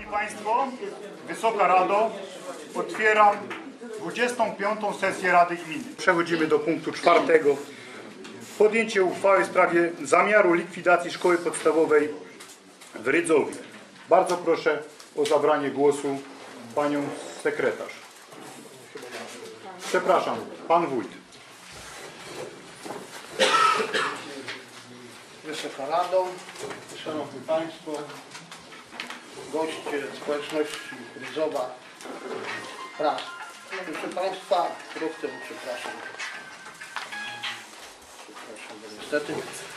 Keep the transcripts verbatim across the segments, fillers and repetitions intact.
Szanowni Państwo, Wysoka Rado, otwieram dwudziestą piątą sesję Rady Gminy. Przechodzimy do punktu czwartego. Podjęcie uchwały w sprawie zamiaru likwidacji szkoły podstawowej w Rydzowie. Bardzo proszę o zabranie głosu panią sekretarz. Przepraszam, pan wójt. Wysoka Rado, Szanowni Państwo, goście społeczności Rydzowa, prasa. Proszę Państwa, rok temu, przepraszam, przepraszam, bo niestety.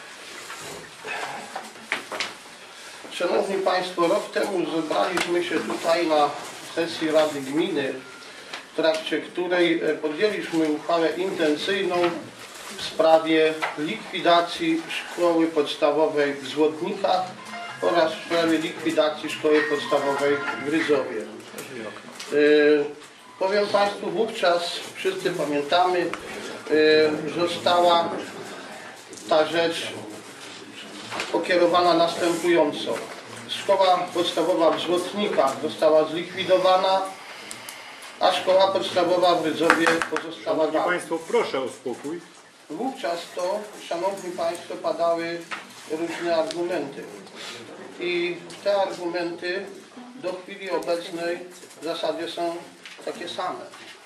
Szanowni Państwo, rok temu zebraliśmy się tutaj na sesji Rady Gminy, w trakcie której podjęliśmy uchwałę intencyjną w sprawie likwidacji szkoły podstawowej w Złotnikach oraz w sprawie likwidacji szkoły podstawowej w Rydzowie. Yy, powiem Państwu, wówczas wszyscy pamiętamy, yy, została ta rzecz pokierowana następująco. Szkoła podstawowa w Złotnikach została zlikwidowana, a szkoła podstawowa w Rydzowie pozostała. Szanowni Państwo, proszę o spokój. Wówczas to, Szanowni Państwo, padały różne argumenty. I te argumenty do chwili obecnej w zasadzie są takie same.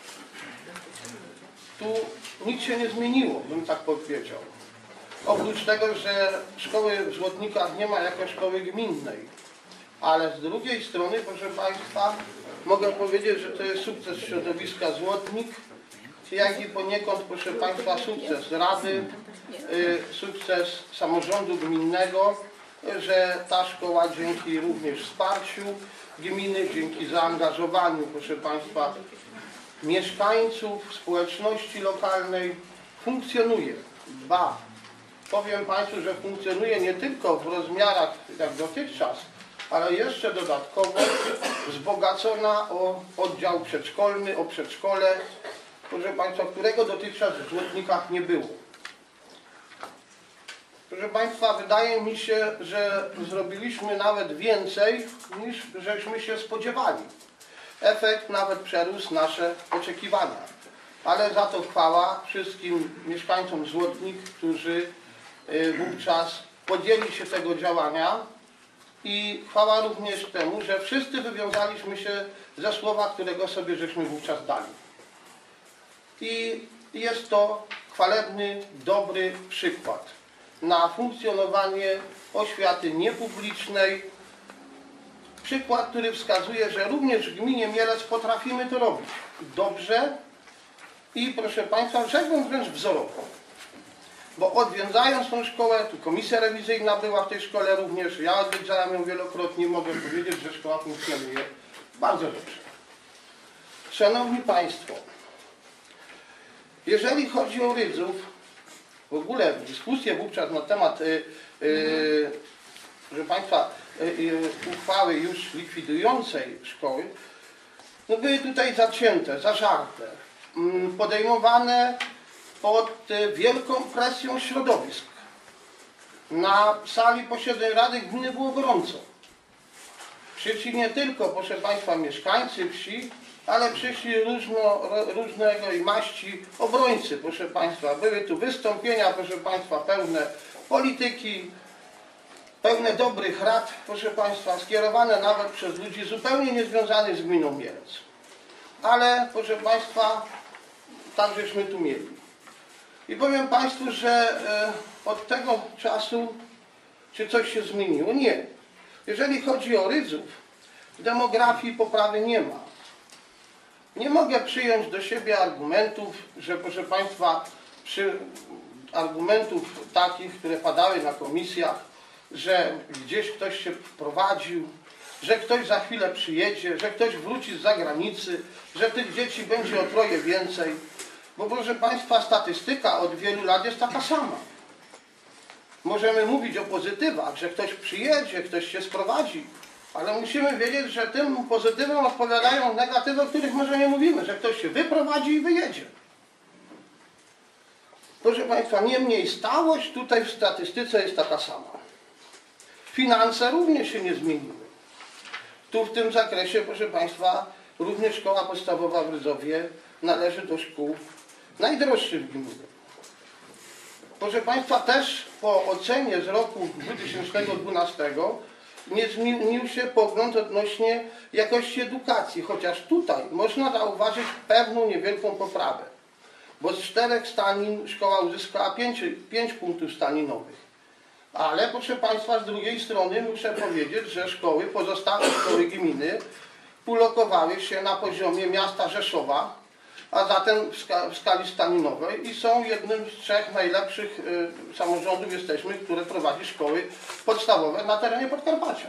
Tu nic się nie zmieniło, bym tak powiedział. Oprócz tego, że szkoły w Złotnikach nie ma jako szkoły gminnej. Ale z drugiej strony, proszę Państwa, mogę powiedzieć, że to jest sukces środowiska Złotnik, jak i poniekąd, proszę Państwa, sukces Rady, y, sukces samorządu gminnego, że ta szkoła dzięki również wsparciu gminy, dzięki zaangażowaniu, proszę Państwa, mieszkańców, społeczności lokalnej funkcjonuje. Ba, powiem Państwu, że funkcjonuje nie tylko w rozmiarach jak dotychczas, ale jeszcze dodatkowo wzbogacona o oddział przedszkolny, o przedszkole, proszę Państwa, którego dotychczas w Złotnikach nie było. Proszę Państwa, wydaje mi się, że zrobiliśmy nawet więcej, niż żeśmy się spodziewali. Efekt nawet przerósł nasze oczekiwania. Ale za to chwała wszystkim mieszkańcom Złotnik, którzy wówczas podjęli się tego działania i chwała również temu, że wszyscy wywiązaliśmy się ze słowa, którego sobie żeśmy wówczas dali. I jest to chwalebny, dobry przykład na funkcjonowanie oświaty niepublicznej. Przykład, który wskazuje, że również w gminie Mielec potrafimy to robić dobrze i, proszę Państwa, rzekłbym wręcz wzorowo. Bo odwiedzając tą szkołę, tu komisja rewizyjna była w tej szkole również, ja odwiedzałem ją wielokrotnie, mogę powiedzieć, że szkoła funkcjonuje bardzo dobrze. Szanowni Państwo, jeżeli chodzi o Rydzów, w ogóle dyskusje wówczas na temat yy, yy, proszę Państwa, yy, uchwały już likwidującej szkoły, no były tutaj zacięte, zażarte, yy, podejmowane pod yy, wielką presją środowisk. Na sali posiedzeń Rady Gminy było gorąco. Przyszli nie tylko, proszę Państwa, mieszkańcy wsi, ale przyszli różno, różnego i maści obrońcy, proszę Państwa. Były tu wystąpienia, proszę Państwa, pełne polityki, pełne dobrych rad, proszę Państwa, skierowane nawet przez ludzi zupełnie niezwiązanych z gminą Mielec. Ale, proszę Państwa, tak żeśmy tu mieli. I powiem Państwu, że e, od tego czasu, czy coś się zmieniło? Nie. Jeżeli chodzi o Rydzów, w demografii poprawy nie ma. Nie mogę przyjąć do siebie argumentów, że, proszę Państwa, przy argumentów takich, które padały na komisjach, że gdzieś ktoś się wprowadził, że ktoś za chwilę przyjedzie, że ktoś wróci z zagranicy, że tych dzieci będzie o troje więcej. Bo, proszę Państwa, statystyka od wielu lat jest taka sama. Możemy mówić o pozytywach, że ktoś przyjedzie, ktoś się sprowadzi, ale musimy wiedzieć, że tym pozytywom odpowiadają negatywy, o których może nie mówimy, że ktoś się wyprowadzi i wyjedzie. Proszę Państwa, niemniej stałość tutaj w statystyce jest taka sama. Finanse również się nie zmieniły. Tu w tym zakresie, proszę Państwa, również szkoła podstawowa w Rydzowie należy do szkół najdroższych w gminie. Proszę Państwa, też po ocenie z roku dwa tysiące dwunastego nie zmienił się pogląd odnośnie jakości edukacji, chociaż tutaj można zauważyć pewną niewielką poprawę, bo z czterech stanin szkoła uzyskała pięć punktów stalinowych. Ale proszę Państwa, z drugiej strony muszę powiedzieć, że szkoły, pozostałe szkoły gminy ulokowały się na poziomie miasta Rzeszowa, a zatem w, ska w skali stalinowej i są jednym z trzech najlepszych y, samorządów jesteśmy, które prowadzi szkoły podstawowe na terenie Podkarpacia.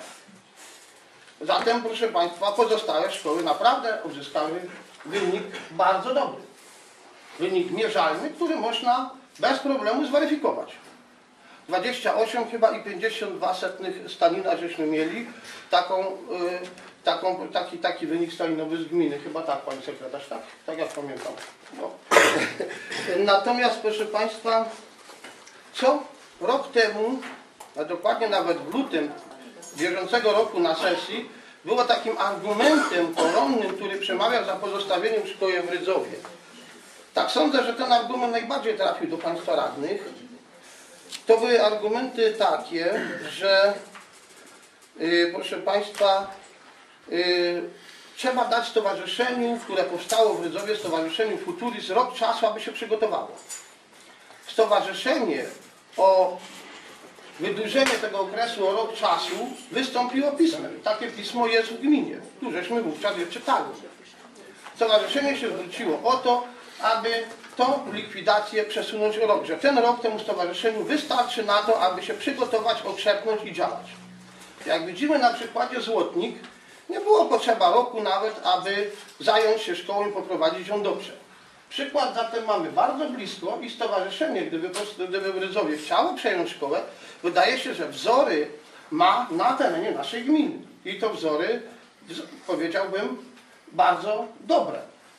Zatem, proszę Państwa, pozostałe szkoły naprawdę uzyskały wynik bardzo dobry. Wynik mierzalny, który można bez problemu zweryfikować. dwadzieścia osiem chyba i pięćdziesiąt dwa setnych stalina żeśmy mieli, taką, y, taką, taki, taki wynik stalinowy z gminy. Chyba tak, Pani Sekretarz, tak? Tak jak pamiętam. No. Natomiast, proszę Państwa, co rok temu, a dokładnie nawet w lutym bieżącego roku na sesji, było takim argumentem koronnym, który przemawiał za pozostawieniem szkoły w Rydzowie. Tak sądzę, że ten argument najbardziej trafił do Państwa radnych. To były argumenty takie, że yy, proszę Państwa, yy, trzeba dać stowarzyszeniu, które powstało w Rydzowie, Stowarzyszeniu Futuris, rok czasu, aby się przygotowało. Stowarzyszenie o wydłużenie tego okresu o rok czasu wystąpiło pismem. Takie pismo jest w gminie, tu żeśmy wówczas je czytali. Stowarzyszenie się zwróciło o to, aby tą likwidację przesunąć o rok, że ten rok temu stowarzyszeniu wystarczy na to, aby się przygotować, okrzepnąć i działać. Jak widzimy na przykładzie Złotnik, nie było potrzeba roku nawet, aby zająć się szkołą i poprowadzić ją dobrze. Przykład zatem mamy bardzo blisko i stowarzyszenie, gdyby, gdyby w Rydzowie chciało przejąć szkołę, wydaje się, że wzory ma na terenie naszej gminy. I to wzory, powiedziałbym, bardzo dobre.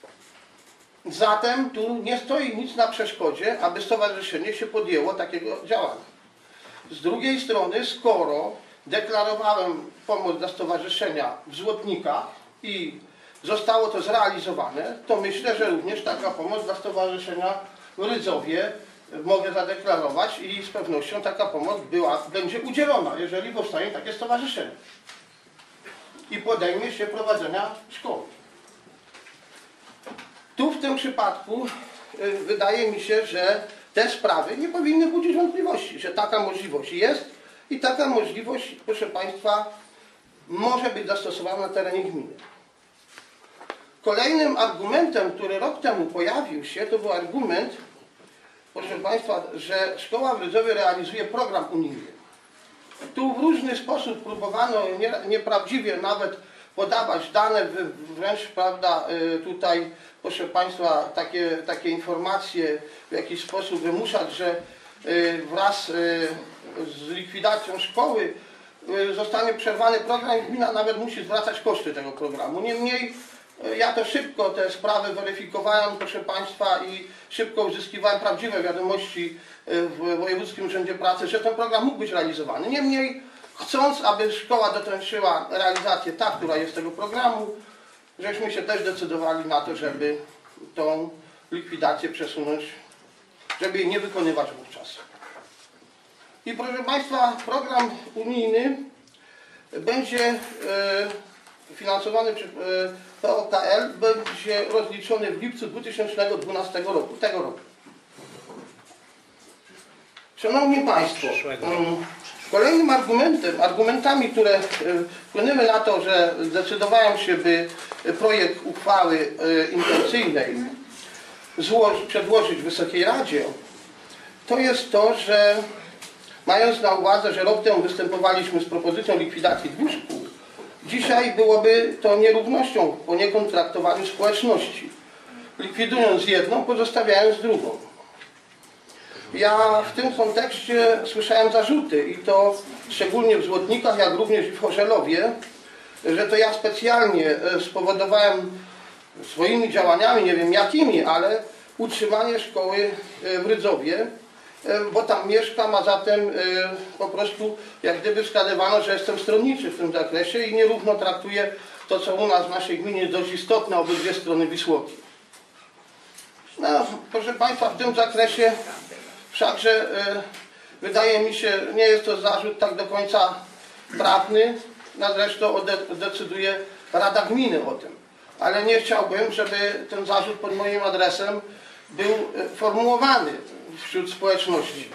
Zatem tu nie stoi nic na przeszkodzie, aby stowarzyszenie się podjęło takiego działania. Z drugiej strony, skoro deklarowałem pomoc dla stowarzyszenia w Złotnikach i zostało to zrealizowane, to myślę, że również taka pomoc dla stowarzyszenia w Rydzowie mogę zadeklarować i z pewnością taka pomoc była, będzie udzielona, jeżeli powstanie takie stowarzyszenie i podejmie się prowadzenia szkoły. Tu w tym przypadku y, wydaje mi się, że te sprawy nie powinny budzić wątpliwości, że taka możliwość jest i taka możliwość, proszę Państwa, może być zastosowana na terenie gminy. Kolejnym argumentem, który rok temu pojawił się, to był argument, proszę Państwa, że szkoła w Rydzowie realizuje program unijny. Tu w różny sposób próbowano nie, nieprawdziwie nawet podawać dane, wręcz, prawda, tutaj, proszę Państwa, takie, takie informacje w jakiś sposób wymuszać, że wraz z likwidacją szkoły zostanie przerwany program i gmina nawet musi zwracać koszty tego programu. Niemniej ja to szybko te sprawy weryfikowałem, proszę Państwa, i szybko uzyskiwałem prawdziwe wiadomości w Wojewódzkim Urzędzie Pracy, że ten program mógł być realizowany. Niemniej, chcąc, aby szkoła dokończyła realizację ta, która jest tego programu, żeśmy się też decydowali na to, żeby tą likwidację przesunąć, żeby jej nie wykonywać wówczas. I proszę Państwa, program unijny będzie e, finansowany przez e, P O K L, będzie rozliczony w lipcu dwa tysiące dwunastego roku, tego roku. Szanowni Państwo, kolejnym argumentem, argumentami, które wpłynęły na to, że zdecydowałem się, by projekt uchwały intencyjnej złożyć, przedłożyć Wysokiej Radzie, to jest to, że mając na uwadze, że rok temu występowaliśmy z propozycją likwidacji dwóch szkół, dzisiaj byłoby to nierównością poniekąd w traktowaniu społeczności, likwidując jedną, pozostawiając drugą. Ja w tym kontekście słyszałem zarzuty i to szczególnie w Złotnikach, jak również w Chorzelowie, że to ja specjalnie spowodowałem swoimi działaniami, nie wiem jakimi, ale utrzymanie szkoły w Rydzowie bo tam mieszkam, a zatem po prostu jak gdyby wskazywano, że jestem stronniczy w tym zakresie i nierówno traktuję to, co u nas w naszej gminie jest dość istotne, obydwie strony Wisłoki. No, proszę Państwa, w tym zakresie wszakże wydaje mi się, nie jest to zarzut tak do końca trafny, no zresztą decyduje Rada Gminy o tym. Ale nie chciałbym, żeby ten zarzut pod moim adresem był formułowany wśród społeczności.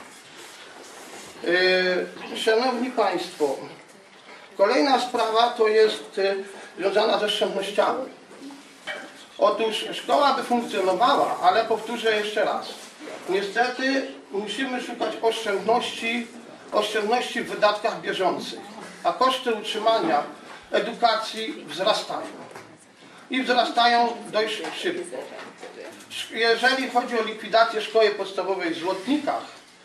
Szanowni Państwo, kolejna sprawa to jest związana ze oszczędnościami. Otóż szkoła by funkcjonowała, ale powtórzę jeszcze raz. Niestety musimy szukać oszczędności, oszczędności w wydatkach bieżących, a koszty utrzymania edukacji wzrastają. I wzrastają dość szybko. Jeżeli chodzi o likwidację szkoły podstawowej w Złotnikach,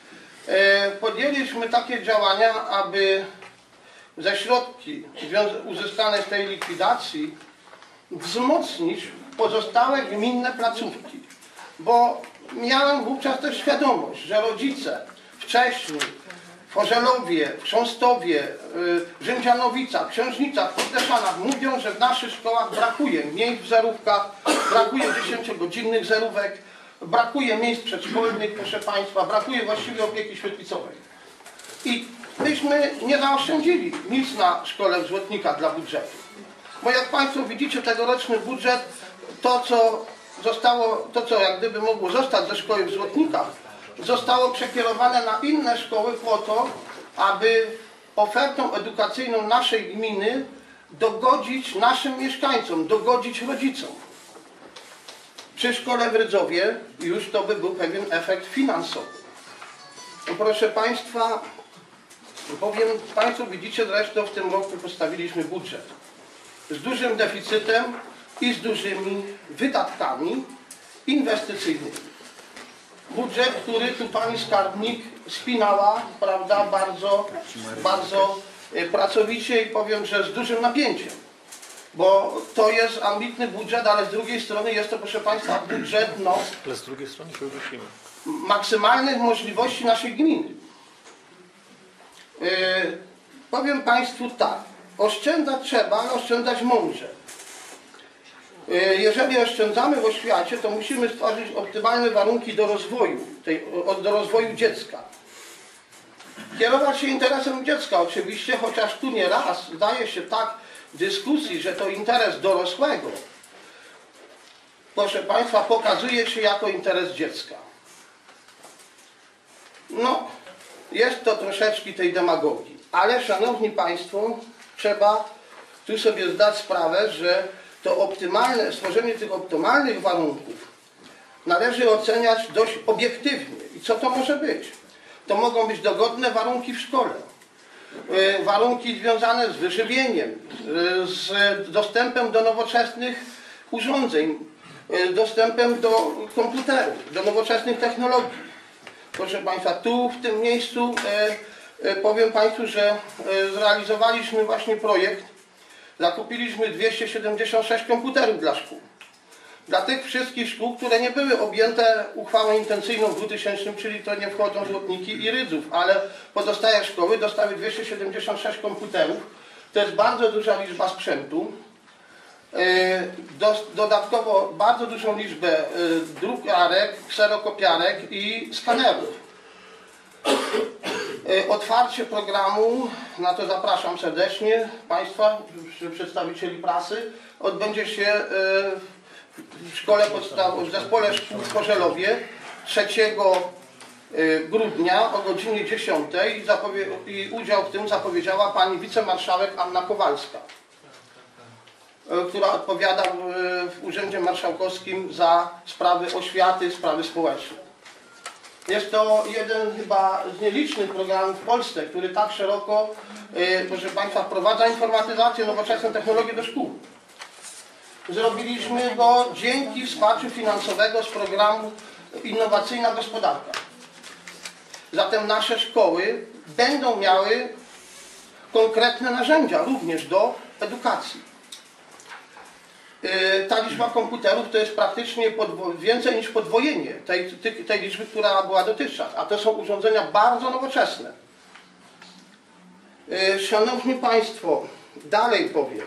podjęliśmy takie działania, aby ze środki uzyskane z tej likwidacji wzmocnić pozostałe gminne placówki. Bo miałem wówczas też świadomość, że rodzice wcześniej w Orzelowie, w Chrząstowie, w Rzędzianowicach, w Książnicach, w Podleszanach mówią, że w naszych szkołach brakuje miejsc w zerówkach, brakuje dziesięciogodzinnych zerówek, brakuje miejsc przedszkolnych, proszę Państwa, brakuje właściwie opieki świetlicowej. I myśmy nie zaoszczędzili nic na szkole w Złotnikach dla budżetu. Bo jak Państwo widzicie, tegoroczny budżet, to co zostało, to co jak gdyby mogło zostać ze szkoły w Złotnikach, zostało przekierowane na inne szkoły po to, aby ofertą edukacyjną naszej gminy dogodzić naszym mieszkańcom, dogodzić rodzicom. Przy szkole w Rydzowie już to by był pewien efekt finansowy. No proszę Państwa, powiem Państwu, widzicie zresztą w tym roku postawiliśmy budżet z dużym deficytem i z dużymi wydatkami inwestycyjnymi. Budżet, który tu pani skarbnik spinała, prawda, bardzo, bardzo pracowicie i powiem, że z dużym napięciem. Bo to jest ambitny budżet, ale z drugiej strony jest to, proszę Państwa, budżet no, ale z drugiej strony się udusimy. Maksymalnych możliwości naszej gminy. Yy, powiem Państwu tak, oszczędzać trzeba, ale oszczędzać mądrze. Jeżeli oszczędzamy w oświacie, to musimy stworzyć optymalne warunki do rozwoju, tej, do rozwoju dziecka. Kierować się interesem dziecka oczywiście, chociaż tu nie raz zdaje się tak w dyskusji, że to interes dorosłego, proszę Państwa, pokazuje się jako interes dziecka. No, jest to troszeczkę tej demagogii, ale Szanowni Państwo, trzeba tu sobie zdać sprawę, że to optymalne, stworzenie tych optymalnych warunków należy oceniać dość obiektywnie. I co to może być? To mogą być dogodne warunki w szkole, warunki związane z wyżywieniem, z dostępem do nowoczesnych urządzeń, dostępem do komputerów, do nowoczesnych technologii. Proszę Państwa, tu w tym miejscu powiem Państwu, że zrealizowaliśmy właśnie projekt. Zakupiliśmy dwieście siedemdziesiąt sześć komputerów dla szkół. Dla tych wszystkich szkół, które nie były objęte uchwałą intencyjną w dwutysięcznym, czyli to nie wchodzą Złotniki i Rydzów, ale pozostałe szkoły dostały dwieście siedemdziesiąt sześć komputerów. To jest bardzo duża liczba sprzętu. Dodatkowo bardzo dużą liczbę drukarek, kserokopiarek i skanerów. Otwarcie programu, na to zapraszam serdecznie Państwa, przedstawicieli prasy, odbędzie się w szkole podstawowej, w zespole szkół w Orzelowie trzeciego grudnia o godzinie dziesiątej i udział w tym zapowiedziała pani wicemarszałek Anna Kowalska, która odpowiada w Urzędzie Marszałkowskim za sprawy oświaty, sprawy społeczne. Jest to jeden chyba z nielicznych programów w Polsce, który tak szeroko, proszę Państwa, wprowadza informatyzację, nowoczesne technologie do szkół. Zrobiliśmy go dzięki wsparciu finansowego z programu Innowacyjna Gospodarka. Zatem nasze szkoły będą miały konkretne narzędzia również do edukacji. ta liczba komputerów to jest praktycznie więcej niż podwojenie tej, tej, tej liczby, która była dotychczas. A to są urządzenia bardzo nowoczesne. Szanowni Państwo, dalej powiem.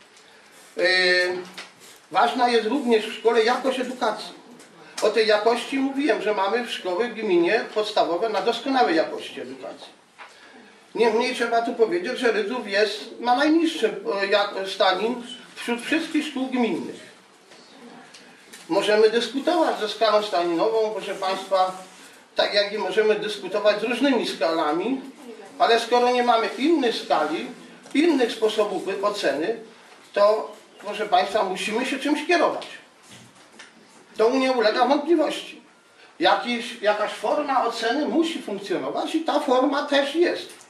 Ważna jest również w szkole jakość edukacji. O tej jakości mówiłem, że mamy w szkoły w gminie podstawowe na doskonałej jakości edukacji. Niemniej trzeba tu powiedzieć, że Rydzów jest, ma najniższy stanin wśród wszystkich szkół gminnych. Możemy dyskutować ze skalą staninową, proszę Państwa, tak jak i możemy dyskutować z różnymi skalami, ale skoro nie mamy innych skali, innych sposobów oceny, to, proszę Państwa, musimy się czymś kierować. To nie ulega wątpliwości. Jakiś, jakaś forma oceny musi funkcjonować i ta forma też jest.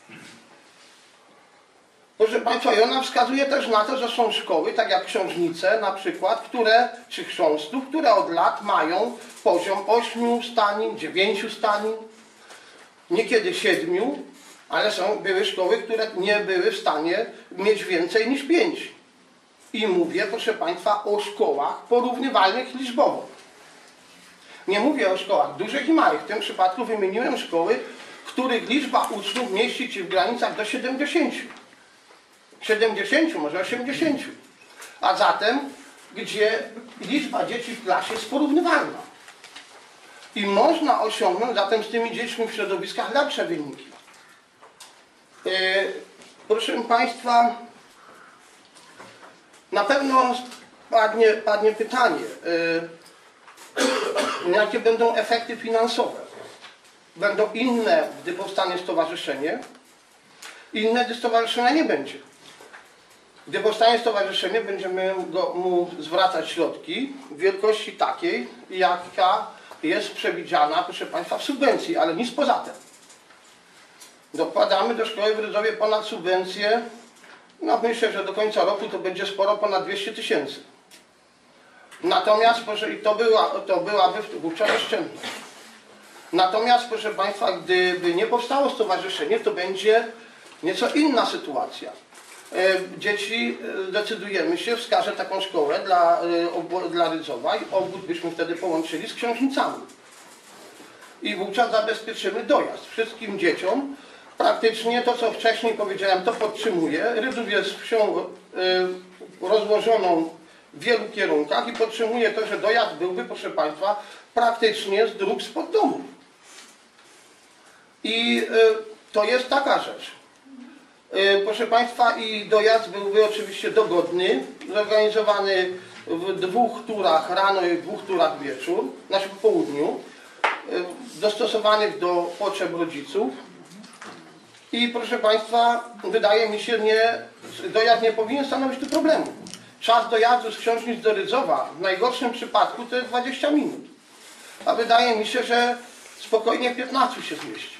Proszę Państwa, i ona wskazuje też na to, że są szkoły, tak jak Książnice na przykład, które, czy Chrząstów, które od lat mają poziom ośmiu stanin, dziewięciu stanin, niekiedy siedmiu, ale są, były szkoły, które nie były w stanie mieć więcej niż pięć. I mówię, proszę Państwa, o szkołach porównywalnych liczbowo. Nie mówię o szkołach dużych i małych. W tym przypadku wymieniłem szkoły, których liczba uczniów mieści się w granicach do siedemdziesięciu. siedemdziesięciu, może osiemdziesięciu. A zatem, gdzie liczba dzieci w klasie jest porównywalna. I można osiągnąć zatem z tymi dziećmi w środowiskach lepsze wyniki. Yy, proszę Państwa, na pewno padnie, padnie pytanie, yy, jakie będą efekty finansowe. Będą inne, gdy powstanie stowarzyszenie, inne, gdy stowarzyszenia nie będzie. Gdy powstanie stowarzyszenie, będziemy go, mu zwracać środki w wielkości takiej, jaka jest przewidziana, proszę Państwa, w subwencji, ale nic poza tym. Dokładamy do szkoły w Rydzowie ponad subwencję, no myślę, że do końca roku to będzie sporo ponad dwieście tysięcy. Natomiast, proszę, i to, była, to byłaby wówczas oszczędność. Natomiast, proszę Państwa, gdyby nie powstało stowarzyszenie, to będzie nieco inna sytuacja. Dzieci decydujemy się, wskażę taką szkołę dla, dla Rydzowa i obwód byśmy wtedy połączyli z Książnicami. I wówczas zabezpieczymy dojazd wszystkim dzieciom. Praktycznie to, co wcześniej powiedziałem, to podtrzymuje. Rydzów jest wsią rozłożoną w wielu kierunkach i podtrzymuje to, że dojazd byłby, proszę Państwa, praktycznie z dróg spod domu. I to jest taka rzecz. Proszę Państwa, i dojazd byłby oczywiście dogodny, zorganizowany w dwóch turach rano i w dwóch turach wieczór, znaczy po południu, dostosowanych do potrzeb rodziców. I proszę Państwa, wydaje mi się, nie, dojazd nie powinien stanowić tu problemu. Czas dojazdu z Książnic do Rydzowa w najgorszym przypadku to jest dwadzieścia minut. A wydaje mi się, że spokojnie piętnaście się zmieści.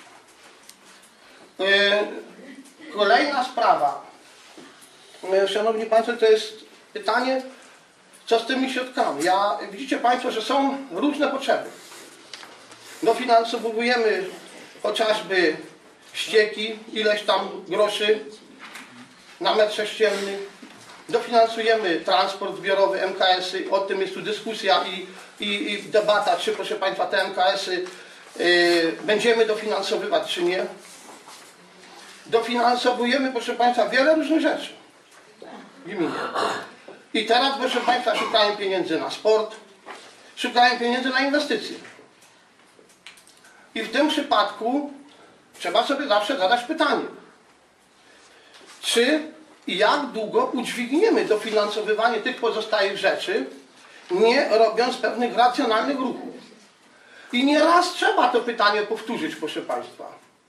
Kolejna sprawa, Szanowni Państwo, to jest pytanie, co z tymi środkami. Ja, widzicie Państwo, że są różne potrzeby. Dofinansowujemy chociażby ścieki, ileś tam groszy na metr sześcienny. Dofinansujemy transport zbiorowy, M K S-y, o tym jest tu dyskusja i, i, i debata, czy, proszę Państwa, te M K S-y yy, będziemy dofinansowywać, czy nie. Dofinansowujemy, proszę Państwa, wiele różnych rzeczy w gminie. I teraz, proszę Państwa, szukają pieniędzy na sport, szukają pieniędzy na inwestycje. I w tym przypadku trzeba sobie zawsze zadać pytanie, czy i jak długo udźwigniemy dofinansowywanie tych pozostałych rzeczy, nie robiąc pewnych racjonalnych ruchów. I nieraz trzeba to pytanie powtórzyć, proszę Państwa,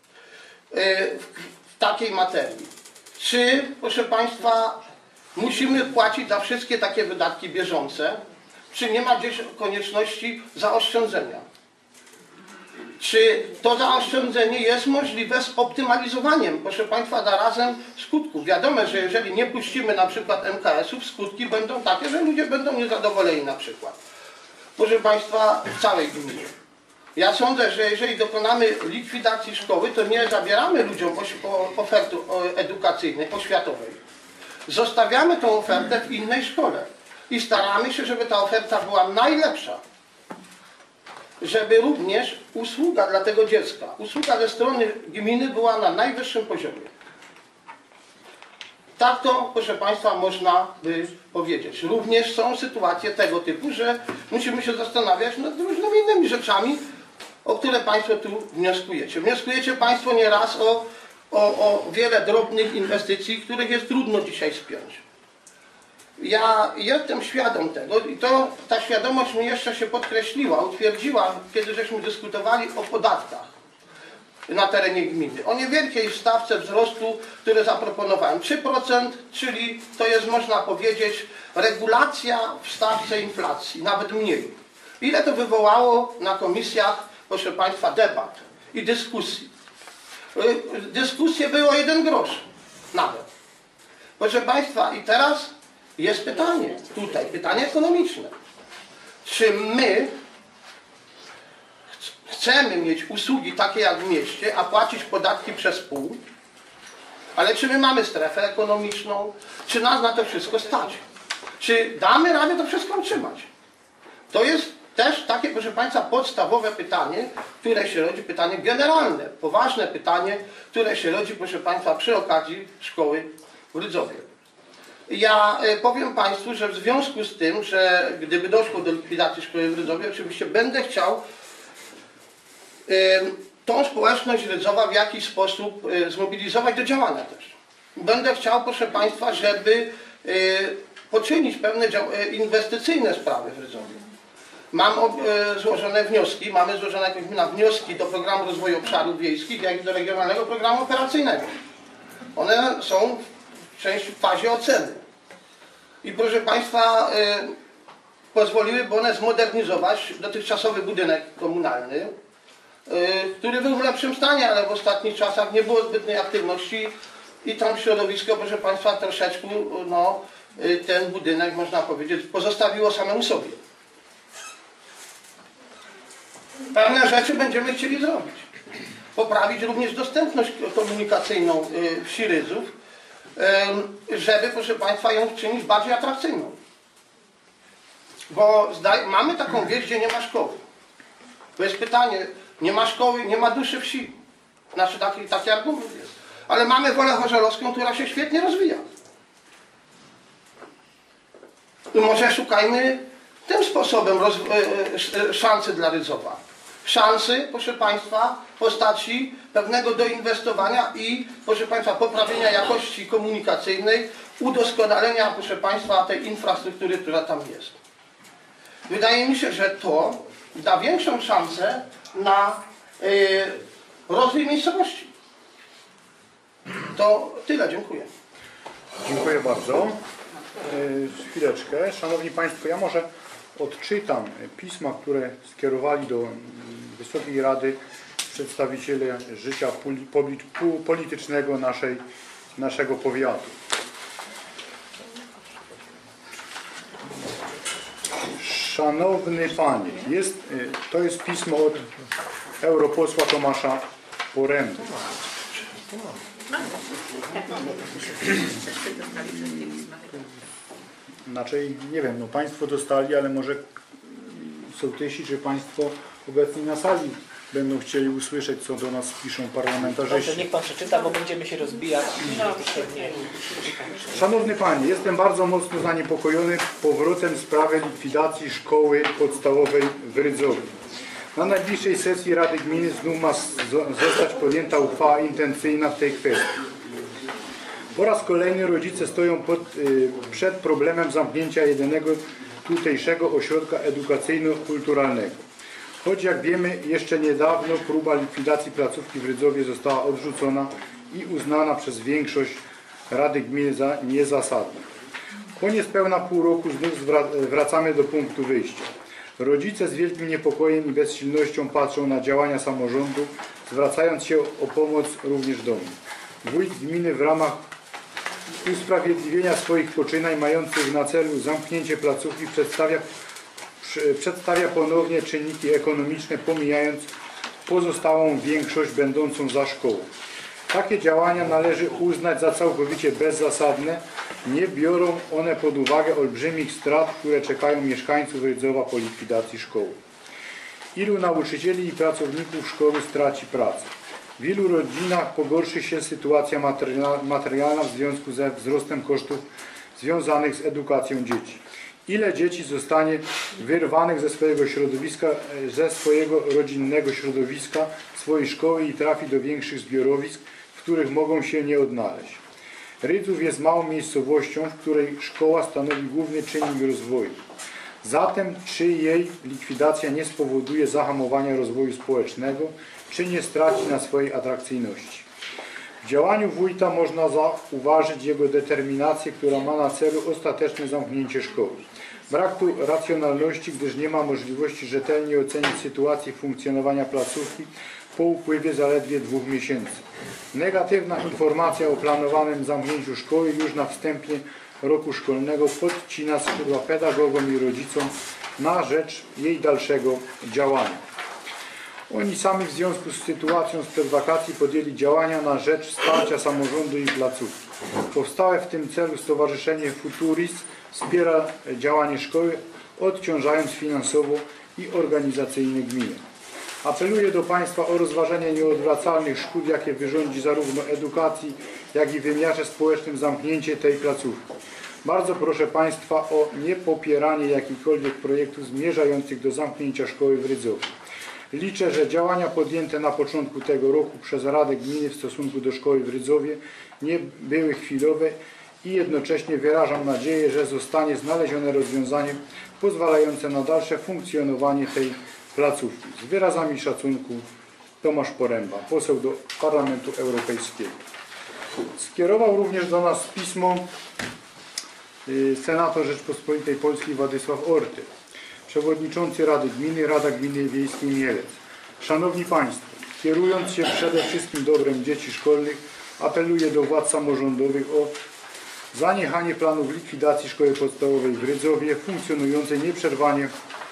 w takiej materii. Czy, proszę Państwa, musimy płacić za wszystkie takie wydatki bieżące, czy nie ma gdzieś konieczności zaoszczędzenia? Czy to zaoszczędzenie jest możliwe z optymalizowaniem, proszę Państwa, zarazem skutków? Wiadomo, że jeżeli nie puścimy na przykład M K S-ów, skutki będą takie, że ludzie będą niezadowoleni na przykład. Proszę Państwa, w całej gminie. Ja sądzę, że jeżeli dokonamy likwidacji szkoły, to nie zabieramy ludziom oferty edukacyjnej, oświatowej. Zostawiamy tę ofertę w innej szkole. i staramy się, żeby ta oferta była najlepsza. Żeby również usługa dla tego dziecka, usługa ze strony gminy była na najwyższym poziomie. Tak to, proszę Państwa, można by powiedzieć. Również są sytuacje tego typu, że musimy się zastanawiać nad różnymi innymi rzeczami, o które Państwo tu wnioskujecie. Wnioskujecie Państwo nieraz o, o, o wiele drobnych inwestycji, których jest trudno dzisiaj spiąć. Ja jestem świadom tego i to, ta świadomość mi jeszcze się podkreśliła, utwierdziła, kiedy żeśmy dyskutowali o podatkach na terenie gminy. O niewielkiej stawce wzrostu, które zaproponowałem. trzy procent, czyli to jest, można powiedzieć, regulacja w stawce inflacji, nawet mniej. Ile to wywołało na komisjach, proszę Państwa, debat i dyskusji. Dyskusje były o jeden grosz nawet. Proszę Państwa, i teraz jest pytanie tutaj, pytanie ekonomiczne. Czy my chcemy mieć usługi takie jak w mieście, a płacić podatki przez pół? Ale czy my mamy strefę ekonomiczną? Czy nas na to wszystko stać? Czy damy radę to wszystko utrzymać? To jest też takie, proszę Państwa, podstawowe pytanie, które się rodzi, pytanie generalne, poważne pytanie, które się rodzi, proszę Państwa, przy okazji szkoły w Rydzowie. Ja powiem Państwu, że w związku z tym, że gdyby doszło do likwidacji szkoły w Rydzowie, oczywiście będę chciał tą społeczność Rydzowa w jakiś sposób zmobilizować do działania też. Będę chciał, proszę Państwa, żeby poczynić pewne inwestycyjne sprawy w Rydzowie. Mam złożone wnioski, mamy złożone jako gmina wnioski do Programu Rozwoju Obszarów Wiejskich, jak i do Regionalnego Programu Operacyjnego. One są w fazie oceny. I proszę Państwa, pozwoliłyby one zmodernizować dotychczasowy budynek komunalny, który był w lepszym stanie, ale w ostatnich czasach nie było zbytniej aktywności i tam środowisko, proszę Państwa, troszeczkę no, ten budynek, można powiedzieć, pozostawiło samemu sobie. Pewne rzeczy będziemy chcieli zrobić. Poprawić również dostępność komunikacyjną wsi Rydzów, żeby, proszę Państwa, ją czynić bardziej atrakcyjną. Bo mamy taką wieś, gdzie nie ma szkoły. To jest pytanie, nie ma szkoły, nie ma duszy wsi. Znaczy taki, taki argument jest. Ale mamy Wolę Chorzolowską, która się świetnie rozwija. I może szukajmy tym sposobem szansy dla Rydzowa. Szansy, proszę Państwa, w postaci pewnego doinwestowania i, proszę Państwa, poprawienia jakości komunikacyjnej, udoskonalenia, proszę Państwa, tej infrastruktury, która tam jest. Wydaje mi się, że to da większą szansę na y, rozwój miejscowości. To tyle, dziękuję. Dziękuję bardzo. Yy, chwileczkę. Szanowni Państwo, ja może odczytam pisma, które skierowali do Wysokiej Rady przedstawiciele życia politycznego naszej, naszego powiatu. Szanowny Panie, jest, to jest pismo od europosła Tomasza Poręby. Znaczy, nie wiem, no Państwo dostali, ale może sołtysi, czy Państwo obecni na sali będą chcieli usłyszeć, co do nas piszą parlamentarzyści. Dobrze, niech Pan przeczyta, bo będziemy się rozbijać. Szanowny Panie, jestem bardzo mocno zaniepokojony powrotem sprawy likwidacji szkoły podstawowej w Rydzowie. Na najbliższej sesji Rady Gminy znów ma zostać podjęta uchwała intencyjna w tej kwestii. Po raz kolejny rodzice stoją pod, y, przed problemem zamknięcia jedynego tutejszego ośrodka edukacyjno-kulturalnego. Choć jak wiemy, jeszcze niedawno próba likwidacji placówki w Rydzowie została odrzucona i uznana przez większość Rady Gminy za niezasadną. Po niespełna pół roku znów wracamy do punktu wyjścia. Rodzice z wielkim niepokojem i bezsilnością patrzą na działania samorządu, zwracając się o pomoc również do mnie. Wójt gminy w ramach usprawiedliwienia swoich poczynań mających na celu zamknięcie placówki przedstawia, przedstawia ponownie czynniki ekonomiczne, pomijając pozostałą większość będącą za szkołą. Takie działania należy uznać za całkowicie bezzasadne. Nie biorą one pod uwagę olbrzymich strat, które czekają mieszkańców Rydzowa po likwidacji szkoły. Ilu nauczycieli i pracowników szkoły straci pracę? W ilu rodzinach pogorszy się sytuacja materialna w związku ze wzrostem kosztów związanych z edukacją dzieci? Ile dzieci zostanie wyrwanych ze swojego środowiska, ze swojego rodzinnego środowiska, swojej szkoły i trafi do większych zbiorowisk, w których mogą się nie odnaleźć? Rydzów jest małą miejscowością, w której szkoła stanowi główny czynnik rozwoju. Zatem czy jej likwidacja nie spowoduje zahamowania rozwoju społecznego, czy nie straci na swojej atrakcyjności? W działaniu wójta można zauważyć jego determinację, która ma na celu ostateczne zamknięcie szkoły. Brak tu racjonalności, gdyż nie ma możliwości rzetelnie ocenić sytuacji funkcjonowania placówki po upływie zaledwie dwóch miesięcy. Negatywna informacja o planowanym zamknięciu szkoły już na wstępie roku szkolnego podcina skrzydła pedagogom i rodzicom na rzecz jej dalszego działania. Oni sami w związku z sytuacją sprzed wakacji podjęli działania na rzecz wsparcia samorządu i placówki. Powstałe w tym celu Stowarzyszenie Futuris wspiera działanie szkoły, odciążając finansowo i organizacyjnie gminę. Apeluję do Państwa o rozważenie nieodwracalnych szkód, jakie wyrządzi zarówno edukacji, jak i wymiarze społecznym zamknięcie tej placówki. Bardzo proszę Państwa o niepopieranie jakichkolwiek projektów zmierzających do zamknięcia szkoły w Rydzowie. Liczę, że działania podjęte na początku tego roku przez Radę Gminy w stosunku do szkoły w Rydzowie nie były chwilowe i jednocześnie wyrażam nadzieję, że zostanie znalezione rozwiązanie pozwalające na dalsze funkcjonowanie tej placówki. Z wyrazami szacunku, Tomasz Poręba, poseł do Parlamentu Europejskiego. Skierował również do nas pismo senator Rzeczpospolitej Polskiej Władysław Orty, przewodniczący Rady Gminy, Rada Gminy Wiejskiej Mielec. Szanowni Państwo, kierując się przede wszystkim dobrem dzieci szkolnych, apeluję do władz samorządowych o zaniechanie planów likwidacji szkoły podstawowej w Rydzowie, funkcjonującej nieprzerwanie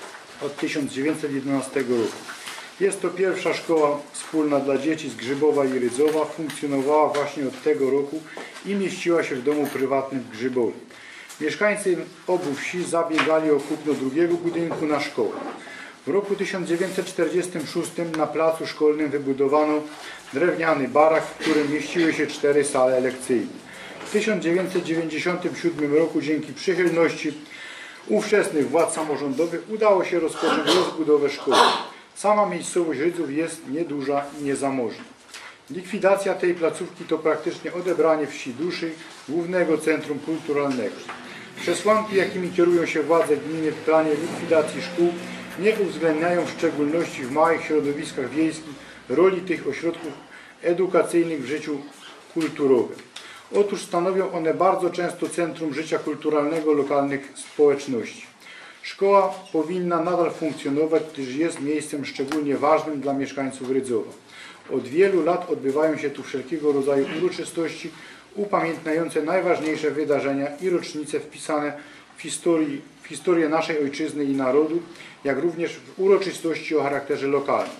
od tysiąc dziewięćset jedenastego roku. Jest to pierwsza szkoła wspólna dla dzieci z Grzybowa i Rydzowa, funkcjonowała właśnie od tego roku i mieściła się w domu prywatnym w Grzybowie. Mieszkańcy obu wsi zabiegali o kupno drugiego budynku na szkołę. W roku tysiąc dziewięćset czterdziestym szóstym na placu szkolnym wybudowano drewniany barak, w którym mieściły się cztery sale lekcyjne. W tysiąc dziewięćset dziewięćdziesiątym siódmym roku dzięki przychylności ówczesnych władz samorządowych udało się rozpocząć rozbudowę szkoły. Sama miejscowość Rydzów jest nieduża i niezamożna. Likwidacja tej placówki to praktycznie odebranie wsi duszy, głównego centrum kulturalnego. Przesłanki, jakimi kierują się władze gminy w planie likwidacji szkół, nie uwzględniają w szczególności w małych środowiskach wiejskich roli tych ośrodków edukacyjnych w życiu kulturowym. Otóż stanowią one bardzo często centrum życia kulturalnego lokalnych społeczności. Szkoła powinna nadal funkcjonować, gdyż jest miejscem szczególnie ważnym dla mieszkańców Rydzowa. Od wielu lat odbywają się tu wszelkiego rodzaju uroczystości upamiętniające najważniejsze wydarzenia i rocznice wpisane w, historii, w historię naszej ojczyzny i narodu, jak również w uroczystości o charakterze lokalnym.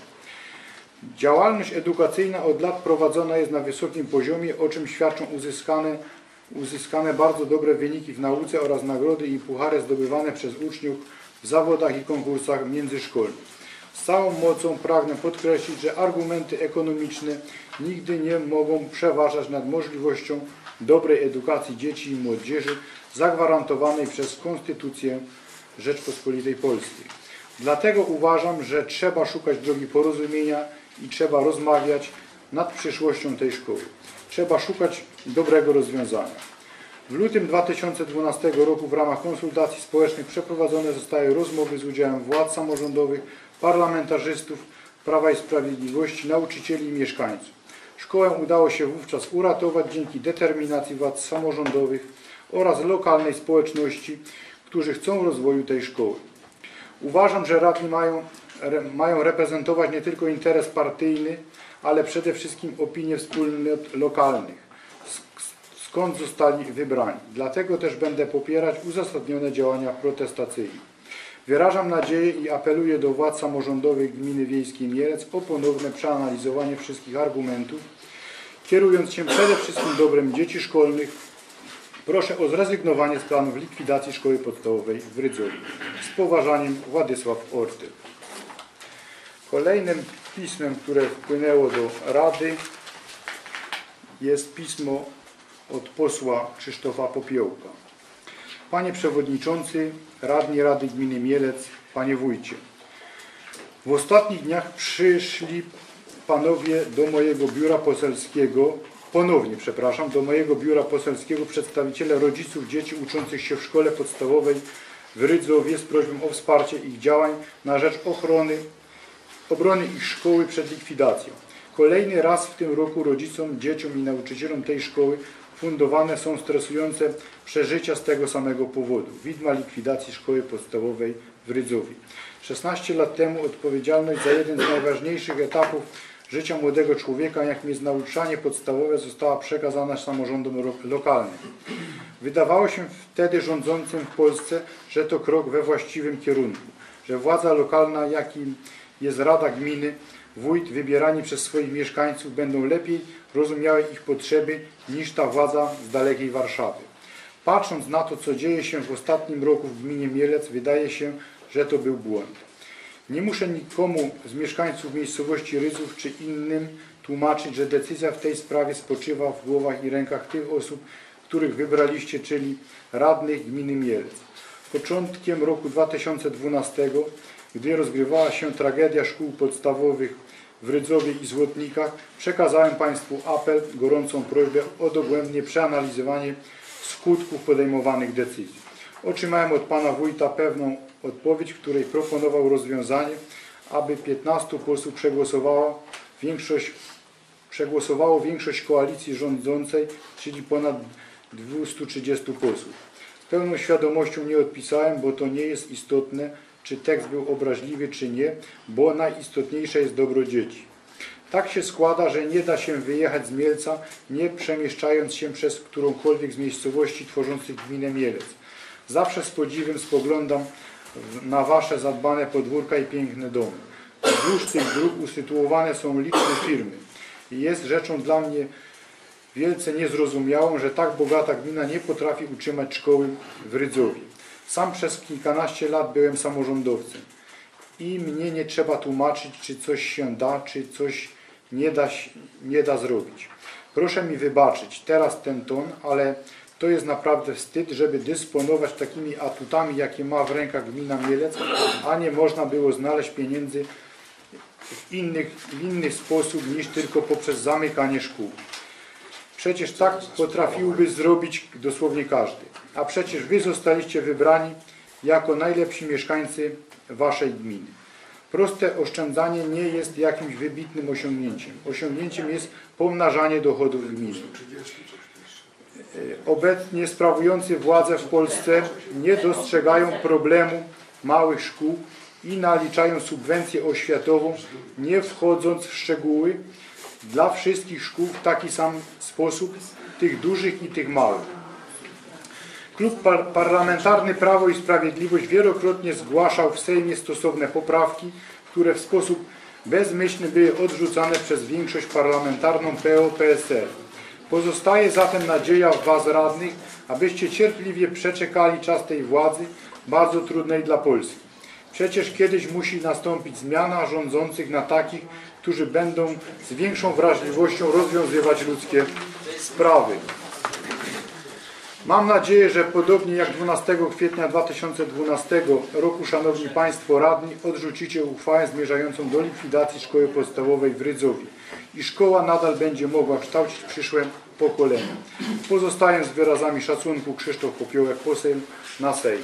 Działalność edukacyjna od lat prowadzona jest na wysokim poziomie, o czym świadczą uzyskane, uzyskane bardzo dobre wyniki w nauce oraz nagrody i puchary zdobywane przez uczniów w zawodach i konkursach międzyszkolnych. Z całą mocą pragnę podkreślić, że argumenty ekonomiczne nigdy nie mogą przeważać nad możliwością dobrej edukacji dzieci i młodzieży zagwarantowanej przez Konstytucję Rzeczpospolitej Polskiej. Dlatego uważam, że trzeba szukać drogi porozumienia i trzeba rozmawiać nad przyszłością tej szkoły. Trzeba szukać dobrego rozwiązania. W lutym dwa tysiące dwunastego roku w ramach konsultacji społecznych przeprowadzone zostały rozmowy z udziałem władz samorządowych, parlamentarzystów, Prawa i Sprawiedliwości, nauczycieli i mieszkańców. Szkołę udało się wówczas uratować dzięki determinacji władz samorządowych oraz lokalnej społeczności, którzy chcą rozwoju tej szkoły. Uważam, że radni mają, re, mają reprezentować nie tylko interes partyjny, ale przede wszystkim opinię wspólnot lokalnych, skąd zostali wybrani. Dlatego też będę popierać uzasadnione działania protestacyjne. Wyrażam nadzieję i apeluję do władz samorządowych Gminy Wiejskiej Mielec o ponowne przeanalizowanie wszystkich argumentów Kierując się przede wszystkim dobrem dzieci szkolnych, proszę o zrezygnowanie z planów likwidacji szkoły podstawowej w Rydzowie. Z poważaniem, Władysław Ortyl. Kolejnym pismem, które wpłynęło do Rady, jest pismo od posła Krzysztofa Popiołka. Panie Przewodniczący, Radni Rady Gminy Mielec, Panie Wójcie. W ostatnich dniach przyszli Panowie do mojego biura poselskiego, ponownie przepraszam, do mojego biura poselskiego przedstawiciele rodziców dzieci uczących się w szkole podstawowej w Rydzowie z prośbą o wsparcie ich działań na rzecz ochrony, obrony ich szkoły przed likwidacją. Kolejny raz w tym roku rodzicom, dzieciom i nauczycielom tej szkoły fundowane są stresujące przeżycia z tego samego powodu. Widma likwidacji szkoły podstawowej w Rydzowie. szesnaście lat temu odpowiedzialność za jeden z najważniejszych etapów życia młodego człowieka, jakim jest nauczanie podstawowe, została przekazana samorządom lokalnym. Wydawało się wtedy rządzącym w Polsce, że to krok we właściwym kierunku, że władza lokalna, jakim jest Rada Gminy, wójt wybierani przez swoich mieszkańców będą lepiej rozumiały ich potrzeby niż ta władza z dalekiej Warszawy. Patrząc na to, co dzieje się w ostatnim roku w gminie Mielec, wydaje się, że to był błąd. Nie muszę nikomu z mieszkańców miejscowości Rydzów czy innym tłumaczyć, że decyzja w tej sprawie spoczywa w głowach i rękach tych osób, których wybraliście, czyli radnych gminy Mielec. Początkiem roku dwa tysiące dwunastego, gdy rozgrywała się tragedia szkół podstawowych w Rydzowie i Złotnikach, przekazałem Państwu apel, gorącą prośbę o dogłębne przeanalizowanie skutków podejmowanych decyzji. Otrzymałem od Pana Wójta pewną odpowiedź, w której proponował rozwiązanie, aby piętnastu posłów przegłosowało większość, przegłosowało większość koalicji rządzącej, czyli ponad dwieście trzydzieści posłów. Z pełną świadomością nie odpisałem, bo to nie jest istotne, czy tekst był obraźliwy, czy nie, bo najistotniejsze jest dobro dzieci. Tak się składa, że nie da się wyjechać z Mielca, nie przemieszczając się przez którąkolwiek z miejscowości tworzących gminę Mielec. Zawsze z podziwem spoglądam na Wasze zadbane podwórka i piękne domy. Wzdłuż tych dróg usytuowane są liczne firmy. I jest rzeczą dla mnie wielce niezrozumiałą, że tak bogata gmina nie potrafi utrzymać szkoły w Rydzowie. Sam przez kilkanaście lat byłem samorządowcem i mnie nie trzeba tłumaczyć, czy coś się da, czy coś nie da, nie da zrobić. Proszę mi wybaczyć teraz ten ton, ale to jest naprawdę wstyd, żeby dysponować takimi atutami, jakie ma w rękach gmina Mielec, a nie można było znaleźć pieniędzy w, innych, w inny sposób niż tylko poprzez zamykanie szkół. Przecież tak potrafiłby zrobić dosłownie każdy. A przecież Wy zostaliście wybrani jako najlepsi mieszkańcy Waszej gminy. Proste oszczędzanie nie jest jakimś wybitnym osiągnięciem. Osiągnięciem jest pomnażanie dochodów gminy. Obecnie sprawujący władzę w Polsce nie dostrzegają problemu małych szkół i naliczają subwencję oświatową, nie wchodząc w szczegóły, dla wszystkich szkół w taki sam sposób, tych dużych i tych małych. Klub par Parlamentarny Prawo i Sprawiedliwość wielokrotnie zgłaszał w Sejmie stosowne poprawki, które w sposób bezmyślny były odrzucane przez większość parlamentarną P O P S L. Pozostaje zatem nadzieja w Was radnych, abyście cierpliwie przeczekali czas tej władzy, bardzo trudnej dla Polski. Przecież kiedyś musi nastąpić zmiana rządzących na takich, którzy będą z większą wrażliwością rozwiązywać ludzkie sprawy. Mam nadzieję, że podobnie jak dwunastego kwietnia dwa tysiące dwunastego roku, Szanowni Państwo Radni, odrzucicie uchwałę zmierzającą do likwidacji szkoły podstawowej w Rydzowie i szkoła nadal będzie mogła kształcić przyszłe pokolenia. Pozostając z wyrazami szacunku, Krzysztof Popiołek, poseł na Sejm.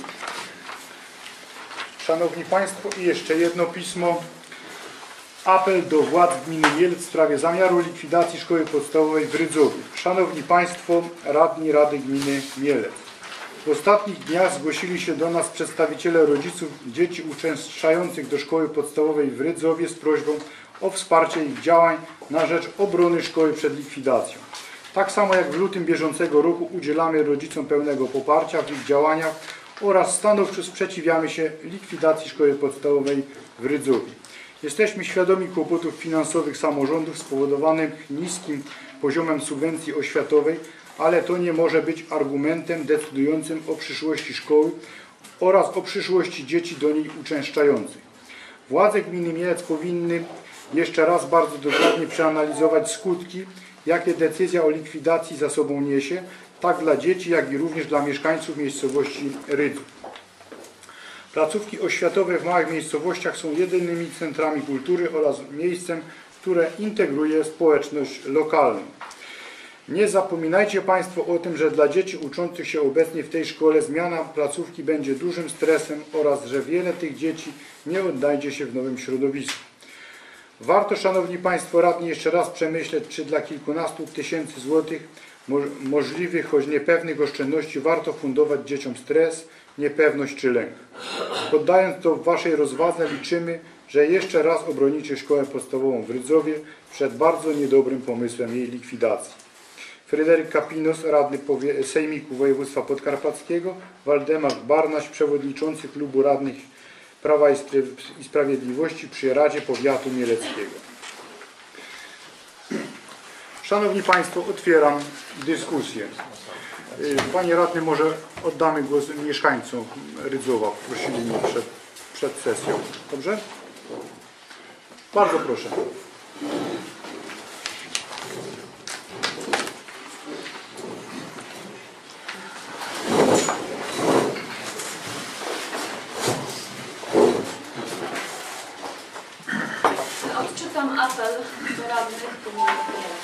Szanowni Państwo, i jeszcze jedno pismo. Apel do władz gminy Mielec w sprawie zamiaru likwidacji szkoły podstawowej w Rydzowie. Szanowni Państwo, radni Rady Gminy Mielec. W ostatnich dniach zgłosili się do nas przedstawiciele rodziców dzieci uczęszczających do szkoły podstawowej w Rydzowie z prośbą o wsparcie ich działań na rzecz obrony szkoły przed likwidacją. Tak samo jak w lutym bieżącego roku udzielamy rodzicom pełnego poparcia w ich działaniach oraz stanowczo sprzeciwiamy się likwidacji szkoły podstawowej w Rydzowie. Jesteśmy świadomi kłopotów finansowych samorządów spowodowanych niskim poziomem subwencji oświatowej, ale to nie może być argumentem decydującym o przyszłości szkoły oraz o przyszłości dzieci do niej uczęszczających. Władze gminy Mielec powinny jeszcze raz bardzo dokładnie przeanalizować skutki, jakie decyzja o likwidacji za sobą niesie, tak dla dzieci, jak i również dla mieszkańców miejscowości Rydzów. Placówki oświatowe w małych miejscowościach są jedynymi centrami kultury oraz miejscem, które integruje społeczność lokalną. Nie zapominajcie Państwo o tym, że dla dzieci uczących się obecnie w tej szkole zmiana placówki będzie dużym stresem oraz że wiele tych dzieci nie odnajdzie się w nowym środowisku. Warto, Szanowni Państwo radni, jeszcze raz przemyśleć, czy dla kilkunastu tysięcy złotych możliwych, choć niepewnych oszczędności warto fundować dzieciom stres, niepewność czy lęk. Poddając to w Waszej rozwadze, liczymy, że jeszcze raz obronicie szkołę podstawową w Rydzowie przed bardzo niedobrym pomysłem jej likwidacji. Fryderyk Kapinos, radny Sejmiku Województwa Podkarpackiego, Waldemar Barnaś, przewodniczący klubu radnych Prawa i Sprawiedliwości przy Radzie Powiatu Mieleckiego. Szanowni Państwo, otwieram dyskusję. Panie radny, może oddamy głos mieszkańcom Rydzowa. Prosili mnie przed, przed sesją. Dobrze? Bardzo proszę. Odczytam apel do radnych gminy Mielec.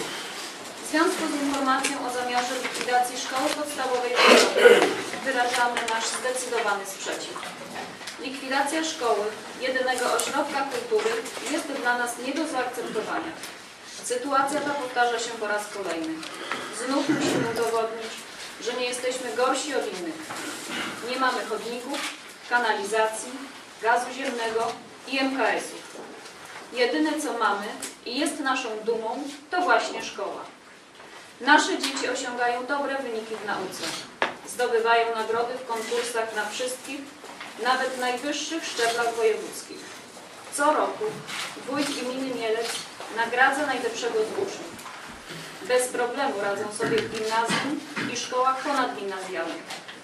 W związku z informacją o zamiarze likwidacji szkoły podstawowej w Rydzowie wyrażamy nasz zdecydowany sprzeciw. Likwidacja szkoły, jedynego ośrodka kultury, jest dla nas nie do zaakceptowania. Sytuacja ta powtarza się po raz kolejny. Znów musimy udowodnić, że nie jesteśmy gorsi od innych. Nie mamy chodników, kanalizacji, gazu ziemnego i M K S-ów. Jedyne co mamy i jest naszą dumą, to właśnie szkoła. Nasze dzieci osiągają dobre wyniki w nauce. Zdobywają nagrody w konkursach na wszystkich, nawet najwyższych szczeblach wojewódzkich. Co roku wójt gminy Mielec nagradza najlepszego z uczniów. Bez problemu radzą sobie w gimnazjum i szkołach ponadgimnazjalnych.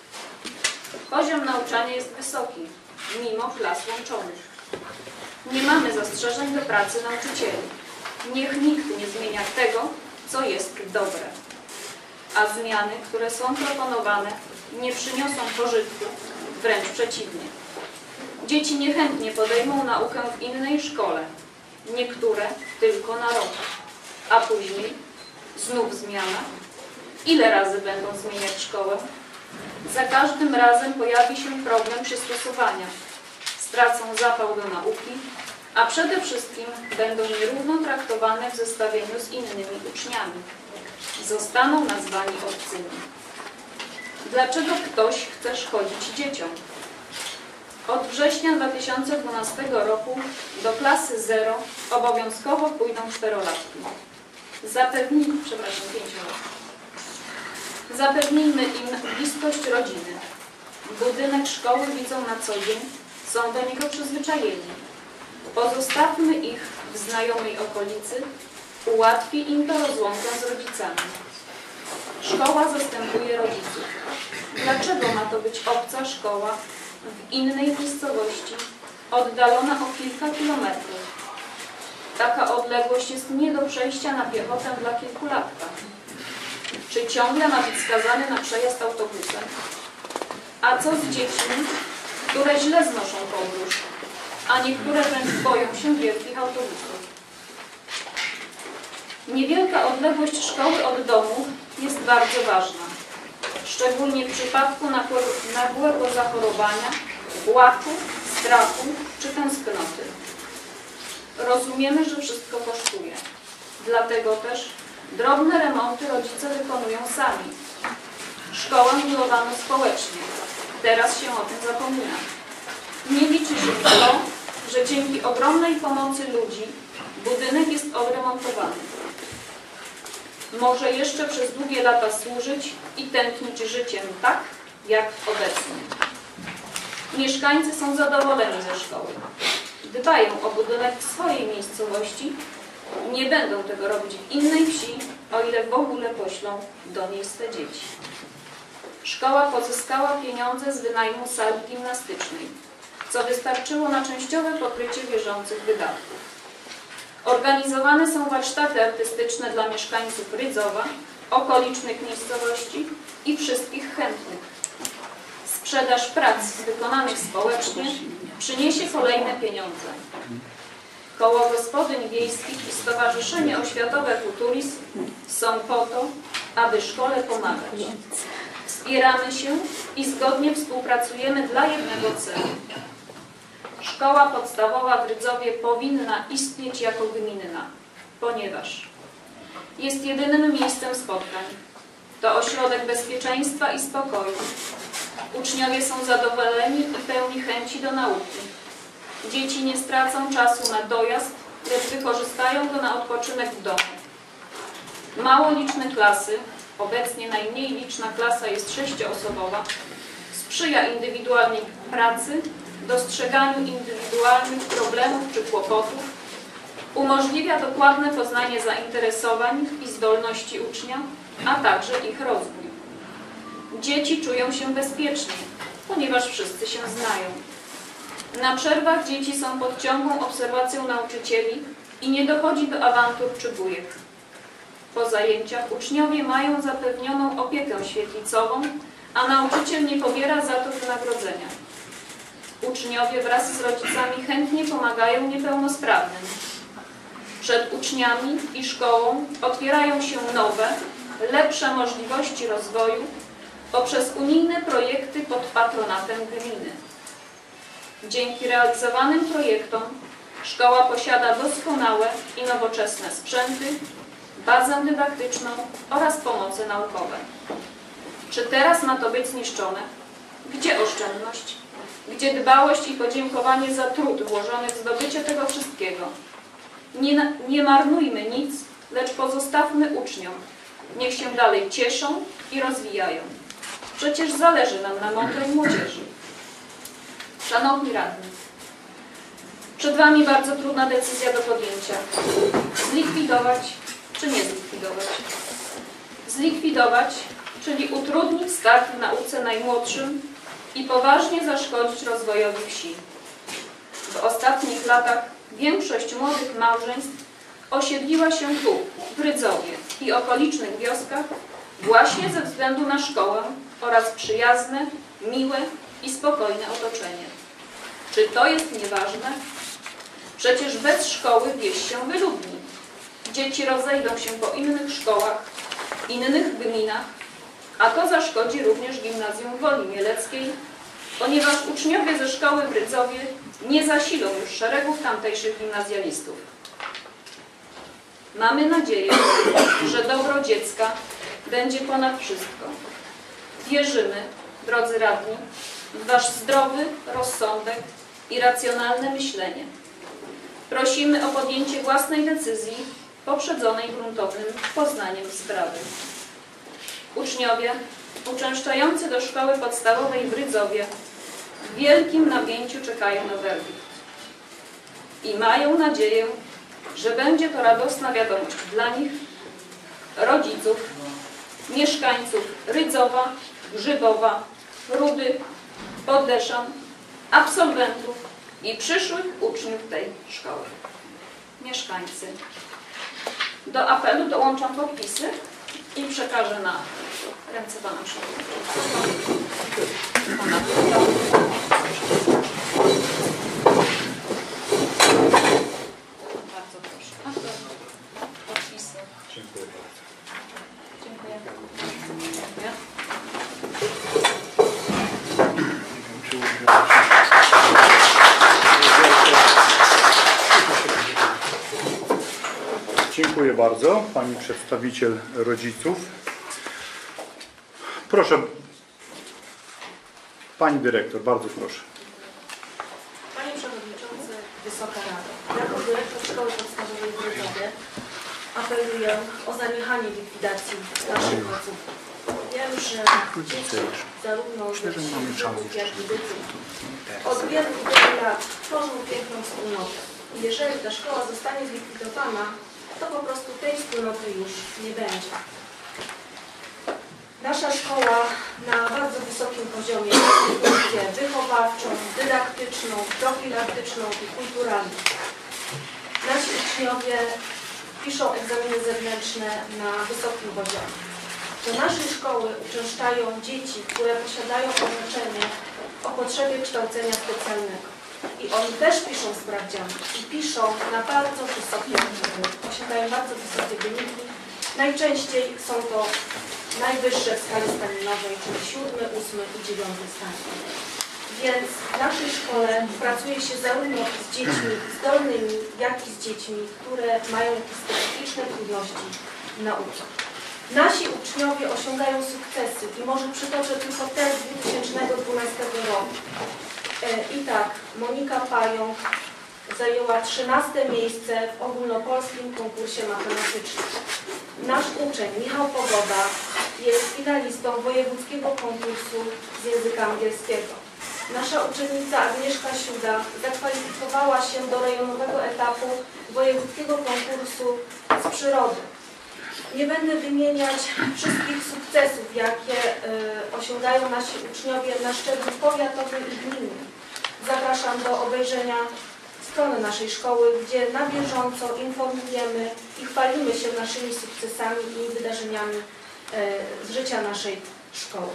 Poziom nauczania jest wysoki, mimo klas łączonych. Nie mamy zastrzeżeń do pracy nauczycieli. Niech nikt nie zmienia tego, co jest dobre. A zmiany, które są proponowane, nie przyniosą pożytku, wręcz przeciwnie. Dzieci niechętnie podejmą naukę w innej szkole, niektóre tylko na rok, a później znów zmiana. Ile razy będą zmieniać szkołę? Za każdym razem pojawi się problem przystosowania. Stracą zapał do nauki, a przede wszystkim będą nierówno traktowane w zestawieniu z innymi uczniami. Zostaną nazwani obcymi. Dlaczego ktoś chce szkodzić dzieciom? Od września dwa tysiące dwunastego roku do klasy zero obowiązkowo pójdą czterolatki. Zapewni, przepraszam, pięciolatki. Zapewnijmy im bliskość rodziny. Budynek szkoły widzą na co dzień, są do niego przyzwyczajeni. Pozostawmy ich w znajomej okolicy, ułatwi im to rozłąkę z rodzicami. Szkoła zastępuje rodziców. Dlaczego ma to być obca szkoła w innej miejscowości, oddalona o kilka kilometrów? Taka odległość jest nie do przejścia na piechotę dla kilkulatka. Czy ciągle ma być skazany na przejazd autobusem? A co z dziećmi, które źle znoszą podróż, a niektóre wręcz boją się wielkich autobusów? Niewielka odległość szkoły od domu jest bardzo ważna, szczególnie w przypadku nagłego zachorowania, płachu, strachu czy tęsknoty. Rozumiemy, że wszystko kosztuje, dlatego też drobne remonty rodzice wykonują sami. Szkołę budowano społecznie, teraz się o tym zapomina. Nie liczy się to, że dzięki ogromnej pomocy ludzi budynek jest odremontowany. Może jeszcze przez długie lata służyć i tętnić życiem tak, jak obecnie. Mieszkańcy są zadowoleni ze szkoły. dbają o budynek w swojej miejscowości, nie będą tego robić w innej wsi, o ile w ogóle poślą do niej swe dzieci. Szkoła pozyskała pieniądze z wynajmu sali gimnastycznej, co wystarczyło na częściowe pokrycie bieżących wydatków. Organizowane są warsztaty artystyczne dla mieszkańców Rydzowa, okolicznych miejscowości i wszystkich chętnych. Sprzedaż prac wykonanych społecznie przyniesie kolejne pieniądze. Koło Gospodyń Wiejskich i Stowarzyszenie Oświatowe Futurizm są po to, aby szkole pomagać. Wspieramy się i zgodnie współpracujemy dla jednego celu. Szkoła podstawowa w Rydzowie powinna istnieć jako gminna, ponieważ jest jedynym miejscem spotkań. To ośrodek bezpieczeństwa i spokoju. Uczniowie są zadowoleni i pełni chęci do nauki. Dzieci nie stracą czasu na dojazd, lecz wykorzystają go na odpoczynek w domu. Mało liczne klasy, obecnie najmniej liczna klasa jest sześcioosobowa, sprzyja indywidualnej pracy, dostrzeganiu indywidualnych problemów czy kłopotów, umożliwia dokładne poznanie zainteresowań i zdolności ucznia, a także ich rozwój. Dzieci czują się bezpiecznie, ponieważ wszyscy się znają. Na przerwach dzieci są pod ciągłą obserwacją nauczycieli i nie dochodzi do awantur czy bujek. Po zajęciach uczniowie mają zapewnioną opiekę świetlicową, a nauczyciel nie pobiera za to wynagrodzenia. Uczniowie wraz z rodzicami chętnie pomagają niepełnosprawnym. Przed uczniami i szkołą otwierają się nowe, lepsze możliwości rozwoju poprzez unijne projekty pod patronatem gminy. Dzięki realizowanym projektom szkoła posiada doskonałe i nowoczesne sprzęty, bazę dydaktyczną oraz pomoce naukowe. Czy teraz ma to być zniszczone? Gdzie oszczędność? Gdzie dbałość i podziękowanie za trud włożony w zdobycie tego wszystkiego? Nie, nie marnujmy nic, lecz pozostawmy uczniom. Niech się dalej cieszą i rozwijają. Przecież zależy nam na mądrej młodzieży. Szanowni radni, przed Wami bardzo trudna decyzja do podjęcia. Zlikwidować czy nie zlikwidować? Zlikwidować, czyli utrudnić start w nauce najmłodszym i poważnie zaszkodzić rozwojowi wsi. W ostatnich latach większość młodych małżeństw osiedliła się tu, w Rydzowie i okolicznych wioskach właśnie ze względu na szkołę oraz przyjazne, miłe i spokojne otoczenie. Czy to jest nieważne? Przecież bez szkoły wieś się wyludni. Dzieci rozejdą się po innych szkołach, innych gminach, a to zaszkodzi również gimnazjum w Woli Mieleckiej, ponieważ uczniowie ze szkoły w Rydzowie nie zasilą już szeregów tamtejszych gimnazjalistów. Mamy nadzieję, że dobro dziecka będzie ponad wszystko. Wierzymy, drodzy radni, w Wasz zdrowy rozsądek i racjonalne myślenie. Prosimy o podjęcie własnej decyzji poprzedzonej gruntownym poznaniem sprawy. Uczniowie uczęszczający do szkoły podstawowej w Rydzowie w wielkim napięciu czekają na werdykt i mają nadzieję, że będzie to radosna wiadomość dla nich, rodziców, mieszkańców Rydzowa, Grzybowa, Rudy, Poddeszan, absolwentów i przyszłych uczniów tej szkoły. Mieszkańcy. Do apelu dołączam podpisy i przekażę na ręce Pana Przewodniczącego. Pana Bardzo proszę. A to podpisy. Dziękuję bardzo. Dziękuję. Dziękuję. Dziękuję bardzo, Pani przedstawiciel rodziców. Proszę, Pani Dyrektor, bardzo proszę. Panie Przewodniczący, Wysoka Rado, jako dyrektor Szkoły Podstawowej w Rydzowie apeluję o zaniechanie likwidacji naszych placówek. Ja Wiem, że dzieci, zarówno dzieciów, jak i dzieci, od wielu, wielu lat tworzą piękną wspólnotę. I jeżeli ta szkoła zostanie zlikwidowana, to po prostu tej wspólnoty już nie będzie. Nasza szkoła na bardzo wysokim poziomie funkcję wychowawczą, dydaktyczną, profilaktyczną i kulturalną. Nasi uczniowie piszą egzaminy zewnętrzne na wysokim poziomie. Do naszej szkoły uczęszczają dzieci, które posiadają orzeczenie o potrzebie kształcenia specjalnego. I oni też piszą sprawdziany i piszą na bardzo wysokie, posiadają bardzo wysokie wyniki. Najczęściej są to najwyższe w skali stalinowej, czyli siódmy, ósmy i dziewiąty stan. Więc w naszej szkole pracuje się zarówno z dziećmi zdolnymi, jak i z dziećmi, które mają jakieś specyficzne trudności w nauce. Nasi uczniowie osiągają sukcesy i może przytoczę tylko te z dwa tysiące dwunastego roku. I tak, Monika Pająk zajęła trzynaste miejsce w ogólnopolskim konkursie matematycznym. Nasz uczeń Michał Pogoda jest finalistą wojewódzkiego konkursu z języka angielskiego. Nasza uczennica Agnieszka Siuda zakwalifikowała się do rejonowego etapu wojewódzkiego konkursu z przyrody. Nie będę wymieniać wszystkich sukcesów, jakie y, osiągają nasi uczniowie na szczeblu powiatowym i gminnym. Zapraszam do obejrzenia strony naszej szkoły, gdzie na bieżąco informujemy i chwalimy się naszymi sukcesami i wydarzeniami y, z życia naszej szkoły.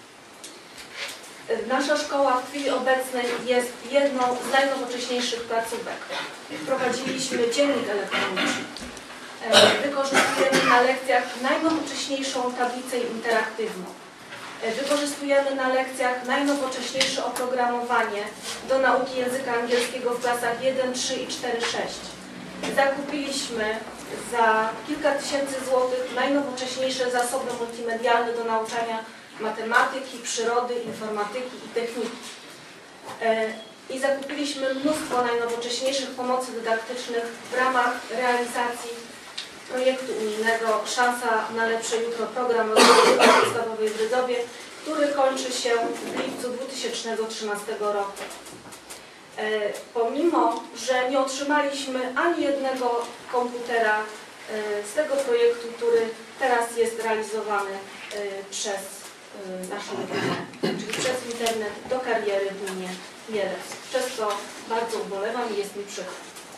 Nasza szkoła w chwili obecnej jest jedną z najnowocześniejszych placówek. Wprowadziliśmy dziennik elektroniczny. Wykorzystujemy na lekcjach najnowocześniejszą tablicę interaktywną. Wykorzystujemy na lekcjach najnowocześniejsze oprogramowanie do nauki języka angielskiego w klasach jeden, trzy i cztery, sześć. Zakupiliśmy za kilka tysięcy złotych najnowocześniejsze zasoby multimedialne do nauczania matematyki, przyrody, informatyki i techniki. I zakupiliśmy mnóstwo najnowocześniejszych pomocy dydaktycznych w ramach realizacji projektu unijnego Szansa na lepsze jutro, program rozwoju podstawowej w Rydzowie, który kończy się w lipcu dwa tysiące trzynastego roku. E, pomimo, że nie otrzymaliśmy ani jednego komputera e, z tego projektu, który teraz jest realizowany e, przez e, naszą gminę, czyli przez internet do kariery w gminie Mielec. Przez to bardzo ubolewam i jest mi przykro.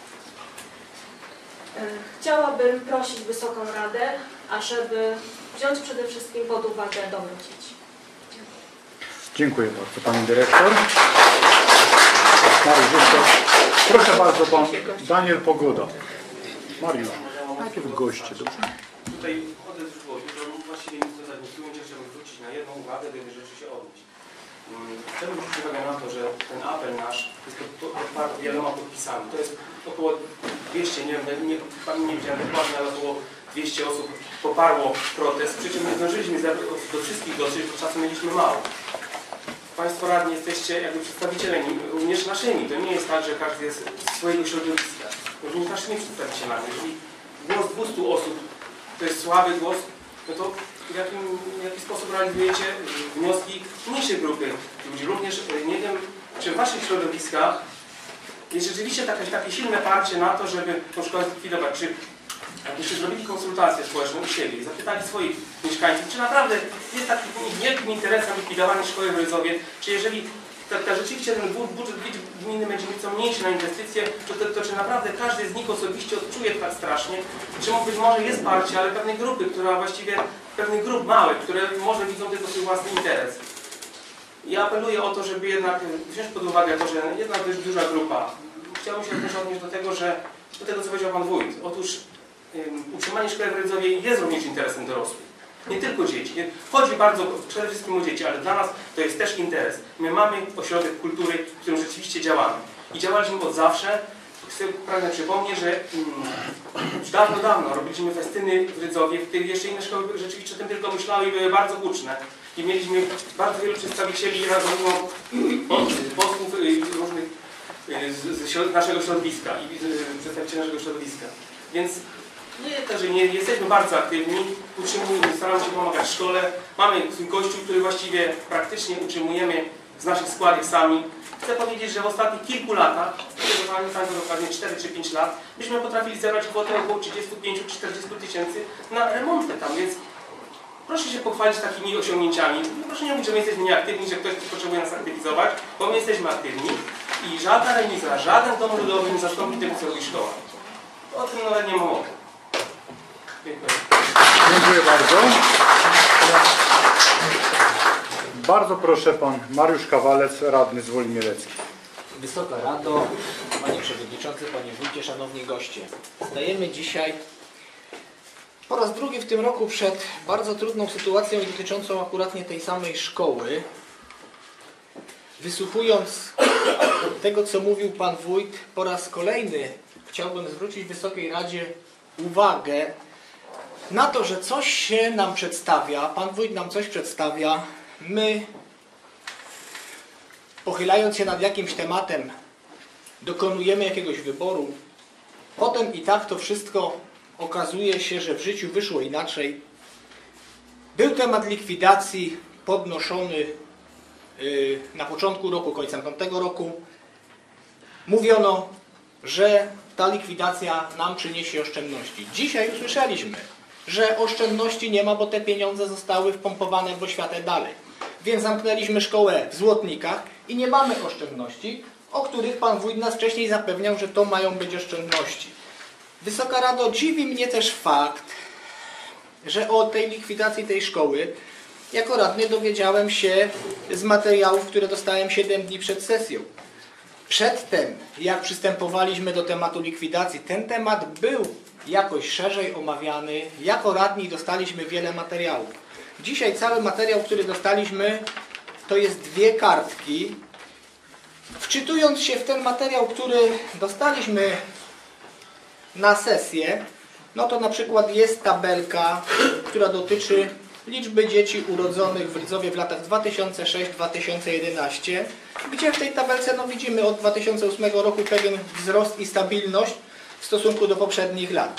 Chciałabym prosić Wysoką Radę, ażeby wziąć przede wszystkim pod uwagę dobro dzieci. Dziękuję bardzo Pani Dyrektor. Mariusz, jeszcze proszę bardzo Pan Daniel Pogoda. Mariusz, najpierw goście, dobrze? Tutaj chodzę z głowy, że właściwie nic do zagłosując, chciałbym wrócić na jedną uwagę, do jednej rzeczy się odnieść. Chciałbym zwrócić uwagę na to, że ten apel nasz jest podparty wieloma podpisami. To jest około dwieście, nie wiem, nie, nie widziałem dokładnie, ale około dwieście osób poparło protest. Przy czym nie zdążyliśmy do wszystkich dotrzeć, bo czasu mieliśmy mało. Państwo radni jesteście jakby przedstawicielami, również naszymi. To nie jest tak, że każdy jest z swojego środowiska. Również naszymi przedstawicielami. Jeżeli głos dwustu osób to jest słaby głos, no to w jaki, w jaki sposób realizujecie wnioski mniejszej grupy ludzi. Również nie wiem, czy w waszych środowiskach jest rzeczywiście takie, takie silne parcie na to, żeby tą szkołę zlikwidować. Czy jakbyście zrobili konsultacje społeczne u siebie i zapytali swoich mieszkańców, czy naprawdę jest takim wielkim interesem likwidowanie szkoły w Rydzowie, czy jeżeli ta, ta rzeczywiście ten budżet gminy będzie nieco mniejszy na inwestycje, to, to, to czy naprawdę każdy z nich osobiście odczuje tak strasznie, czy być może jest parcie, ale pewnej grupy, która właściwie, pewnych grup małych, które może widzą tylko swój własny interes. Ja apeluję o to, żeby jednak wziąć pod uwagę to, że jedna dość duża grupa. Chciałbym się też odnieść do tego, że do tego, co powiedział Pan Wójt. Otóż um, utrzymanie szkoły w Rydzowie jest również interesem dorosłych. Nie tylko dzieci. Nie, chodzi bardzo przede wszystkim o dzieci, ale dla nas to jest też interes. My mamy ośrodek kultury, w którym rzeczywiście działamy. I działaliśmy od zawsze. Chcę pragnę przypomnieć, że um, już dawno, dawno robiliśmy festyny w Rydzowie, w których jeszcze inne szkoły rzeczywiście o tym tylko myślały i były bardzo huczne. I mieliśmy bardzo wielu przedstawicieli zarówno posłów różnych z, z naszego środowiska i przedstawicieli naszego środowiska. Więc Nie, także nie, jesteśmy bardzo aktywni, utrzymujemy, staramy się pomagać w szkole. Mamy swój kościół, który właściwie praktycznie utrzymujemy z naszych składek sami. Chcę powiedzieć, że w ostatnich kilku latach, nie pamiętam dokładnie cztery czy pięć lat, myśmy potrafili zebrać kwotę około trzydziestu pięciu do czterdziestu tysięcy na remonty tam, więc proszę się pochwalić takimi osiągnięciami. Proszę nie mówić, że my jesteśmy nieaktywni, że ktoś potrzebuje nas aktywizować, bo my jesteśmy aktywni i żadna remiza, żaden dom ludowy nie zastąpi tego, co robi szkoła. O tym nawet nie ma mowy. Dziękuję. Dziękuję bardzo. Bardzo proszę, pan Mariusz Kawalec, radny z Woli Mieleckiej. Wysoka Rado, Panie Przewodniczący, Panie Wójcie, Szanowni Goście. Stajemy dzisiaj po raz drugi w tym roku przed bardzo trudną sytuacją dotyczącą akurat nie tej samej szkoły. Wysłuchując tego, co mówił Pan Wójt, po raz kolejny chciałbym zwrócić Wysokiej Radzie uwagę na to, że coś się nam przedstawia, Pan Wójt nam coś przedstawia, my, pochylając się nad jakimś tematem, dokonujemy jakiegoś wyboru, potem i tak to wszystko okazuje się, że w życiu wyszło inaczej. Był temat likwidacji podnoszony na początku roku, końcem tamtego roku. Mówiono, że ta likwidacja nam przyniesie oszczędności. Dzisiaj usłyszeliśmy, że oszczędności nie ma, bo te pieniądze zostały wpompowane w oświatę dalej. Więc zamknęliśmy szkołę w Złotnikach i nie mamy oszczędności, o których Pan Wójt nas wcześniej zapewniał, że to mają być oszczędności. Wysoka Rado, dziwi mnie też fakt, że o tej likwidacji tej szkoły jako radny dowiedziałem się z materiałów, które dostałem siedem dni przed sesją. Przedtem, jak przystępowaliśmy do tematu likwidacji, ten temat był jakoś szerzej omawiany. Jako radni dostaliśmy wiele materiałów. Dzisiaj cały materiał, który dostaliśmy, to jest dwie kartki. Wczytując się w ten materiał, który dostaliśmy na sesję, no to na przykład jest tabelka, która dotyczy liczby dzieci urodzonych w Rydzowie w latach dwa tysiące szóstym do dwa tysiące jedenastego, gdzie w tej tabelce no, widzimy od dwa tysiące ósmego roku pewien wzrost i stabilność w stosunku do poprzednich lat.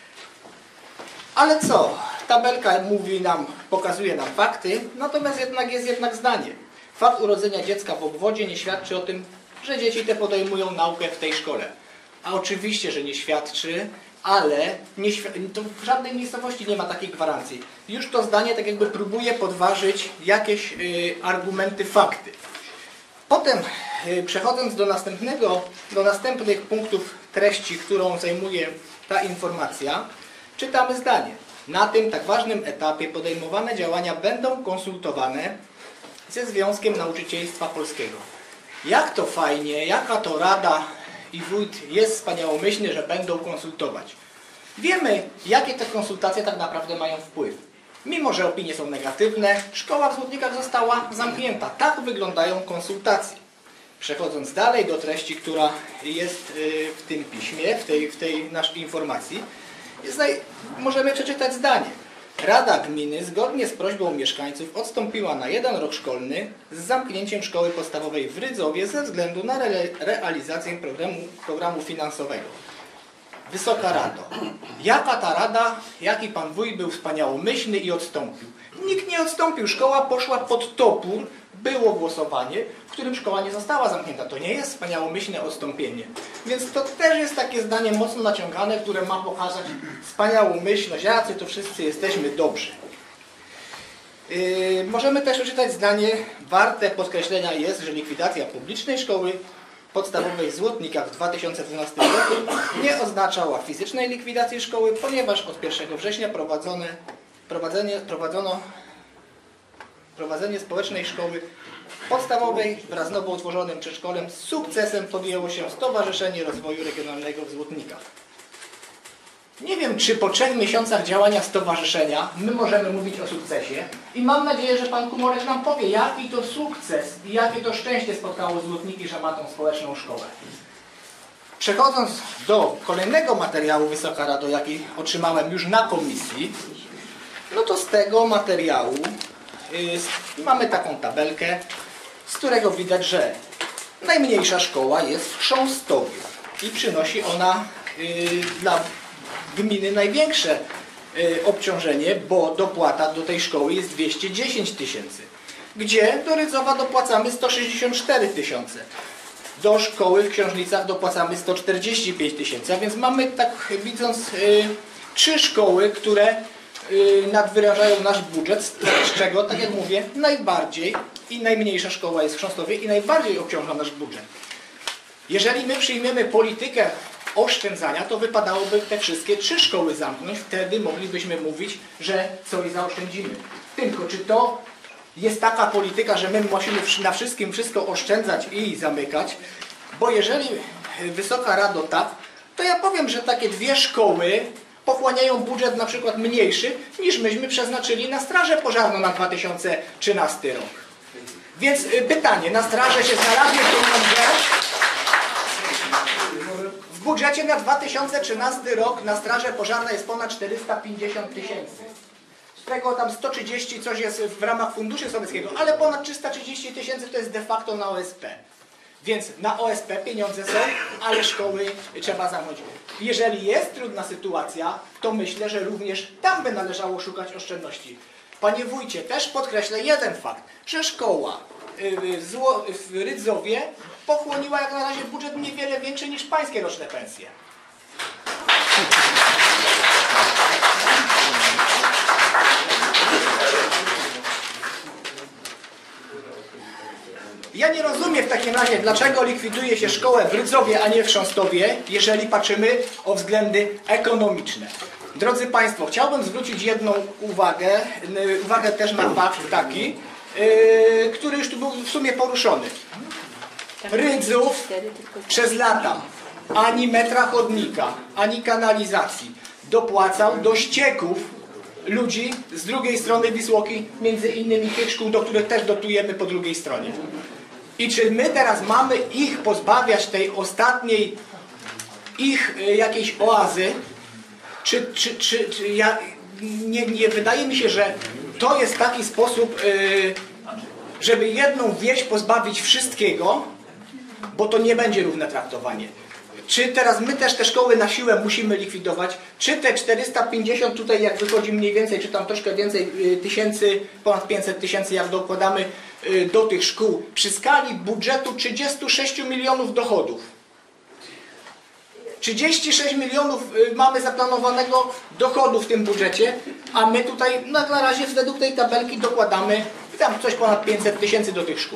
Ale co? Tabelka mówi nam, pokazuje nam fakty, natomiast jednak jest jednak zdanie. Fakt urodzenia dziecka w obwodzie nie świadczy o tym, że dzieci te podejmują naukę w tej szkole. A oczywiście, że nie świadczy, ale nie, to w żadnej miejscowości nie ma takiej gwarancji. Już to zdanie tak jakby próbuje podważyć jakieś y, argumenty, fakty. Potem y, przechodząc do następnego, do następnych punktów treści, którą zajmuje ta informacja, czytamy zdanie. Na tym tak ważnym etapie podejmowane działania będą konsultowane ze Związkiem Nauczycielstwa Polskiego. Jak to fajnie, jaka to rada i wójt jest wspaniałomyślny, że będą konsultować. Wiemy, jakie te konsultacje tak naprawdę mają wpływ. Mimo że opinie są negatywne, szkoła w Złotnikach została zamknięta. Tak wyglądają konsultacje. Przechodząc dalej do treści, która jest w tym piśmie, w tej, w tej naszej informacji, jest, możemy przeczytać zdanie. Rada Gminy zgodnie z prośbą mieszkańców odstąpiła na jeden rok szkolny z zamknięciem szkoły podstawowej w Rydzowie ze względu na re realizację programu, programu finansowego. Wysoka Rado, jaka ta rada, jaki pan wójt był wspaniałomyślny i odstąpił? Nikt nie odstąpił, szkoła poszła pod topór, było głosowanie, w którym szkoła nie została zamknięta. To nie jest wspaniałomyślne odstąpienie. Więc to też jest takie zdanie mocno naciągane, które ma pokazać wspaniałomyślność, jacy to wszyscy jesteśmy dobrzy. Yy, możemy też przeczytać zdanie, warte podkreślenia jest, że likwidacja publicznej szkoły podstawowej w Złotnikach w dwa tysiące dwunastym roku nie oznaczała fizycznej likwidacji szkoły, ponieważ od pierwszego września prowadzone, prowadzenie, prowadzono prowadzenie społecznej szkoły podstawowej wraz z nowo utworzonym przedszkolem z sukcesem podjęło się Stowarzyszenie Rozwoju Regionalnego w Złotnikach. Nie wiem, czy po trzech miesiącach działania stowarzyszenia my możemy mówić o sukcesie i mam nadzieję, że pan Kumorek nam powie, jaki to sukces i jakie to szczęście spotkało Złotniki, że ma tą społeczną szkołę. Przechodząc do kolejnego materiału, Wysoka Rado, jaki otrzymałem już na komisji, no to z tego materiału yy, mamy taką tabelkę, z którego widać, że najmniejsza szkoła jest w Chrząstowie i przynosi ona yy, dla gminy największe y, obciążenie, bo dopłata do tej szkoły jest dwieście dziesięć tysięcy, gdzie do Rydzowa dopłacamy sto sześćdziesiąt cztery tysiące. Do szkoły w Książnicach dopłacamy sto czterdzieści pięć tysięcy, a więc mamy, tak widząc, y, trzy szkoły, które y, nadwyrażają nasz budżet, z czego, tak jak mówię, najbardziej i najmniejsza szkoła jest w Chrząstowie i najbardziej obciąża nasz budżet. Jeżeli my przyjmiemy politykę oszczędzania, to wypadałoby te wszystkie trzy szkoły zamknąć, wtedy moglibyśmy mówić, że coś zaoszczędzimy. Tylko czy to jest taka polityka, że my musimy na wszystkim wszystko oszczędzać i zamykać? Bo jeżeli, Wysoka Rado, tak, to ja powiem, że takie dwie szkoły pochłaniają budżet na przykład mniejszy, niż myśmy przeznaczyli na strażę pożarną na dwa tysiące trzynasty rok. Więc pytanie, na strażę się znalazły pieniądze? W budżecie na dwa tysiące trzynasty rok na strażę pożarną jest ponad czterysta pięćdziesiąt tysięcy. Z tego tam sto trzydzieści coś jest w ramach Funduszu Sowieckiego, ale ponad trzysta trzydzieści tysięcy to jest de facto na O S P. Więc na O S P pieniądze są, ale szkoły trzeba zamknąć. Jeżeli jest trudna sytuacja, to myślę, że również tam by należało szukać oszczędności. Panie wójcie, też podkreślę jeden fakt, że szkoła w Rydzowie pochłoniła jak na razie budżet niewiele większy niż pańskie roczne pensje. Ja nie rozumiem w takim razie, dlaczego likwiduje się szkołę w Rydzowie, a nie w Chrząstowie, jeżeli patrzymy o względy ekonomiczne. Drodzy Państwo, chciałbym zwrócić jedną uwagę, uwagę też na fakt taki, yy, który już tu był w sumie poruszony. Rydzów przez lata ani metra chodnika, ani kanalizacji dopłacał do ścieków ludzi z drugiej strony Wisłoki, między innymi tych szkół, do których też dotujemy po drugiej stronie. I czy my teraz mamy ich pozbawiać tej ostatniej ich y, jakiejś oazy? Czy, czy, czy, czy ja, nie, nie wydaje mi się, że to jest taki sposób, y, żeby jedną wieś pozbawić wszystkiego, bo to nie będzie równe traktowanie. Czy teraz my też te szkoły na siłę musimy likwidować? Czy te czterysta pięćdziesiąt tutaj, jak wychodzi mniej więcej, czy tam troszkę więcej tysięcy, ponad pięćset tysięcy, jak dokładamy do tych szkół, przy skali budżetu trzydziestu sześciu milionów dochodów? trzydzieści sześć milionów mamy zaplanowanego dochodu w tym budżecie, a my tutaj no, na razie według tej tabelki dokładamy tam coś ponad pięćset tysięcy do tych szkół.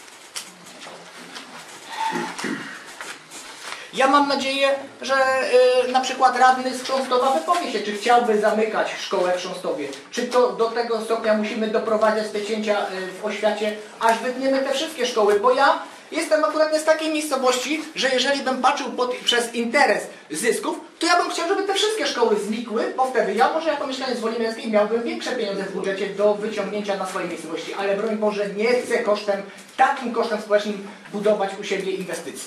Ja mam nadzieję, że y, na przykład radny z Chrząstowa wypowie się, czy chciałby zamykać szkołę w Chrząstowie. Czy to do tego stopnia musimy doprowadzać te cięcia y, w oświacie, aż wytniemy te wszystkie szkoły, bo ja jestem akurat z takiej miejscowości, że jeżeli bym patrzył pod, przez interes zysków, to ja bym chciał, żeby te wszystkie szkoły znikły, bo wtedy ja może jako mieszkaniec Wolimirskiej miałbym większe pieniądze w budżecie do wyciągnięcia na swojej miejscowości, ale broń Boże nie chcę kosztem, takim kosztem społecznym budować u siebie inwestycji.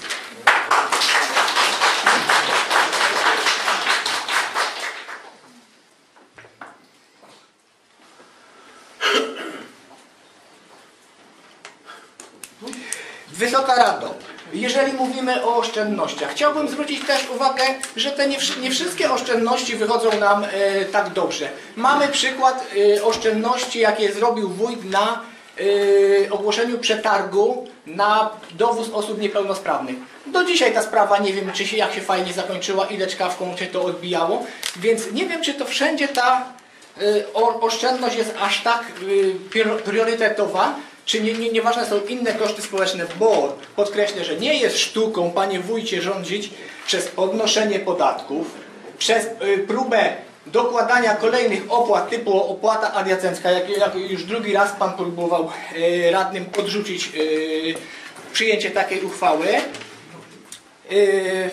Wysoka Rado, jeżeli mówimy o oszczędnościach, chciałbym zwrócić też uwagę, że te nie, nie wszystkie oszczędności wychodzą nam e, tak dobrze. Mamy przykład e, oszczędności, jakie zrobił wójt na e, ogłoszeniu przetargu na dowóz osób niepełnosprawnych. Do dzisiaj ta sprawa, nie wiem, czy się, jak się fajnie zakończyła, ile czkawką się to odbijało, więc nie wiem, czy to wszędzie ta e, o, oszczędność jest aż tak e, priorytetowa, czy nie, nie, nieważne są inne koszty społeczne, bo podkreślę, że nie jest sztuką, panie wójcie, rządzić przez podnoszenie podatków, przez y, próbę dokładania kolejnych opłat typu opłata adiacencka, jak, jak już drugi raz pan próbował y, radnym podrzucić y, przyjęcie takiej uchwały. Y,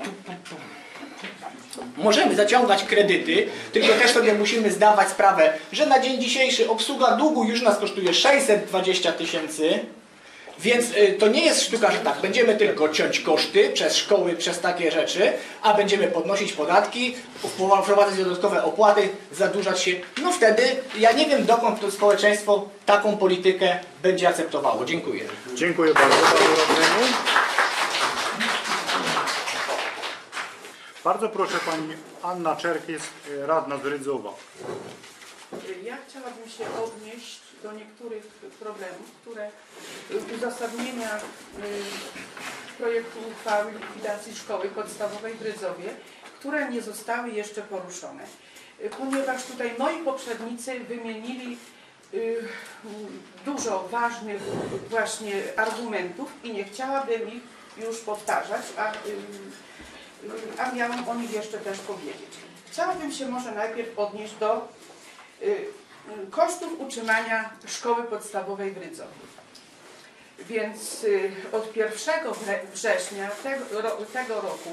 Możemy zaciągać kredyty, tylko też sobie musimy zdawać sprawę, że na dzień dzisiejszy obsługa długu już nas kosztuje sześćset dwadzieścia tysięcy, więc to nie jest sztuka, że tak, będziemy tylko ciąć koszty przez szkoły, przez takie rzeczy, a będziemy podnosić podatki, wprowadzać dodatkowe opłaty, zadłużać się. No wtedy ja nie wiem, dokąd to społeczeństwo taką politykę będzie akceptowało. Dziękuję. Dziękuję bardzo panu radnemu. Bardzo proszę pani Anna Czerkies, radna z Rydzowa. Ja chciałabym się odnieść do niektórych problemów, które uzasadnienia projektu uchwały likwidacji szkoły podstawowej w Rydzowie, które nie zostały jeszcze poruszone. Ponieważ tutaj moi poprzednicy wymienili dużo ważnych właśnie argumentów i nie chciałabym ich już powtarzać, a, a miałam o nich jeszcze też powiedzieć. Chciałabym się może najpierw odnieść do kosztów utrzymania szkoły podstawowej w Rydzowie. Więc od pierwszego września tego, tego roku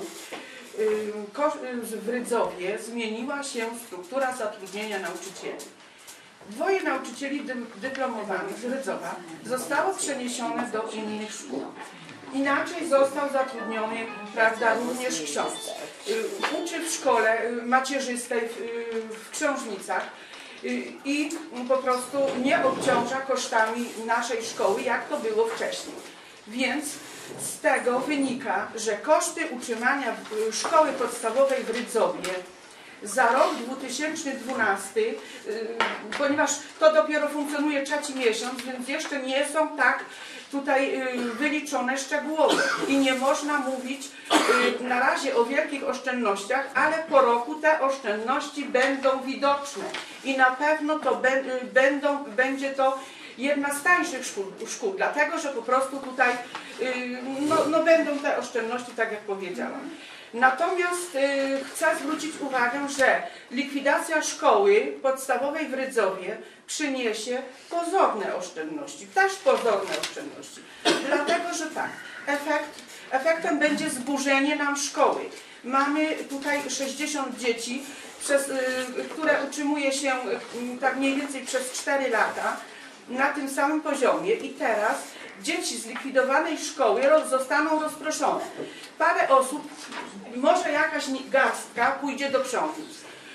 w Rydzowie zmieniła się struktura zatrudnienia nauczycieli. Dwoje nauczycieli dyplomowanych z Rydzowa zostało przeniesione do innych szkół. Inaczej został zatrudniony, prawda, również ksiądz. Uczy w szkole macierzystej w, w Książnicach i po prostu nie obciąża kosztami naszej szkoły, jak to było wcześniej. Więc z tego wynika, że koszty utrzymania szkoły podstawowej w Rydzowie za rok dwa tysiące dwunasty, ponieważ to dopiero funkcjonuje trzeci miesiąc, więc jeszcze nie są tak tutaj wyliczone szczegółowo i nie można mówić na razie o wielkich oszczędnościach, ale po roku te oszczędności będą widoczne i na pewno to będą, będzie to jedna z tańszych szkół, szkół dlatego że po prostu tutaj no, no będą te oszczędności, tak jak powiedziałam. Natomiast y, chcę zwrócić uwagę, że likwidacja szkoły podstawowej w Rydzowie przyniesie pozorne oszczędności, też pozorne oszczędności. Dlatego, że tak, efekt, efektem będzie zburzenie nam szkoły. Mamy tutaj sześćdziesiąt dzieci, przez, y, które utrzymuje się y, tak mniej więcej przez cztery lata na tym samym poziomie i teraz dzieci z likwidowanej szkoły zostaną rozproszone. Parę osób, może jakaś garstka pójdzie do Książnic.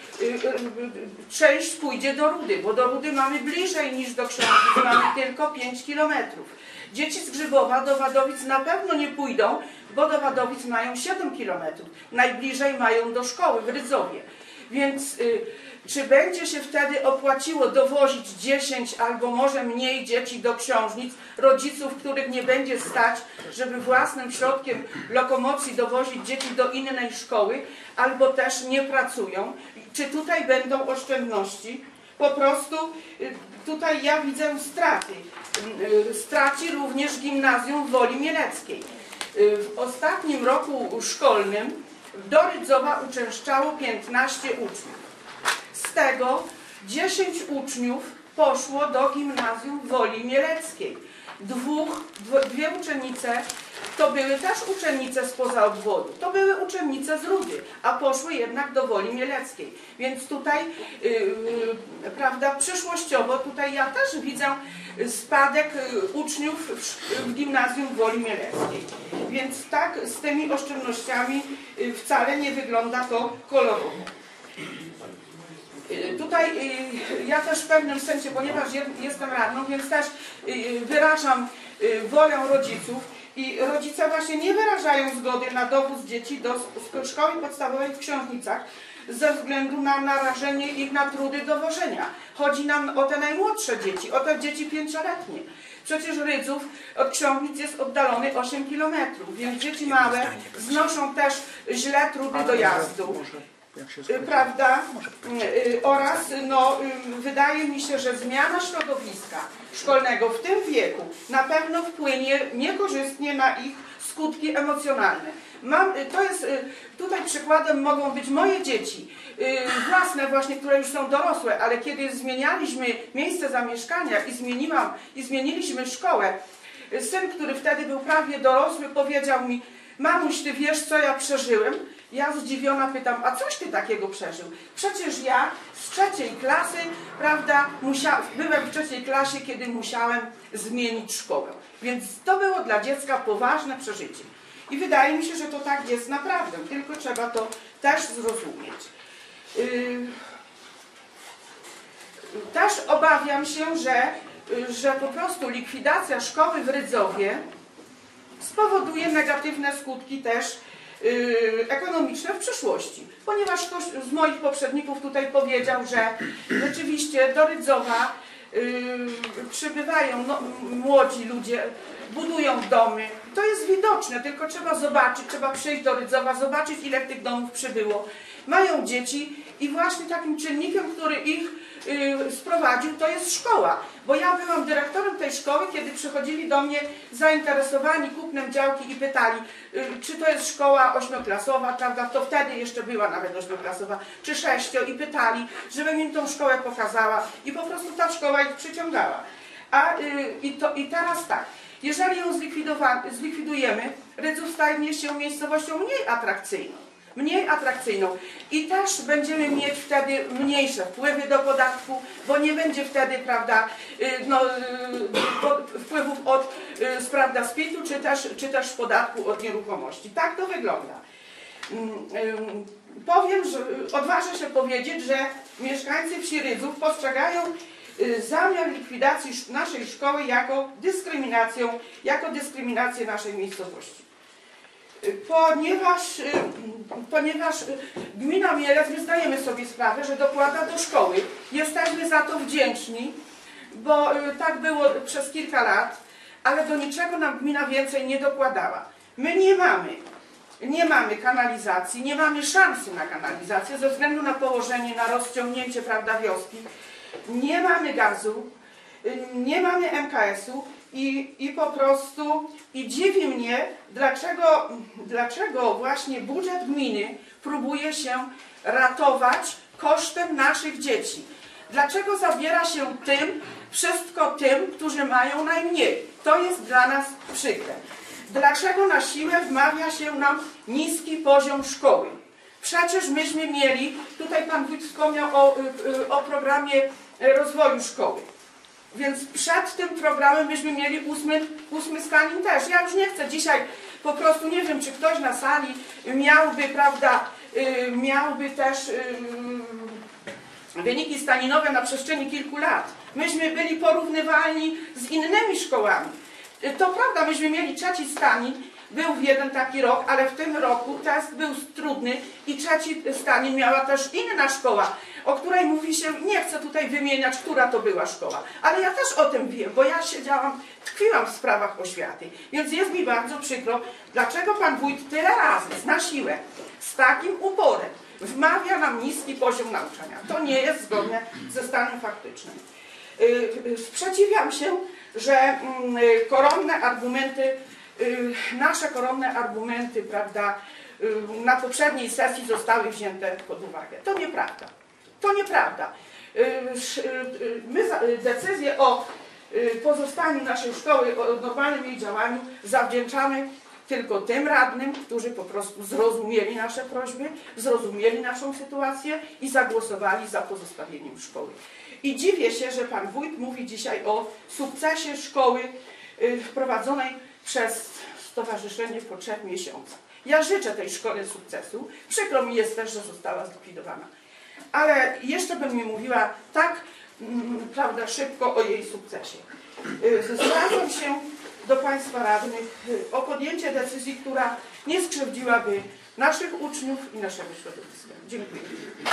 Część pójdzie do Rudy, bo do Rudy mamy bliżej niż do Książnic, mamy tylko pięć kilometrów. Dzieci z Grzybowa do Wadowic na pewno nie pójdą, bo do Wadowic mają siedem kilometrów. Najbliżej mają do szkoły w Rydzowie. Więc y, czy będzie się wtedy opłaciło dowozić dziesięć albo może mniej dzieci do Książnic, rodziców, których nie będzie stać, żeby własnym środkiem lokomocji dowozić dzieci do innej szkoły, albo też nie pracują? Czy tutaj będą oszczędności? Po prostu y, tutaj ja widzę straty. Y, straci również gimnazjum w Woli Mieleckiej. Y, w ostatnim roku szkolnym do Rydzowa uczęszczało piętnaście uczniów. Z tego dziesięć uczniów poszło do gimnazjum w Woli Mieleckiej. Dwóch, dwie uczennice to były też uczennice spoza obwodu. To były uczennice z Rudy, a poszły jednak do Woli Mieleckiej. Więc tutaj, yy, yy, prawda, przyszłościowo tutaj ja też widzę spadek uczniów w, w gimnazjum w Woli Mieleckiej. Więc tak z tymi oszczędnościami wcale nie wygląda to kolorowo. Tutaj ja też w pewnym sensie, ponieważ jestem radną, więc też wyrażam wolę rodziców i rodzice właśnie nie wyrażają zgody na dowóz dzieci do szkoły podstawowej w Książnicach ze względu na narażenie ich na trudy dowożenia. Chodzi nam o te najmłodsze dzieci, o te dzieci pięcioletnie. Przecież Rydzów od Książnic jest oddalony osiem kilometrów, więc dzieci małe znoszą też źle trudy dojazdu. Prawda? Oraz no, wydaje mi się, że zmiana środowiska szkolnego w tym wieku na pewno wpłynie niekorzystnie na ich skutki emocjonalne. Mam, to jest, tutaj przykładem mogą być moje dzieci, własne właśnie, które już są dorosłe, ale kiedy zmienialiśmy miejsce zamieszkania i, zmieniłam, i zmieniliśmy szkołę, syn, który wtedy był prawie dorosły, powiedział mi: mamuś, ty wiesz, co ja przeżyłem? Ja zdziwiona pytam: a coś ty takiego przeżył? Przecież ja z trzeciej klasy, prawda, musiał, byłem w trzeciej klasie, kiedy musiałem zmienić szkołę. Więc to było dla dziecka poważne przeżycie. I wydaje mi się, że to tak jest naprawdę, tylko trzeba to też zrozumieć. Yy... Też obawiam się, że, że po prostu likwidacja szkoły w Rydzowie spowoduje negatywne skutki też y, ekonomiczne w przyszłości. Ponieważ ktoś z moich poprzedników tutaj powiedział, że rzeczywiście do Rydzowa y, przybywają no, młodzi ludzie, budują domy. To jest widoczne, tylko trzeba zobaczyć, trzeba przyjść do Rydzowa, zobaczyć, ile tych domów przybyło. Mają dzieci i właśnie takim czynnikiem, który ich y, sprowadził, to jest szkoła. Bo ja byłam dyrektorem tej szkoły, kiedy przychodzili do mnie zainteresowani kupnem działki i pytali, y, czy to jest szkoła ośmioklasowa, prawda? To wtedy jeszcze była nawet ośmioklasowa, czy sześcio, i pytali, żebym im tą szkołę pokazała i po prostu ta szkoła ich przyciągała. A, y, i, to, I teraz tak. Jeżeli ją zlikwidujemy, Rydzów stanie się miejscowością mniej atrakcyjną. Mniej atrakcyjną. I też będziemy mieć wtedy mniejsze wpływy do podatku, bo nie będzie wtedy, prawda, no, wpływów od prawda, z P I T-u, czy też, czy też podatku od nieruchomości. Tak to wygląda. Powiem, że odważę się powiedzieć, że mieszkańcy wsi Rydzów postrzegają zamiar likwidacji naszej szkoły jako dyskryminacją, jako dyskryminację naszej miejscowości. Ponieważ, ponieważ gmina Mielec, my zdajemy sobie sprawę, że dokłada do szkoły. Jesteśmy za to wdzięczni, bo tak było przez kilka lat, ale do niczego nam gmina więcej nie dokładała. My nie mamy, nie mamy kanalizacji, nie mamy szansy na kanalizację ze względu na położenie, na rozciągnięcie, prawda, wioski. Nie mamy gazu, nie mamy M K S-u i, i po prostu i dziwi mnie, dlaczego, dlaczego właśnie budżet gminy próbuje się ratować kosztem naszych dzieci. Dlaczego zabiera się tym, wszystko tym, którzy mają najmniej. To jest dla nas przykre. Dlaczego na siłę wmawia się nam niski poziom szkoły? Przecież myśmy mieli, tutaj pan wójt wspomniał o, o programie rozwoju szkoły. Więc przed tym programem myśmy mieli ósmy, ósmy Stanin też. Ja już nie chcę dzisiaj, po prostu nie wiem, czy ktoś na sali miałby, prawda, miałby też wyniki staninowe na przestrzeni kilku lat. Myśmy byli porównywalni z innymi szkołami. To prawda, myśmy mieli trzeci Stanin, był w jeden taki rok, ale w tym roku test był trudny i trzeci Stanin miała też inna szkoła, o której mówi się, nie chcę tutaj wymieniać, która to była szkoła, ale ja też o tym wiem, bo ja siedziałam, tkwiłam w sprawach oświaty, więc jest mi bardzo przykro, dlaczego pan wójt tyle razy na siłę, z takim uporem wmawia nam niski poziom nauczania. To nie jest zgodne ze stanem faktycznym. Sprzeciwiam się, że koronne argumenty, nasze koronne argumenty, prawda, na poprzedniej sesji zostały wzięte pod uwagę. To nieprawda. To nieprawda. My decyzję o pozostaniu naszej szkoły, o normalnym jej działaniu zawdzięczamy tylko tym radnym, którzy po prostu zrozumieli nasze prośby, zrozumieli naszą sytuację i zagłosowali za pozostawieniem szkoły. I dziwię się, że pan wójt mówi dzisiaj o sukcesie szkoły wprowadzonej przez stowarzyszenie po trzech miesiącach. Ja życzę tej szkole sukcesu. Przykro mi jest też, że została zlikwidowana. Ale jeszcze bym nie mówiła tak, mm, prawda, szybko o jej sukcesie. Zwracam się do państwa radnych o podjęcie decyzji, która nie skrzywdziłaby naszych uczniów i naszego środowiska. Dziękuję.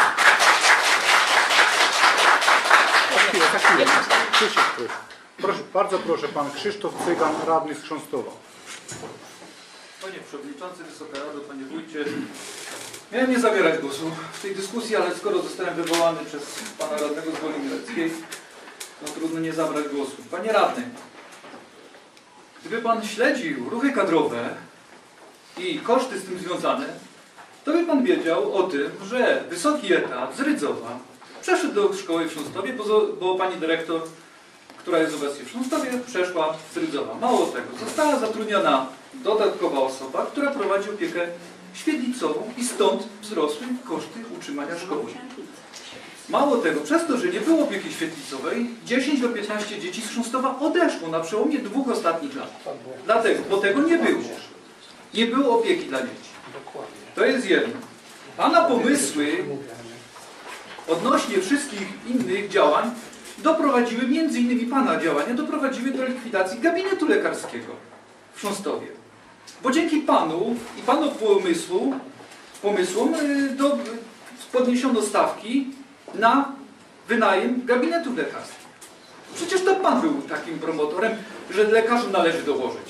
Proszę, bardzo proszę, pan Krzysztof Cygan, radny z Chrząstowa. Panie Przewodniczący, Wysoka Rado, Panie Wójcie, miałem nie zabierać głosu w tej dyskusji, ale skoro zostałem wywołany przez Pana Radnego z Woli Mieleckiej, no trudno nie zabrać głosu. Panie Radny, gdyby Pan śledził ruchy kadrowe i koszty z tym związane, to by Pan wiedział o tym, że wysoki etat z Rydzowa przeszedł do szkoły w Chrząstowie, bo, bo Pani Dyrektor, która jest obecnie w Chrząstowie, przeszła z Rydzowa. Mało tego, została zatrudniona dodatkowa osoba, która prowadzi opiekę świetlicową i stąd wzrosły koszty utrzymania szkoły. Mało tego, przez to, że nie było opieki świetlicowej, dziesięć do piętnastu dzieci z Chrząstowa odeszło na przełomie dwóch ostatnich lat. Dlatego, bo tego nie było. Nie było opieki dla dzieci. To jest jedno. Pana pomysły odnośnie wszystkich innych działań doprowadziły, między innymi Pana działania, doprowadziły do likwidacji gabinetu lekarskiego w Chrząstowie. Bo dzięki Panu i Panu pomysłu, pomysłom y, do, podniesiono stawki na wynajem gabinetów lekarskich. Przecież to Pan był takim promotorem, że lekarzom należy dołożyć.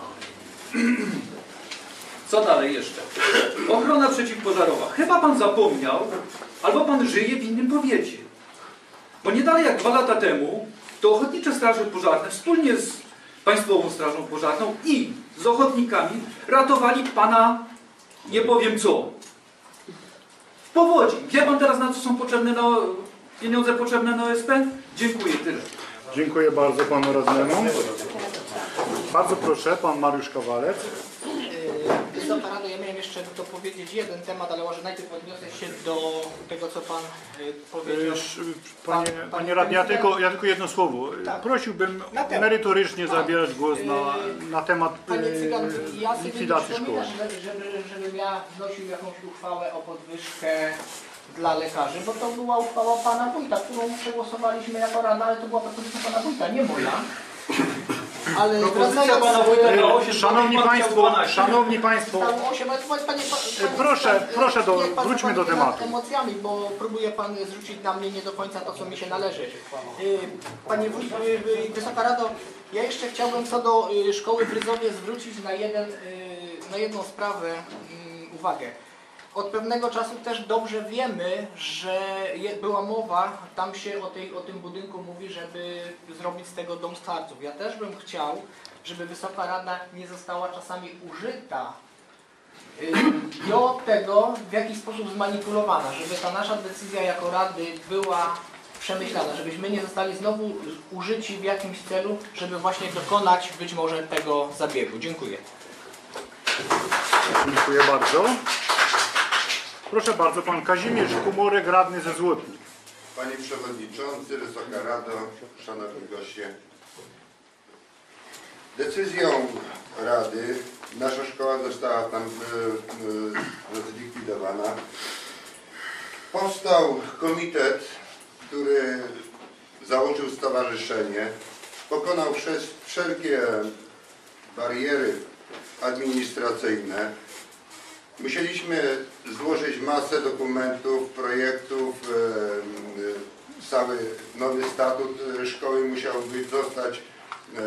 Co dalej jeszcze? Ochrona przeciwpożarowa. Chyba Pan zapomniał, albo Pan żyje w innym powiecie. Bo nie dalej jak dwa lata temu, to Ochotnicze Straże Pożarne wspólnie z Państwową Strażą Pożarną i z ochotnikami ratowali Pana, nie powiem co, w powodzi. Wie Pan teraz, na co są potrzebne na, pieniądze potrzebne na O S P? Dziękuję, tyle. Dziękuję bardzo panu radnemu. Bardzo proszę, pan Mariusz Kowalec. Wysoka Rado, ja miałem jeszcze dopowiedzieć jeden temat, ale może najpierw odniosę się do tego, co Pan y, powiedział. Sz- Panie, panie radny, ja tylko, ja tylko jedno słowo. Tak. Prosiłbym Na temat. merytorycznie Tak. zabierać głos na, na temat Panie Cygan, ja e, sobie nie likwidacji szkoły. przypominam, żeby, żeby, żebym ja wnosił jakąś uchwałę o podwyżkę dla lekarzy, bo to była uchwała Pana Wójta, którą przegłosowaliśmy jako Rada, ale to była propozycja Pana Wójta, nie moja. Ale Propozycja Pana Wójta E, dało się, Szanowni Pan chciał Państwo, dwanaście. szanowni Państwo, Stało osiem, ale panie, panie, panie, proszę, pan, proszę do- niech pan wróćmy pan do nie tematu. nad emocjami, bo próbuje Pan zrzucić na mnie nie do końca to, co mi się należy. Y, Panie Wójt, y, y, Wysoka Rado, ja jeszcze chciałbym co do y, szkoły w Rydzowie zwrócić na, jeden, y, na jedną sprawę y, uwagę. Od pewnego czasu też dobrze wiemy, że je, była mowa, tam się o, tej, o tym budynku mówi, żeby zrobić z tego dom starców. Ja też bym chciał, żeby Wysoka Rada nie została czasami użyta y, do tego, w jaki sposób zmanipulowana, żeby ta nasza decyzja jako Rady była przemyślana, żebyśmy nie zostali znowu użyci w jakimś celu, żeby właśnie dokonać być może tego zabiegu. Dziękuję. dziękuję bardzo. Proszę bardzo, pan Kazimierz Kumorek, radny ze Złotni. Panie Przewodniczący, Wysoka Rado, Szanowni Goście. Decyzją Rady nasza szkoła została tam y, y, zlikwidowana. Powstał komitet, który założył stowarzyszenie, pokonał przez wszelkie bariery administracyjne. Musieliśmy złożyć masę dokumentów, projektów, e, cały nowy statut szkoły musiał być, zostać e,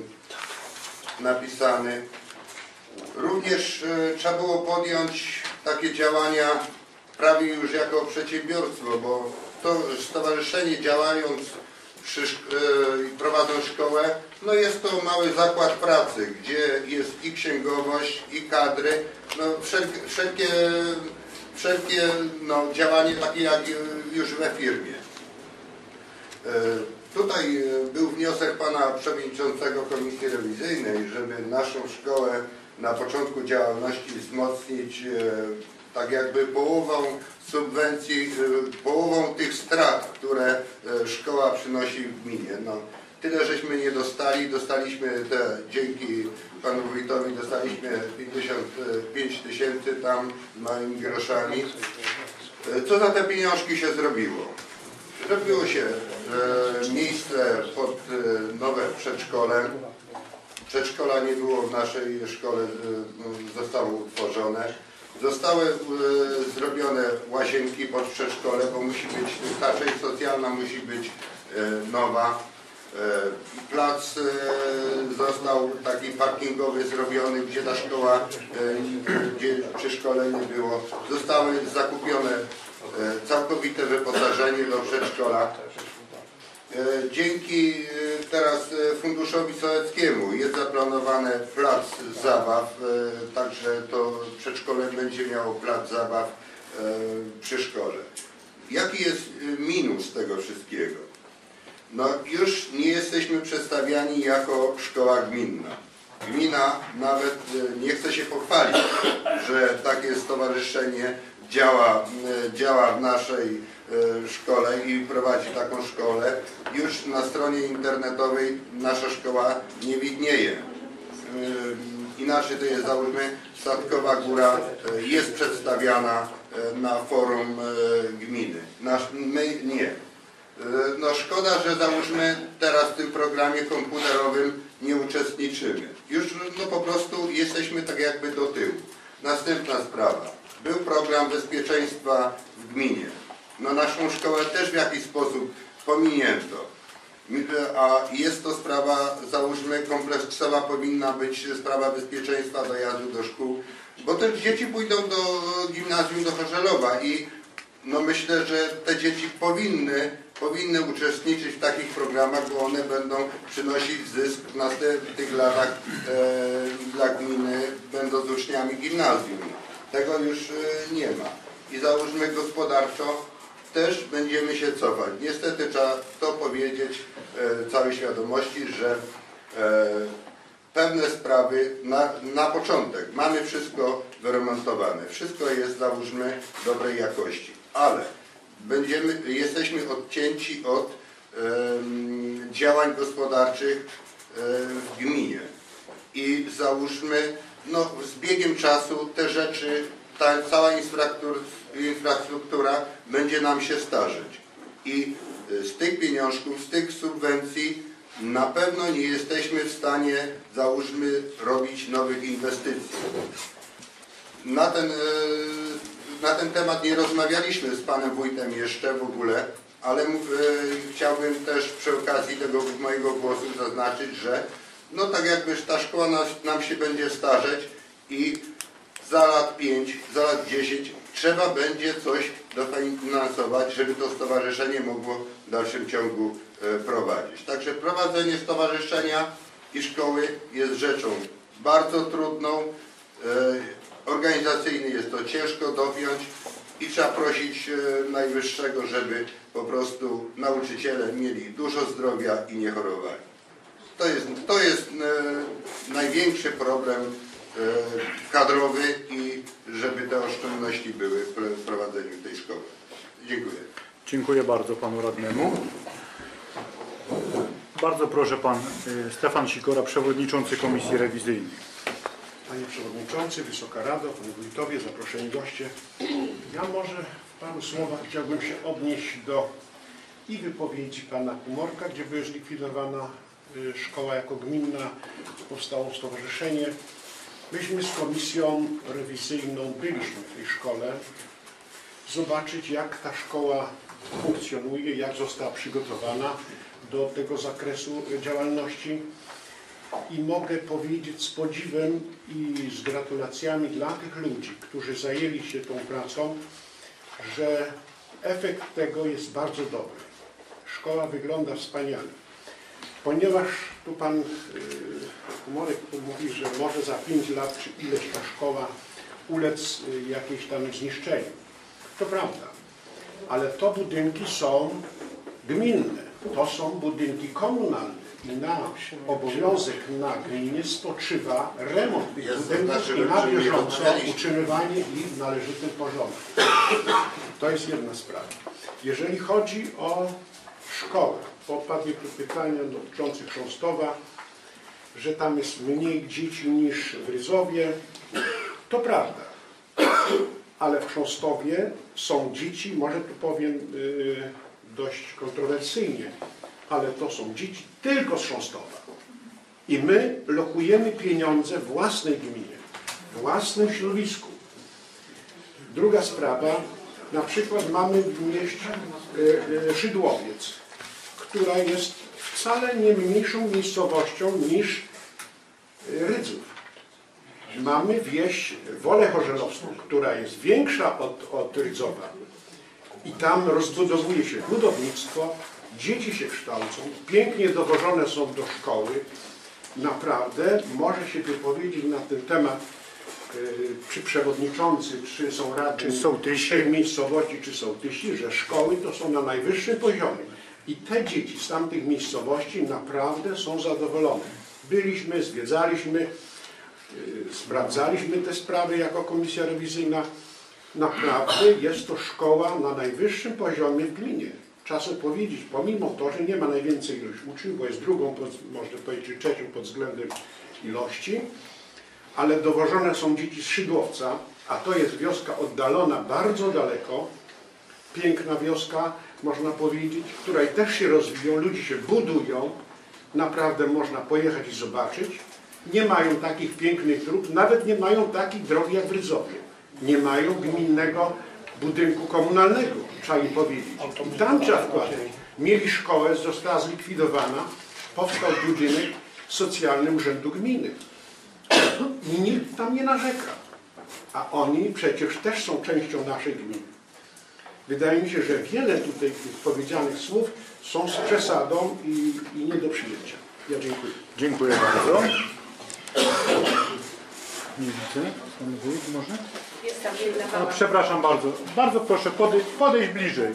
napisany. Również e, trzeba było podjąć takie działania prawie już jako przedsiębiorstwo, bo to stowarzyszenie działając przy, e, prowadzą szkołę, no jest to mały zakład pracy, gdzie jest i księgowość, i kadry, no wszelkie, wszelkie, wszelkie no, działanie takie jak już we firmie. E, tutaj był wniosek pana przewodniczącego Komisji Rewizyjnej, żeby naszą szkołę na początku działalności wzmocnić e, tak jakby połową subwencji, połową tych strat, które szkoła przynosi w gminie. No, tyle żeśmy nie dostali, dostaliśmy te, dzięki panu wójtowi dostaliśmy pięćdziesiąt pięć tysięcy tam małymi groszami. Co za te pieniążki się zrobiło? Zrobiło się e, miejsce pod e, nowe przedszkole. Przedszkola nie było w naszej szkole, e, zostało utworzone. Zostały e, zrobione łazienki pod przedszkole, bo musi być, ta część socjalna musi być e, nowa. E, plac e, został taki parkingowy zrobiony, gdzie ta szkoła, e, gdzie przy szkole nie było. Zostały zakupione e, całkowite wyposażenie do przedszkola. E, dzięki e, teraz e, Funduszowi Sołeckiemu jest zaplanowany plac zabaw, e, także to przedszkole będzie miało plac zabaw e, przy szkole. Jaki jest minus tego wszystkiego? No już nie jesteśmy przedstawiani jako szkoła gminna. Gmina nawet e, nie chce się pochwalić, że takie stowarzyszenie działa, e, działa w naszej szkole i prowadzi taką szkołę. Już na stronie internetowej nasza szkoła nie widnieje. Inaczej to jest, załóżmy, Statkowa Góra jest przedstawiana na forum gminy. Nasz, my nie. No szkoda, że załóżmy teraz w tym programie komputerowym nie uczestniczymy. Już no po prostu jesteśmy tak jakby do tyłu. Następna sprawa. Był program bezpieczeństwa w gminie. No naszą szkołę też w jakiś sposób pominięto. A jest to sprawa, załóżmy, kompleksowa powinna być sprawa bezpieczeństwa dojazdu do szkół, bo też dzieci pójdą do gimnazjum do Chorzelowa i no myślę, że te dzieci powinny, powinny uczestniczyć w takich programach, bo one będą przynosić zysk w następnych latach e, dla gminy, będąc uczniami gimnazjum. Tego już e, nie ma. I załóżmy gospodarczo też będziemy się cofać. Niestety trzeba to powiedzieć e, całej świadomości, że e, pewne sprawy na, na początek mamy wszystko wyremontowane. Wszystko jest, załóżmy, dobrej jakości. Ale będziemy, jesteśmy odcięci od e, działań gospodarczych e, w gminie. I załóżmy, no z biegiem czasu te rzeczy, ta cała infrastruktura, infrastruktura będzie nam się starzeć. I z tych pieniążków, z tych subwencji na pewno nie jesteśmy w stanie, załóżmy, robić nowych inwestycji. Na ten, na ten temat nie rozmawialiśmy z panem wójtem jeszcze w ogóle, ale chciałbym też przy okazji tego mojego głosu zaznaczyć, że no tak jakby ta szkoła nas, nam się będzie starzeć i za lat pięć, za lat dziesięć trzeba będzie coś dofinansować, żeby to stowarzyszenie mogło w dalszym ciągu prowadzić. Także prowadzenie stowarzyszenia i szkoły jest rzeczą bardzo trudną. Organizacyjnie jest to ciężko dopiąć i trzeba prosić Najwyższego, żeby po prostu nauczyciele mieli dużo zdrowia i nie chorowali. To jest, to jest największy problem kadrowy i żeby te oszczędności były w prowadzeniu tej szkoły. Dziękuję. Dziękuję bardzo panu radnemu. Bardzo proszę pan Stefan Sikora, przewodniczący Komisji Rewizyjnej. Panie Przewodniczący, Wysoka Rado, Panie Wójtowie, zaproszeni goście. Ja może w paru słowach chciałbym się odnieść do i wypowiedzi pana Kumorka, gdzie była zlikwidowana szkoła jako gminna, powstało stowarzyszenie. Myśmy z komisją rewizyjną byliśmy w tej szkole, zobaczyć jak ta szkoła funkcjonuje, jak została przygotowana do tego zakresu działalności i mogę powiedzieć z podziwem i z gratulacjami dla tych ludzi, którzy zajęli się tą pracą, że efekt tego jest bardzo dobry. Szkoła wygląda wspaniale. Ponieważ tu pan Kumorek mówi, że może za pięć lat czy ileś ta szkoła ulec jakiejś tam zniszczeniu. To prawda, ale to budynki są gminne, to są budynki komunalne i na obowiązek na gminie spoczywa remont tych budynków i na bieżąco utrzymywanie ich w należytym porządku. To jest jedna sprawa. Jeżeli chodzi o szkołę, popadły tu pytania dotyczące Chrząstowa, że tam jest mniej dzieci niż w Rydzowie. To prawda, ale w Chrząstowie są dzieci, może tu powiem yy, dość kontrowersyjnie, ale to są dzieci tylko z Chrząstowa. I my lokujemy pieniądze w własnej gminie, w własnym środowisku. Druga sprawa, na przykład mamy w mieście yy, yy, Szydłowiec, która jest wcale nie mniejszą miejscowością niż Rydzów. Mamy wieś Wolę Chorzelowską, która jest większa od, od Rydzowa i tam rozbudowuje się budownictwo, dzieci się kształcą, pięknie dowożone są do szkoły. Naprawdę może się wypowiedzieć na ten temat yy, czy przewodniczący, czy są radni czy sołtysi tej miejscowości, czy sołtysi, że szkoły to są na najwyższym poziomie. I te dzieci z tamtych miejscowości naprawdę są zadowolone. Byliśmy, zwiedzaliśmy, yy, sprawdzaliśmy te sprawy jako komisja rewizyjna. Naprawdę jest to szkoła na najwyższym poziomie w gminie. Trzeba sobie powiedzieć, pomimo to, że nie ma najwięcej ilość uczniów, bo jest drugą, można powiedzieć, czy trzecią pod względem ilości, ale dowożone są dzieci z Szydłowca, a to jest wioska oddalona bardzo daleko, piękna wioska, można powiedzieć, które też się rozwijają, ludzie się budują, naprawdę można pojechać i zobaczyć. Nie mają takich pięknych dróg, nawet nie mają takich dróg jak w Rydzowie. Nie mają gminnego budynku komunalnego, trzeba im powiedzieć. I tam trzeba wkładać. Mieli szkołę, została zlikwidowana, powstał budynek socjalny Urzędu Gminy. I nikt tam nie narzeka. A oni przecież też są częścią naszej gminy. Wydaje mi się, że wiele tutaj tych powiedzianych słów są z przesadą i, i nie do przyjęcia. Ja dziękuję. Dziękuję bardzo. Nie widzę. Pan wójt może? Jest tam jedna O, przepraszam bardzo. Bardzo proszę podejść, podejść bliżej.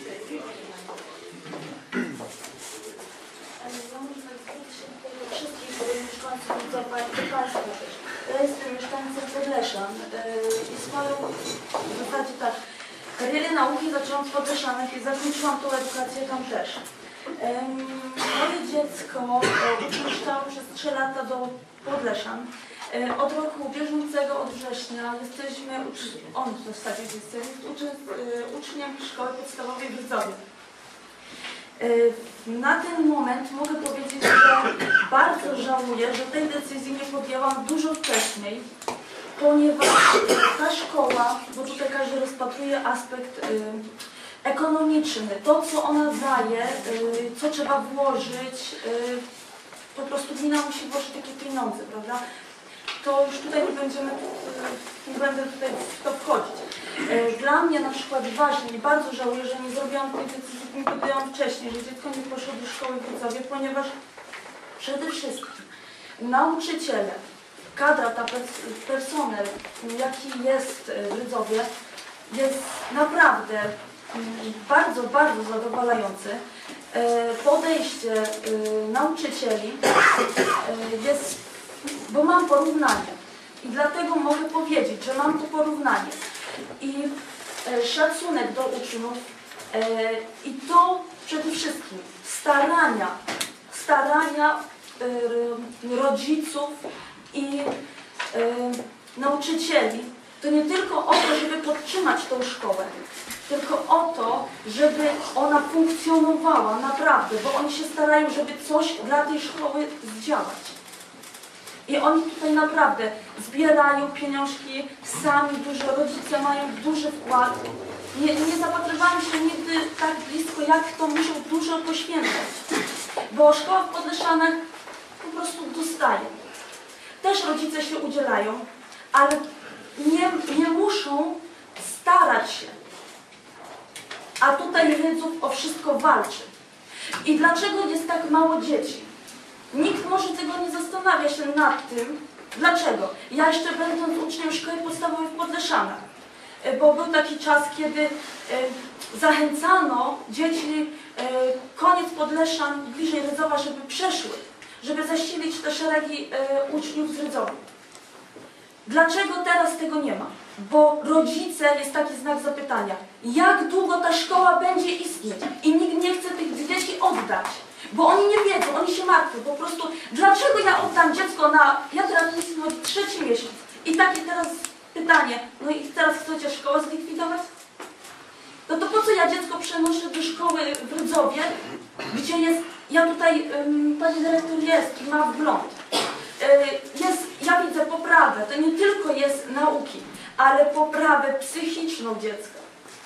Wszystkich mieszkańców Rydzowa i do Państwa też. Ja jestem mieszkańcem Podleszan i swoją, w zasadzie tak, karierę nauki zaczęłam w Podleszanach i zakończyłam tą edukację tam też. Moje dziecko uczęszczało przez trzy lata do Podleszan. Od roku bieżącego, od września jesteśmy, on w zasadzie jest uczniem szkoły podstawowej w Rydzowie. Na ten moment mogę powiedzieć, że bardzo żałuję, że tej decyzji nie podjęłam dużo wcześniej, ponieważ ta szkoła, bo tutaj każdy rozpatruje aspekt ekonomiczny, to co ona daje, co trzeba włożyć, po prostu gmina musi włożyć takie pieniądze, prawda? To już tutaj nie będziemy, nie będę tutaj w to wchodzić. Dla mnie na przykład ważne i bardzo żałuję, że nie zrobiłam tej decyzji, nie podjęłam wcześniej, że dziecko nie poszło do szkoły w Rydzowie, ponieważ przede wszystkim nauczyciele, kadra, ta personel, jaki jest w Rydzowie, jest naprawdę bardzo, bardzo zadowalający. Podejście nauczycieli jest, bo mam porównanie i dlatego mogę powiedzieć, że mam to porównanie i szacunek do uczniów i to przede wszystkim starania, starania rodziców i nauczycieli, to nie tylko o to, żeby podtrzymać tą szkołę, tylko o to, żeby ona funkcjonowała naprawdę, bo oni się starają, żeby coś dla tej szkoły zdziałać. I oni tutaj naprawdę zbierają pieniążki sami, dużo, rodzice mają duży wkład. Nie, nie zapatrywałam się nigdy tak blisko, jak to muszą dużo poświęcać. Bo szkoła w Podleszanach po prostu dostaje. Też rodzice się udzielają, ale nie, nie muszą starać się. A tutaj Rydzów o wszystko walczy. I dlaczego jest tak mało dzieci? Nikt może tego nie zastanawia się nad tym, dlaczego. Ja jeszcze będąc uczniem szkoły podstawowej w Podleszanach, bo był taki czas, kiedy zachęcano dzieci koniec Podleszan, bliżej Rydzowa, żeby przeszły, żeby zasilić te szeregi uczniów z Rydzowa. Dlaczego teraz tego nie ma? Bo rodzice, jest taki znak zapytania, jak długo ta szkoła będzie istnieć i nikt nie chce tych dzieci oddać. Bo oni nie wiedzą, oni się martwią, po prostu dlaczego ja oddam dziecko na, ja teraz jestem trzeci miesiąc i takie teraz pytanie, no i teraz chcecie szkołę zlikwidować? No to po co ja dziecko przenoszę do szkoły w Rydzowie, gdzie jest, ja tutaj, um, pani dyrektor jest i ma wgląd, y, jest, ja widzę poprawę, to nie tylko jest nauki, ale poprawę psychiczną dziecka.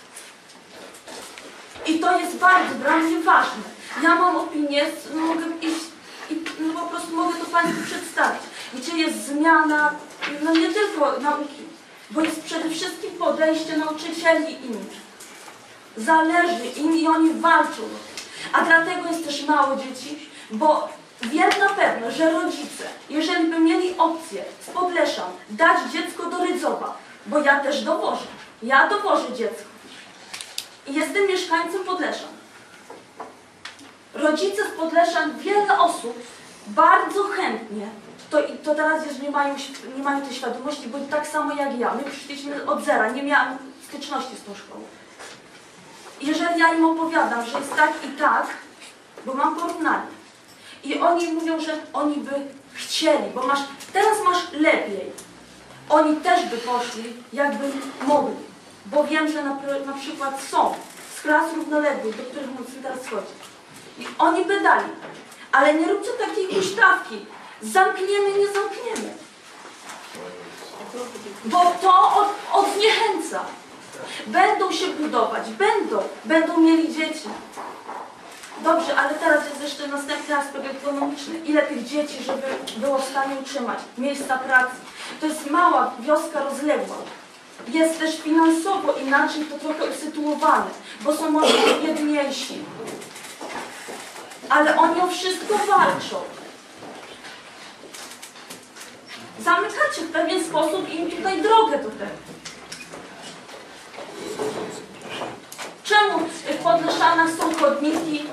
I to jest bardzo dla mnie ważne. Ja mam opinię, mogę iść i no po prostu mogę to Państwu przedstawić, gdzie jest zmiana, no nie tylko nauki, bo jest przede wszystkim podejście nauczycieli innych. Zależy im i oni walczą. A dlatego jest też mało dzieci, bo wiem na pewno, że rodzice, jeżeli by mieli opcję z Podleszan dać dziecko do Rydzowa, bo ja też dowożę, ja dowożę dziecko i jestem mieszkańcem Podleszan. Rodzice z Podleszan, wiele osób bardzo chętnie, to, to teraz już nie mają, nie mają tej świadomości, bo tak samo jak ja, my przyszliśmy od zera, nie miałam styczności z tą szkołą. Jeżeli ja im opowiadam, że jest tak i tak, bo mam porównanie i oni mówią, że oni by chcieli, bo masz, teraz masz lepiej, oni też by poszli, jakby mogli, bo wiem, że na, na przykład są prac równoległych, do których musimy teraz schodzić. I oni by dali. Ale nie róbcie takiej huśtawki. Zamkniemy, nie zamkniemy. Bo to od, odniechęca. Będą się budować, będą, będą mieli dzieci. Dobrze, ale teraz jest jeszcze następny aspekt ekonomiczny. Ile tych dzieci, żeby było w stanie utrzymać? Miejsca pracy. To jest mała wioska rozległa. Jest też finansowo inaczej to trochę usytuowane, bo są może biedniejsi. Ale oni o wszystko walczą. Zamykacie w pewien sposób im tutaj drogę do tego. Czemu w Podleszanach są chodniki?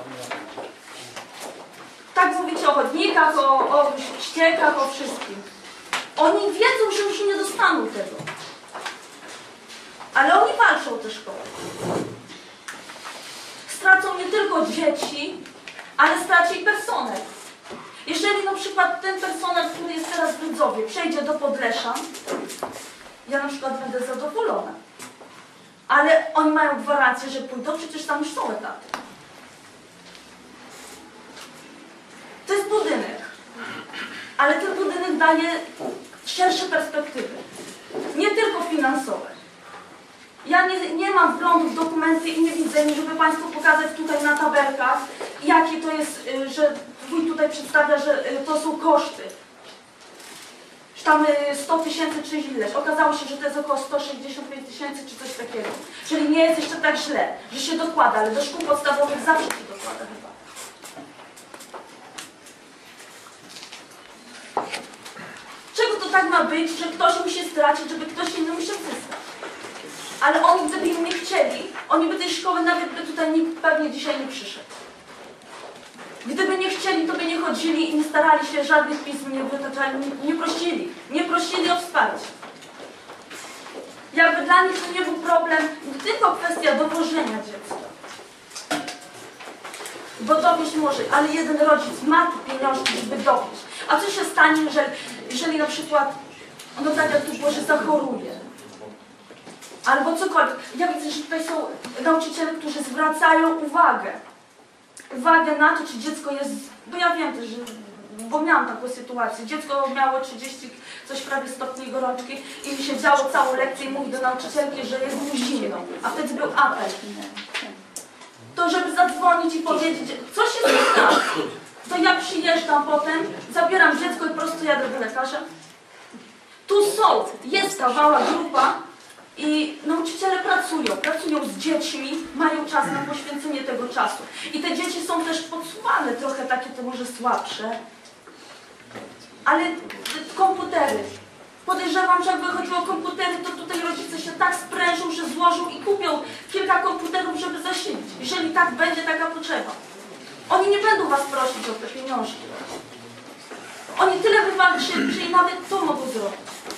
Tak mówicie o chodnikach, o, o ściekach, o wszystkim. Oni wiedzą, że już nie dostaną tego. Ale oni walczą o te szkoły. Stracą nie tylko dzieci, ale straci i personel. Jeżeli na przykład ten personel, który jest teraz w Rydzowie, przejdzie do Podleszan, ja na przykład będę zadowolona. Ale oni mają gwarancję, że pójdą, przecież tam już są etaty. To jest budynek. Ale ten budynek daje szersze perspektywy. Nie tylko finansowe. Ja nie, nie mam wglądu w dokumenty i nie widzę, żeby Państwu pokazać tutaj na tabelkach, jakie to jest, że wójt tutaj przedstawia, że to są koszty. Że tam sto tysięcy czy ileś. Okazało się, że to jest około sto sześćdziesiąt pięć tysięcy czy coś takiego. Czyli nie jest jeszcze tak źle, że się dokłada, ale do szkół podstawowych zawsze się dokłada chyba. Czego to tak ma być, że ktoś musi stracić, żeby ktoś inny musiał zyskać? Ale oni, gdyby im nie chcieli, oni by tej szkoły nawet by tutaj nikt pewnie dzisiaj nie przyszedł. Gdyby nie chcieli, to by nie chodzili i nie starali się, żadnych pism nie wytaczali, nie, nie prosili. Nie prosili o wsparcie. Jakby dla nich to nie był problem, tylko kwestia dowożenia dziecka. Bo dowieść może, ale jeden rodzic ma te pieniążki, żeby dowieść. A co się stanie, jeżeli, jeżeli na przykład, no tak jak tu Boże, zachoruje? Albo cokolwiek. Ja widzę, że tutaj są nauczyciele, którzy zwracają uwagę. Uwagę na to, czy dziecko jest... Bo ja wiem też, że... Bo miałam taką sytuację. Dziecko miało trzydzieści coś prawie stopni gorączki i siedziało całą lekcję i mówi do nauczycielki, że jest mu zimno. A wtedy był apel. To żeby zadzwonić i powiedzieć, co się stało, to ja przyjeżdżam potem, zabieram dziecko i po prostu jadę do lekarza. Tu są, jest ta mała grupa i nauczyciele pracują, pracują z dziećmi, mają czas na poświęcenie tego czasu. I te dzieci są też podsuwane, trochę takie to może słabsze. Ale komputery. Podejrzewam, że jakby chodziło o komputery, to tutaj rodzice się tak sprężą, że złożą i kupią kilka komputerów, żeby zasilić. Jeżeli tak będzie taka potrzeba. Oni nie będą was prosić o te pieniążki. Oni tyle wywalczyli, że i nawet to mogą zrobić.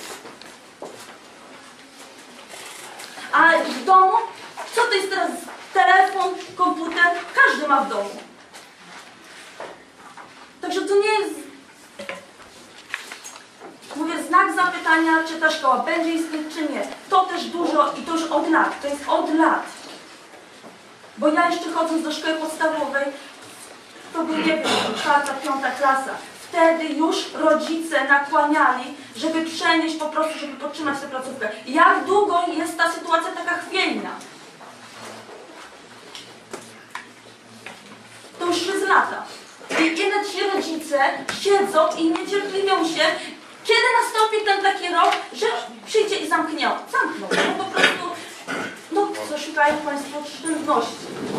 A w domu? Co to jest teraz? Telefon, komputer? Każdy ma w domu. Także to nie jest... Mówię, znak zapytania, czy ta szkoła będzie istnieć, czy nie. To też dużo i to już od lat. To jest od lat. Bo ja jeszcze chodząc do szkoły podstawowej, to był, nie wiem, czwarta, piąta klasa. Wtedy już rodzice nakłaniali, żeby przenieść po prostu, żeby podtrzymać tę placówkę. Jak długo jest ta sytuacja taka chwiejna? To już jest lata. I ile ci rodzice siedzą i niecierpliwią się, kiedy nastąpi ten taki rok, że przyjdzie i zamknie. Zamkną. No po prostu, no co szukają Państwo oszczędności.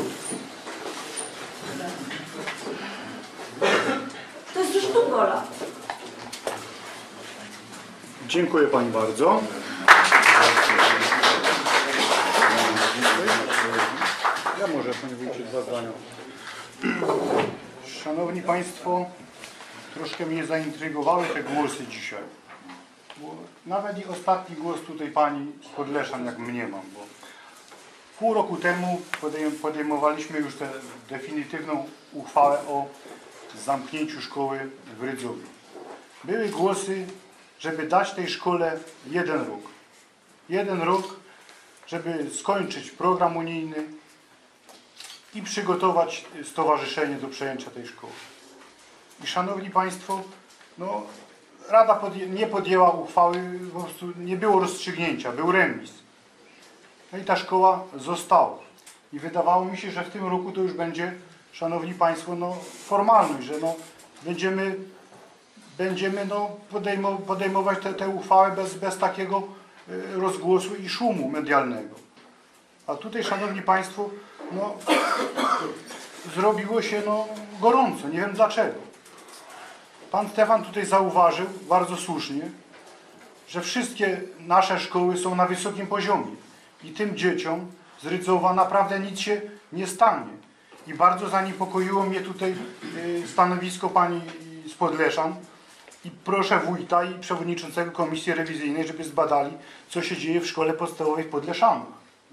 To jest już długo lat. Dziękuję Pani bardzo. Ja może Panie Wójcie dwa zdania. Szanowni Państwo, troszkę mnie zaintrygowały te głosy dzisiaj. Bo nawet i ostatni głos tutaj Pani z Podleszan, jak mnie mam. Bo pół roku temu podejmowaliśmy już tę definitywną uchwałę o zamknięciu szkoły w Rydzowie. Były głosy, żeby dać tej szkole jeden rok. Jeden rok, żeby skończyć program unijny, i przygotować stowarzyszenie do przejęcia tej szkoły. I szanowni Państwo, no, Rada podję nie podjęła uchwały, po prostu nie było rozstrzygnięcia, był remis. No i ta szkoła została. I wydawało mi się, że w tym roku to już będzie, szanowni Państwo, no, formalność, że no, będziemy, będziemy no, podejmo podejmować tę uchwałę bez, bez takiego y, rozgłosu i szumu medialnego. A tutaj, szanowni Państwo, no, zrobiło się no, gorąco, nie wiem dlaczego. Pan Stefan tutaj zauważył, bardzo słusznie, że wszystkie nasze szkoły są na wysokim poziomie i tym dzieciom z Rydzowa naprawdę nic się nie stanie. I bardzo zaniepokoiło mnie tutaj stanowisko pani z Podleszan i proszę wójta i przewodniczącego komisji rewizyjnej, żeby zbadali, co się dzieje w szkole podstawowej w Podleszanach.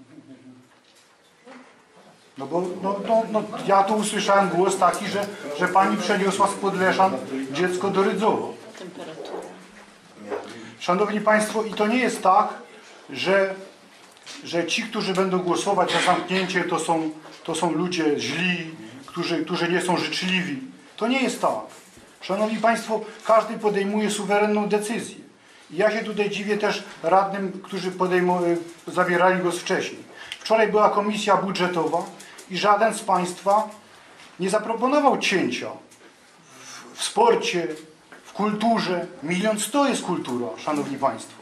No bo no, no, no, ja tu usłyszałem głos taki, że, że pani przeniosła z Podleszan dziecko do Rydzowa. Szanowni Państwo, i to nie jest tak, że, że ci, którzy będą głosować za zamknięcie, to są, to są ludzie źli, którzy, którzy nie są życzliwi. To nie jest tak. Szanowni Państwo, każdy podejmuje suwerenną decyzję. I ja się tutaj dziwię też radnym, którzy zabierali głos wcześniej. Wczoraj była komisja budżetowa i żaden z Państwa nie zaproponował cięcia w, w sporcie, w kulturze. Milion sto jest kultura, szanowni Państwo.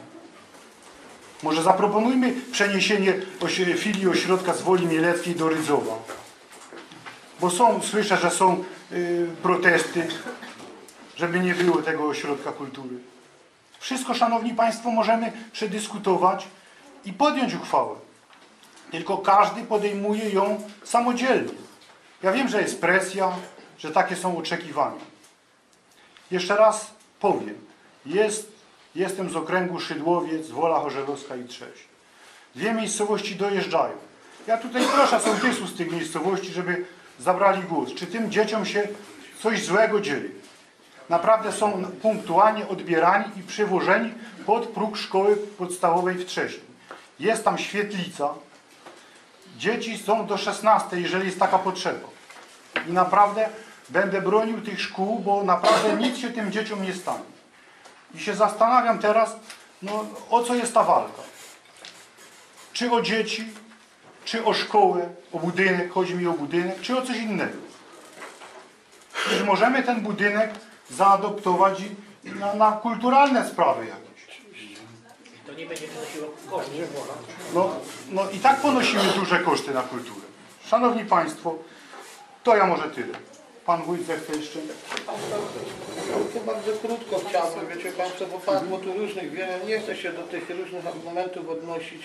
Może zaproponujmy przeniesienie filii ośrodka z Woli Mieleckiej do Rydzowa. Bo są, słyszę, że są y, protesty, żeby nie było tego ośrodka kultury. Wszystko, szanowni Państwo, możemy przedyskutować i podjąć uchwałę. Tylko każdy podejmuje ją samodzielnie. Ja wiem, że jest presja, że takie są oczekiwania. Jeszcze raz powiem. Jest, jestem z okręgu Szydłowiec, Wola Chorzelowska i Trzeź. Dwie miejscowości dojeżdżają. Ja tutaj proszę sołtysów z tych miejscowości, żeby zabrali głos. Czy tym dzieciom się coś złego dzieje? Naprawdę są punktualnie odbierani i przywożeni pod próg szkoły podstawowej w Trześni. Jest tam świetlica. Dzieci są do szesnastej, jeżeli jest taka potrzeba. I naprawdę będę bronił tych szkół, bo naprawdę nic się tym dzieciom nie stanie. I się zastanawiam teraz, no, o co jest ta walka. Czy o dzieci, czy o szkołę, o budynek, chodzi mi o budynek, czy o coś innego. Przecież możemy ten budynek zaadoptować na, na kulturalne sprawy jakieś. To nie będzie wynosiło kosztów. No, no i tak ponosimy duże koszty na kulturę. Szanowni Państwo, to ja może tyle. Pan wójt zechce jeszcze? To bardzo krótko chciałbym, wiecie Państwo, bo padło tu różnych wiele, nie chcę się do tych różnych argumentów odnosić.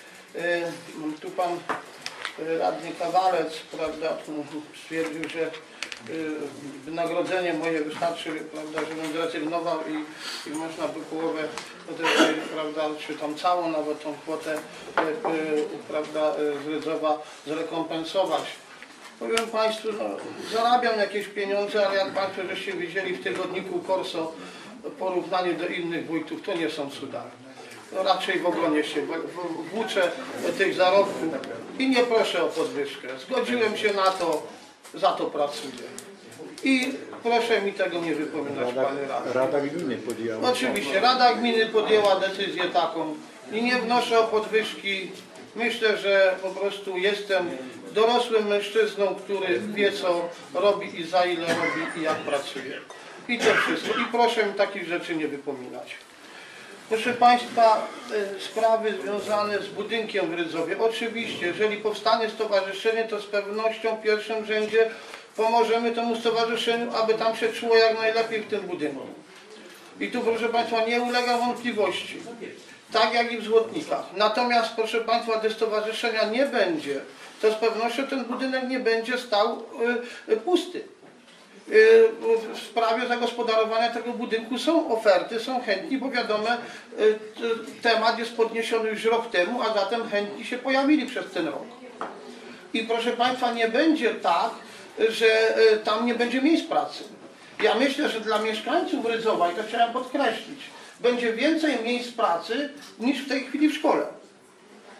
Tu pan radny Kawalec, prawda, stwierdził, że wynagrodzenie moje wystarczy, prawda, żebym zrezygnował i, i można by połowę, prawda, czy tam całą nawet tą kwotę, prawda, z Rydzowa zrekompensować. Powiem Państwu, no, zarabiam jakieś pieniądze, ale jak Państwo żeście widzieli w tygodniku Corso w porównaniu do innych wójtów, to nie są cuda. No, raczej w ogonie się włóczę tych zarobków i nie proszę o podwyżkę. Zgodziłem się na to, za to pracuję. I proszę mi tego nie wypominać, Panie Radny. Rada Gminy podjęła. Oczywiście, Rada Gminy podjęła decyzję taką i nie wnoszę o podwyżki. Myślę, że po prostu jestem dorosłym mężczyzną, który wie, co robi i za ile robi i jak pracuje. I to wszystko. I proszę mi takich rzeczy nie wypominać. Proszę Państwa, sprawy związane z budynkiem w Rydzowie. Oczywiście, jeżeli powstanie stowarzyszenie, to z pewnością w pierwszym rzędzie pomożemy temu stowarzyszeniu, aby tam się czuło jak najlepiej w tym budynku. I tu, proszę Państwa, nie ulega wątpliwości. Tak jak i w Złotnikach. Natomiast, proszę Państwa, gdy stowarzyszenia nie będzie, to z pewnością ten budynek nie będzie stał y, pusty. Y, w sprawie zagospodarowania tego budynku są oferty, są chętni, bo wiadomo, y, temat jest podniesiony już rok temu, a zatem chętni się pojawili przez ten rok. I proszę Państwa, nie będzie tak, że y, tam nie będzie miejsc pracy. Ja myślę, że dla mieszkańców Rydzowa, i to chciałem podkreślić, będzie więcej miejsc pracy niż w tej chwili w szkole.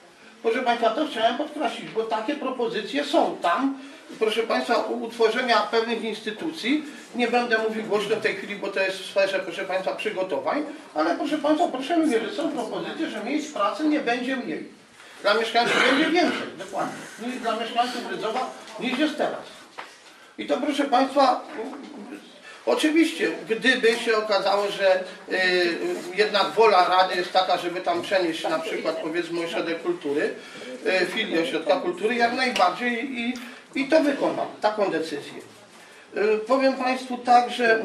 Proszę Państwa, to chciałem podkreślić, bo takie propozycje są tam, proszę Państwa, utworzenia pewnych instytucji. Nie będę mówił głośno w tej chwili, bo to jest w sferze, proszę Państwa, przygotowań, ale proszę Państwa, proszę mi wierzyć, są propozycje, że miejsc pracy nie będzie mniej. Dla mieszkańców będzie więcej, dokładnie, niż dla mieszkańców Rydzowa, niż jest teraz. I to, proszę Państwa, oczywiście, gdyby się okazało, że y, jednak wola Rady jest taka, żeby tam przenieść na przykład, powiedzmy, ośrodek kultury, y, filię ośrodka kultury, jak najbardziej i, i to wykonam, taką decyzję. Y, powiem Państwu tak, że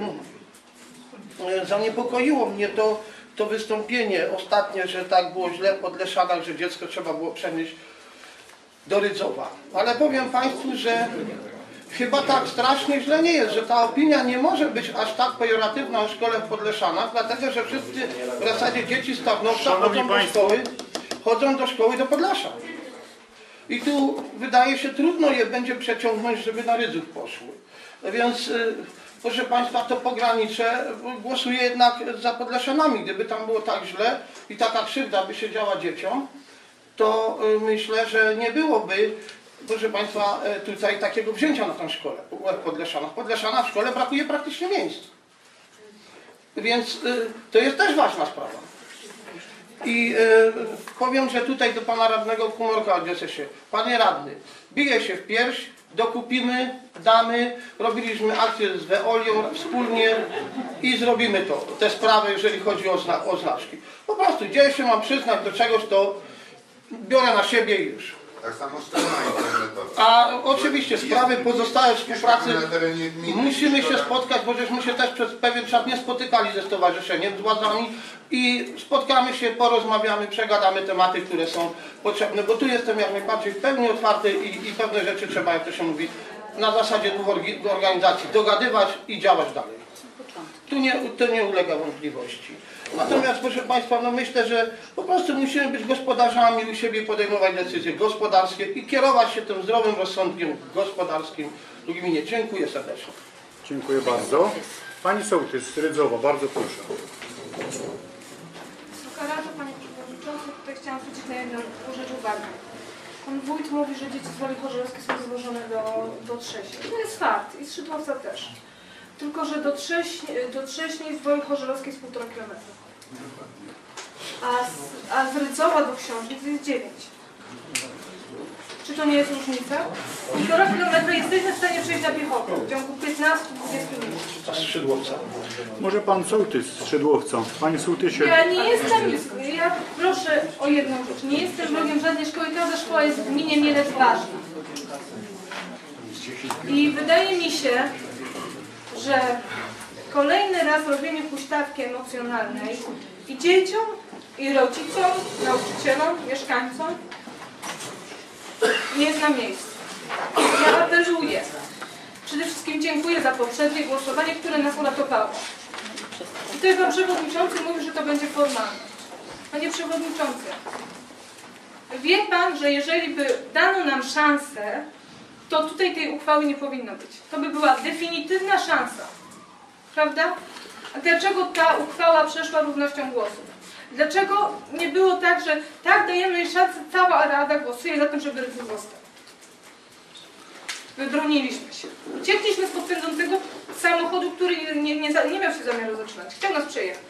y, zaniepokoiło mnie to, to wystąpienie ostatnie, że tak było źle w Podleszanach, że dziecko trzeba było przenieść do Rydzowa. Ale powiem Państwu, że chyba tak strasznie źle nie jest, że ta opinia nie może być aż tak pejoratywna o szkole w Podleszanach, dlatego że wszyscy w zasadzie dzieci z Tarnowca chodzą do szkoły, chodzą do szkoły do Podlasza. I tu wydaje się trudno je będzie przeciągnąć, żeby na Rydzów poszły. Więc proszę Państwa, to pogranicze głosuje jednak za Podleszanami. Gdyby tam było tak źle i taka krzywda by się działa dzieciom, to myślę, że nie byłoby, proszę Państwa, tutaj takiego wzięcia na tę szkołę w Podleszanach. W Podleszanach w szkole brakuje praktycznie miejsc. Więc to jest też ważna sprawa. I powiem, że tutaj do Pana Radnego Kumorka odniosę się. Panie Radny, bije się w pierś, dokupimy, damy, robiliśmy akcję z Veolią wspólnie i zrobimy to, te sprawy, jeżeli chodzi o, zna o znaczki. Po prostu, gdzie się mam przyznać do czegoś, to biorę na siebie i już. Tak samo strona internetowa. A oczywiście sprawy pozostałe współpracy musimy się spotkać, bo żeśmy się też przez pewien czas nie spotykali ze stowarzyszeniem, z władzami i spotkamy się, porozmawiamy, przegadamy tematy, które są potrzebne, bo tu jestem jak najbardziej w pełni otwarty i, i pewne rzeczy trzeba, jak to się mówi, na zasadzie dwóch organizacji dogadywać i działać dalej. Tu nie, to nie ulega wątpliwości. Natomiast, proszę Państwa, no myślę, że po prostu musimy być gospodarzami u siebie, podejmować decyzje gospodarskie i kierować się tym zdrowym rozsądkiem gospodarskim w gminie. Dziękuję serdecznie. Dziękuję bardzo. Pani Sołtys z Rydzowa, bardzo proszę. Wysoka Rado, Panie Przewodniczący, tutaj chciałam zwrócić na jedną rzecz uwagę. Pan wójt mówi, że dzieci z Woli Chorzelowskiej są złożone do, do Trześni. To jest fakt i z Szydłowca też. Tylko, że do Trześni, do Trześni z Woli Chorzelowskiej jest półtora kilometra. A z, a z Rydzowa do Książnic jest dziewięć. Czy to nie jest różnica? Półtora kilometra jesteśmy w stanie przejść na piechotę w ciągu piętnastu do dwudziestu minut. A z Szydłowca? Może Pan Sołtys z Szydłowca. Panie Sołtysie. Ja nie jestem, ja proszę o jedną rzecz. Nie jestem wrogiem żadnej szkoły, każda szkoła jest w gminie Mielec ważna. I wydaje mi się, że kolejny raz robienie huśtawki emocjonalnej i dzieciom, i rodzicom, nauczycielom, mieszkańcom nie jest na miejscu. Ja apeluję. Przede wszystkim dziękuję za poprzednie głosowanie, które nas uratowało. I tutaj Pan Przewodniczący mówił, że to będzie formalność. Panie Przewodniczący, wie Pan, że jeżeli by dano nam szansę, to tutaj tej uchwały nie powinno być. To by była definitywna szansa. Prawda? A dlaczego ta uchwała przeszła równością głosów? Dlaczego nie było tak, że tak dajemy jej szansę, cała Rada głosuje za tym, żeby Rydzyk został? Wybroniliśmy się. Uciekliśmy z podpędzącego samochodu, który nie, nie, nie, nie miał się zamiaru zatrzymać. Chciał nas przejechać.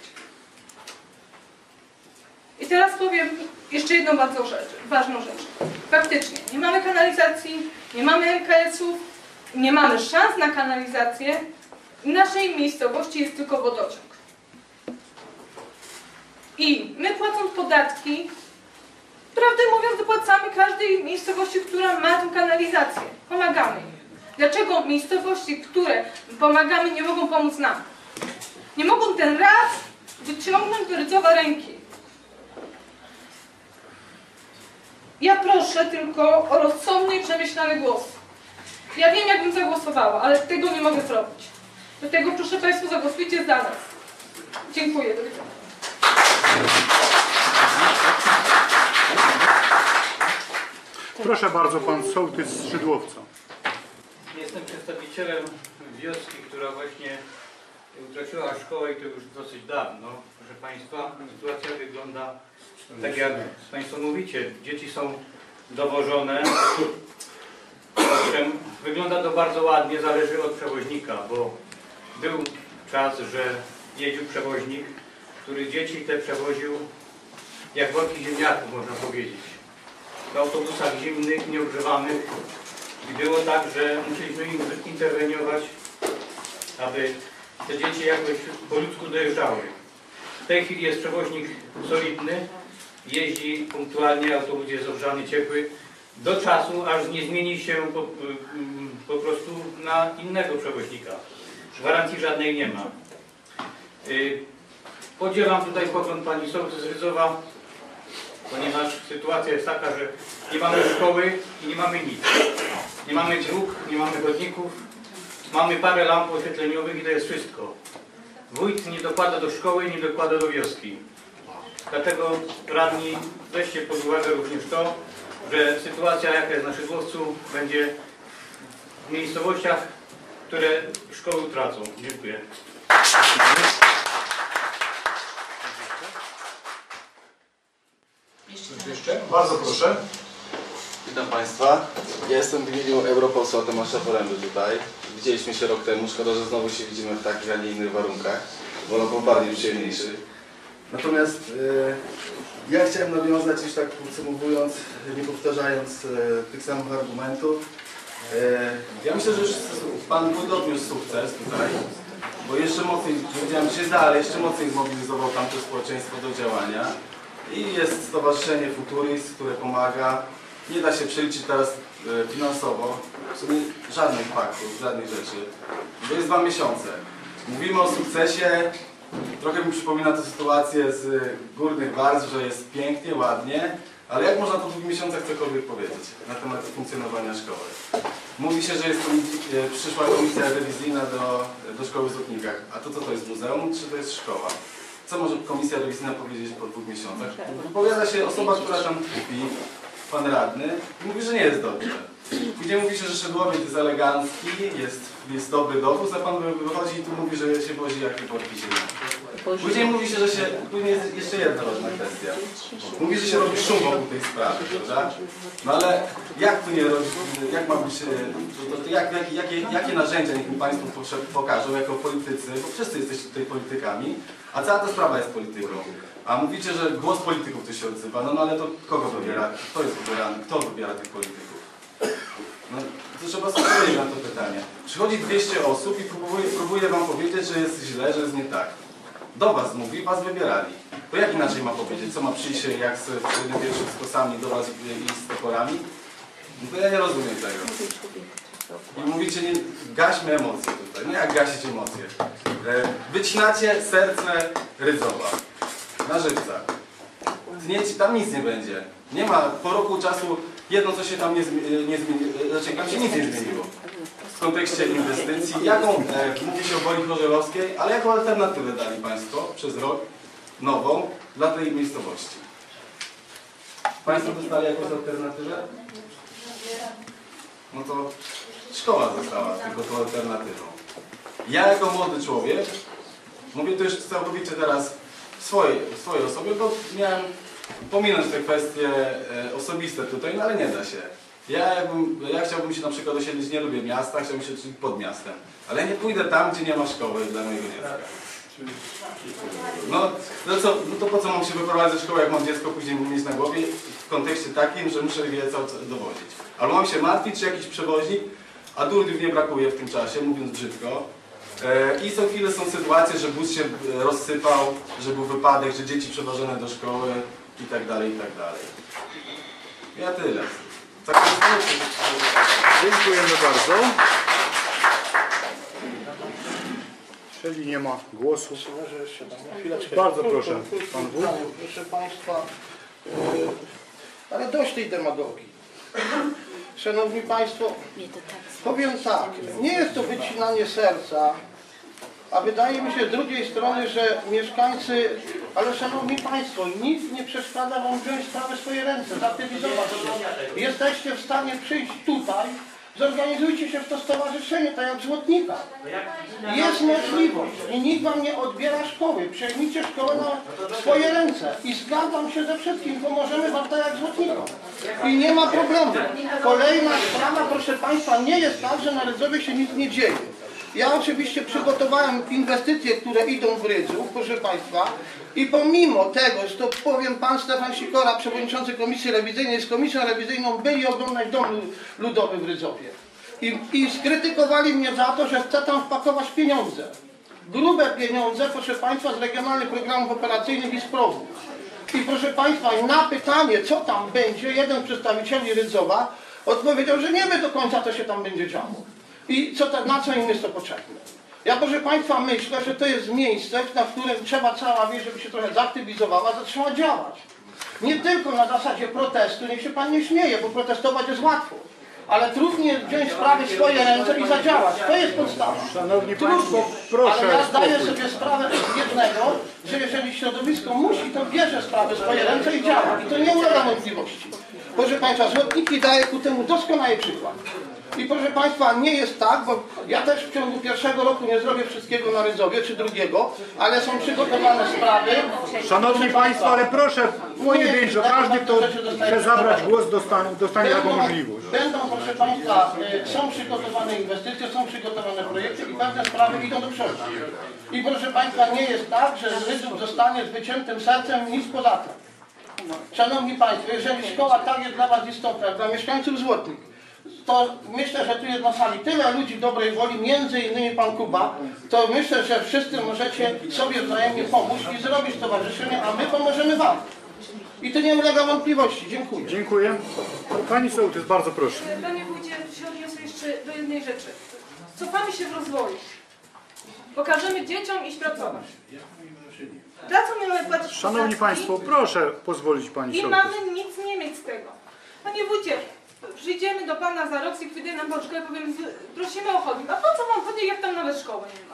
I teraz powiem jeszcze jedną bardzo rzecz, ważną rzecz. Faktycznie, nie mamy kanalizacji, nie mamy L K S-ów, nie mamy szans na kanalizację. W naszej miejscowości jest tylko wodociąg. I my, płacąc podatki, prawdę mówiąc, dopłacamy każdej miejscowości, która ma tę kanalizację. Pomagamy im. Dlaczego miejscowości, które pomagamy, nie mogą pomóc nam? Nie mogą ten raz wyciągnąć do Rydzowa ręki. Ja proszę tylko o rozsądny i przemyślany głos. Ja wiem, jak bym zagłosowała, ale tego nie mogę zrobić. Dlatego proszę Państwa, zagłosujcie za nas. Dziękuję. Do widzenia. Proszę bardzo, Pan Sołtys z Szydłowca. Jestem przedstawicielem wioski, która właśnie utraciła szkołę i to już dosyć dawno. Proszę Państwa, sytuacja wygląda tak, jak Państwo mówicie. Dzieci są dowożone. Owszem, wygląda to bardzo ładnie, zależy od przewoźnika, bo był czas, że jeździł przewoźnik, który dzieci te przewoził jak worki ziemniaków, można powiedzieć. W autobusach zimnych, nieogrzewanych. I było tak, że musieliśmy im interweniować, aby te dzieci jakoś po ludzku dojeżdżały. W tej chwili jest przewoźnik solidny, jeździ punktualnie, autobus jest ogrzany, ciepły, do czasu, aż nie zmieni się po, po prostu na innego przewoźnika. Gwarancji żadnej nie ma. Podzielam tutaj pogląd pani sołtys Rydzowa, ponieważ sytuacja jest taka, że nie mamy szkoły i nie mamy nic. Nie mamy dróg, nie mamy chodników, mamy parę lamp oświetleniowych i to jest wszystko. Wójt nie dokłada do szkoły i nie dokłada do wioski. Dlatego radni, weźcie pod uwagę również to, że sytuacja jaka jest na Szydłowcu będzie w miejscowościach, które szkoły utracą. Dziękuję. Jeszcze? Bardzo proszę. Witam Państwa. Ja jestem w imieniu europosła Tomasza Poręby tutaj. Widzieliśmy się rok temu. Szkoda, że znowu się widzimy w takich, a nie innych warunkach. Wolałbym bardziej przyjemniejszy. Natomiast e, ja chciałem nawiązać, już tak podsumowując, nie powtarzając e, tych samych argumentów. E, ja myślę, że już Pan Wójt odniósł sukces tutaj, bo jeszcze mocniej, powiedziałem, że się da, ale jeszcze mocniej zmobilizował tamte społeczeństwo do działania. I jest Stowarzyszenie Futurist, które pomaga. Nie da się przeliczyć teraz e, finansowo, w sumie żadnych faktów, żadnych rzeczy. To jest dwa miesiące. Mówimy o sukcesie. Trochę mi przypomina tę sytuację z górnych warstw, że jest pięknie, ładnie, ale jak można po dwóch miesiącach cokolwiek powiedzieć na temat funkcjonowania szkoły? Mówi się, że jest e, przyszła komisja rewizyjna do, do szkoły w Złotnikach. A to co to jest, muzeum, czy to jest szkoła? Co może komisja rewizyjna powiedzieć po dwóch miesiącach? Wypowiada się osoba, która tam kupi, pan radny, i mówi, że nie jest dobrze. Później mówi się, że Szydłowiec jest elegancki, jest, jest dobry dowóz, a pan wychodzi i tu mówi, że się wozi jakie worki ziemi. Później mówi się, że się... Później jest jeszcze jedna ważna kwestia. Mówi, że się robi szum wokół tej sprawy, prawda? No ale jak tu nie robi, jak ma być... To, to jak, jak, jakie, jakie narzędzia niech mi Państwo pokażą jako politycy, bo wszyscy jesteście tutaj politykami, a cała ta sprawa jest polityką. A mówicie, że głos polityków tu się odzywa, no, no ale to kogo wybiera? Kto jest wybierany? Kto wybiera tych polityków? No, to trzeba sobie odpowiedzieć na to pytanie. Przychodzi dwieście osób i próbuje, próbuje wam powiedzieć, że jest źle, że jest nie tak. Do was mówi, was wybierali. To jak inaczej ma powiedzieć? Co ma przyjść się jak z średniowiecznymi z kosami do was i, i z toporami? No to ja nie rozumiem tego. I mówicie, nie, gaśmy emocje tutaj. No jak gasić emocje? E, wycinacie serce Rydzowa. Na żywca. Tniecie, tam nic nie będzie. Nie ma, po roku czasu jedno co się tam nie, nie zmieniło, znaczy tam się nic nie zmieniło. W kontekście inwestycji, jaką, e, mówi się o Woli Chorzelowskiej, ale jaką alternatywę dali Państwo przez rok, nową, dla tej miejscowości? Państwo dostali jakąś alternatywę? No to szkoła została tylko tą alternatywą. Ja jako młody człowiek, mówię to już całkowicie teraz w swojej, w swojej osobie, bo miałem pominąć te kwestie e, osobiste tutaj, no ale nie da się. Ja, jakbym, ja chciałbym się na przykład osiedlić, nie lubię miasta, chciałbym się osiedlić pod miastem, ale nie pójdę tam, gdzie nie ma szkoły dla mojego dziecka. No, no, co, no to po co mam się wyprowadzić ze szkoły, jak mam dziecko później mieć na głowie w kontekście takim, że muszę je cały czas dowozić. Albo mam się martwić, czy jakiś przewoźnik, a durniów nie brakuje w tym czasie, mówiąc brzydko. E, I co chwilę są sytuacje, że bus się rozsypał, że był wypadek, że dzieci przewożone do szkoły i tak dalej, i tak dalej. Ja tyle. Tak Dziękujemy bardzo. Jeżeli nie ma głosu. Może jeszcze tam na chwileczkę. Bardzo proszę, pan wójt. Proszę Państwa, yy, ale dość tej demagogii. Szanowni Państwo, powiem tak, nie jest to wycinanie serca, a wydaje mi się z drugiej strony, że mieszkańcy, ale Szanowni Państwo, nic nie przeszkadza Wam wziąć sprawy w swoje ręce, zaktywizować się. Jesteście w stanie przyjść tutaj Zorganizujcie się w to stowarzyszenie, tak jak w Złotnikach. Jest możliwość i nikt wam nie odbiera szkoły. Przejmijcie szkołę na swoje ręce. I zgadzam się ze wszystkim, pomożemy wam tak jak w Złotnikach. I nie ma problemu. Kolejna sprawa, proszę państwa, nie jest tak, że na Rydzowie się nic nie dzieje. Ja oczywiście przygotowałem inwestycje, które idą w Rydzów, proszę państwa, i pomimo tego, że to powiem, pan Stefan Sikora, przewodniczący Komisji Rewizyjnej, z Komisją Rewizyjną byli oglądać Dom Ludowy w Rydzowie. I, I skrytykowali mnie za to, że chcę tam wpakować pieniądze. Grube pieniądze, proszę państwa, z regionalnych programów operacyjnych i z progu. I proszę państwa, na pytanie, co tam będzie, jeden z przedstawicieli Rydzowa odpowiedział, że nie wie do końca, co się tam będzie działo. I co to, na co im jest to potrzebne. Ja, proszę państwa, myślę, że to jest miejsce, na którym trzeba cała wieś, żeby się trochę zaktywizowała, zaczęła działać. Nie tylko na zasadzie protestu, niech się pan nie śmieje, bo protestować jest łatwo. Ale trudniej wziąć sprawy w swoje ręce i zadziałać. To jest podstawa. Szanowni Państwo, proszę. Ale ja zdaję sobie sprawę z jednego, że jeżeli środowisko musi, to bierze sprawy w swoje ręce i działa. I to nie ulega wątpliwości. Proszę państwa, Złotniki daje ku temu doskonały przykład. I proszę państwa, nie jest tak, bo ja też w ciągu pierwszego roku nie zrobię wszystkiego na Rydzowie, czy drugiego, ale są przygotowane sprawy. Szanowni Państwo, ale proszę pojedynczo, każdy, kto chce zabrać głos, dostanie, dostanie taką możliwość. Będą, proszę państwa, są przygotowane inwestycje, są przygotowane projekty i pewne sprawy idą do przodu. I proszę państwa, nie jest tak, że Rydzów zostanie z wyciętym sercem, nic poza tym. Szanowni państwo, jeżeli szkoła tak jest dla was istotna, dla mieszkańców Złotnik, to myślę, że tu jest na sali tyle ludzi dobrej woli, między innymi pan Kuba, to myślę, że wszyscy możecie sobie wzajemnie pomóc i zrobić stowarzyszenie, a my pomożemy wam. I to nie ulega wątpliwości. Dziękuję. Dziękuję. Pani Sołtys, bardzo proszę. Panie wójcie, się odniosę jeszcze do jednej rzeczy. Cofamy się w rozwoju. Pokażemy dzieciom iść pracować. Za co mamy płacić Szanowni podatki? Państwo, proszę pozwolić Pani I Sołtys. mamy nic nie mieć z tego. Panie wójcie, przyjdziemy do pana za rok, zlikwiduje nam pan szkołę, powiem, prosimy o chodnik. A po co wam chodnik, jak tam nawet szkoły nie ma?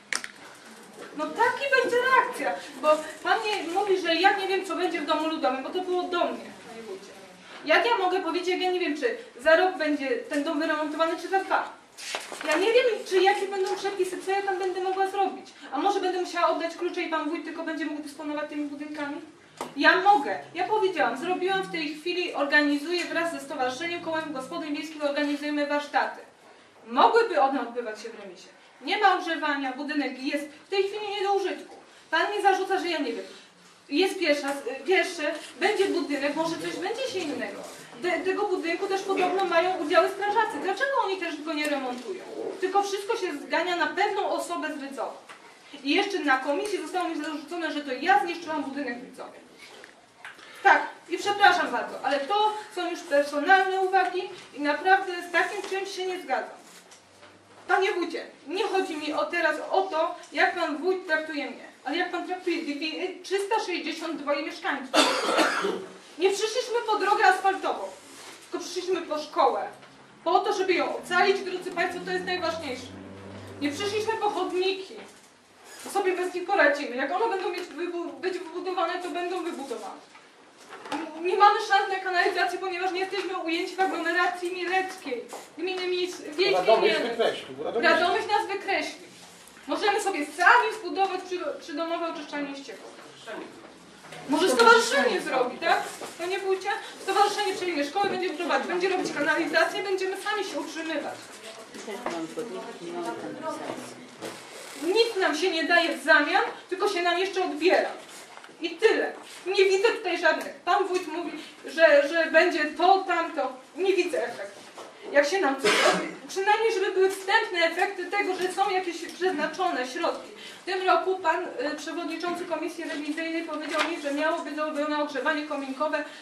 No taki będzie reakcja, bo pan nie mówi, że ja nie wiem, co będzie w domu ludowym, bo to było do mnie, panie wójcie. Jak ja mogę powiedzieć, jak ja nie wiem, czy za rok będzie ten dom wyremontowany, czy za dwa? Ja nie wiem, czy jakie będą przepisy, co ja tam będę mogła zrobić. A może będę musiała oddać klucze i pan wójt tylko będzie mógł dysponować tymi budynkami? Ja mogę. Ja powiedziałam, zrobiłam w tej chwili, organizuję wraz ze Stowarzyszeniem Kołem Gospodyń Wiejskich, organizujemy warsztaty. Mogłyby one odbywać się w remisie. Nie ma ogrzewania, budynek jest w tej chwili nie do użytku. Pan mi zarzuca, że ja nie wiem. Jest pierwsza, pierwsze, będzie budynek, może coś będzie się innego. Te, tego budynku też podobno mają udziały strażacy. Dlaczego oni też go nie remontują? Tylko wszystko się zgania na pewną osobę z Rydzowa. I jeszcze na komisji zostało mi zarzucone, że to ja zniszczyłam budynek w Rydzowie. Tak, i przepraszam bardzo, ale to są już personalne uwagi i naprawdę z takim czymś się nie zgadzam. Panie wójcie, nie chodzi mi o teraz o to, jak pan wójt traktuje mnie, ale jak pan traktuje trzysta sześćdziesiąt dwa mieszkańców. Nie przyszliśmy po drogę asfaltową, tylko przyszliśmy po szkołę. Po to, żeby ją ocalić, drodzy Państwo, to jest najważniejsze. Nie przyszliśmy po chodniki. To sobie bez nich poradzimy. Jak one będą mieć wybu być wybudowane, to będą wybudowane. Nie mamy szans na kanalizację, ponieważ nie jesteśmy ujęci w aglomeracji mieleckiej. Gminy wiejskiej Radomyśl wykreśli. Radomyśl nas wykreśli. Możemy sobie sami zbudować przydomowe oczyszczalnie ścieków. Może stowarzyszenie zrobi, tak? To nie bójcie. Stowarzyszenie przejmie szkołę, będzie budować, będzie robić kanalizację, będziemy sami się utrzymywać. Nic nam się nie daje w zamian, tylko się nam jeszcze odbiera. I tyle. Nie widzę tutaj żadnych. Pan wójt mówi, że, że będzie to, tamto. Nie widzę efektu. Jak się nam coś robi, przynajmniej żeby były wstępne efekty tego, że są jakieś przeznaczone środki. W tym roku pan y, przewodniczący Komisji Rewizyjnej powiedział mi, że miało być zrobione ogrzewanie kominkowe y,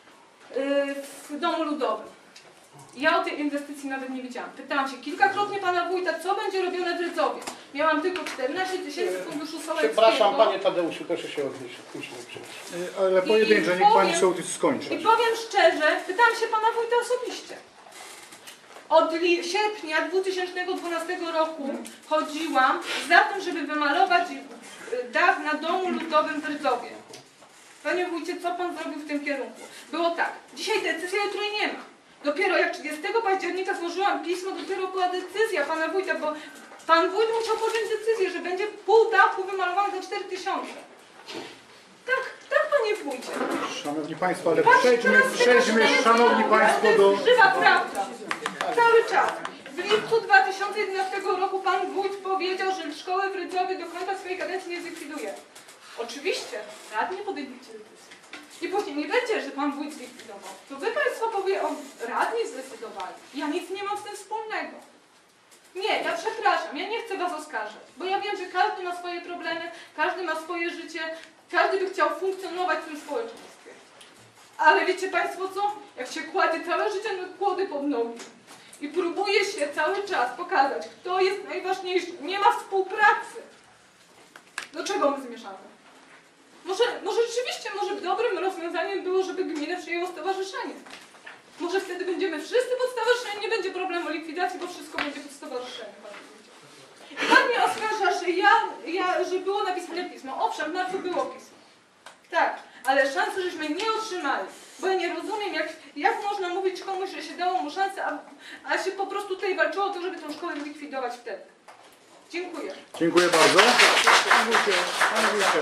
w domu ludowym. Ja o tej inwestycji nawet nie widziałam. Pytałam się kilkakrotnie pana wójta, co będzie robione w Rydzowie. Miałam tylko czternaście tysięcy z funduszu sołeckiego. Przepraszam, panie Tadeuszu, proszę się odnieść. Ale pojedynczo, niech pani sołtys skończy. I powiem szczerze, pytałam się pana wójta osobiście. Od sierpnia dwa tysiące dwunastego roku chodziłam za tym, żeby wymalować dach na domu ludowym w Rydzowie. Panie wójcie, co pan zrobił w tym kierunku? Było tak, dzisiaj decyzji, jutro nie ma. Dopiero jak trzydziestego października złożyłam pismo, dopiero była decyzja pana wójta, bo pan wójt musiał podjąć decyzję, że będzie pół dachu wymalowane za cztery tysiące. Tak, tak panie wójcie. Szanowni Państwo, ale Patrz, przejdźmy, teraz przejdźmy tego Szanowni to Państwo, jest do... żywa prawda. Cały czas. W lipcu dwa tysiące jedenastego roku pan wójt powiedział, że szkoły w Rydzowie do końca swojej kadencji nie zlikwiduje. Oczywiście, radni podejmijcie decyzję. I później nie będzie, że pan wójt zlikwidował. To wy państwo powie, o radni zdecydowali. Ja nic nie mam z tym wspólnego. Nie, ja przepraszam, ja nie chcę was oskarżać, bo ja wiem, że każdy ma swoje problemy, każdy ma swoje życie, każdy by chciał funkcjonować w tym społeczeństwie. Ale wiecie państwo co? Jak się kładzie całe życie na kłody pod nogi i próbuje się cały czas pokazać, kto jest najważniejszy, nie ma współpracy. Do czego my zmierzamy? Może, może rzeczywiście, może dobrym rozwiązaniem było, żeby gmina przyjęła stowarzyszenie. Może wtedy będziemy wszyscy pod stowarzyszeniem, nie będzie problemu likwidacji, bo wszystko będzie pod stowarzyszeniem. Pan mnie oskarża, że ja, ja, że było napisane pismo. Owszem, na co było pismo. Tak, ale szansy żeśmy nie otrzymali. Bo ja nie rozumiem, jak, jak można mówić komuś, że się dało mu szansę, a, a się po prostu tutaj walczyło o to, żeby tę szkołę zlikwidować wtedy. Dziękuję. Dziękuję bardzo. Panie wójcie, panie wójcie.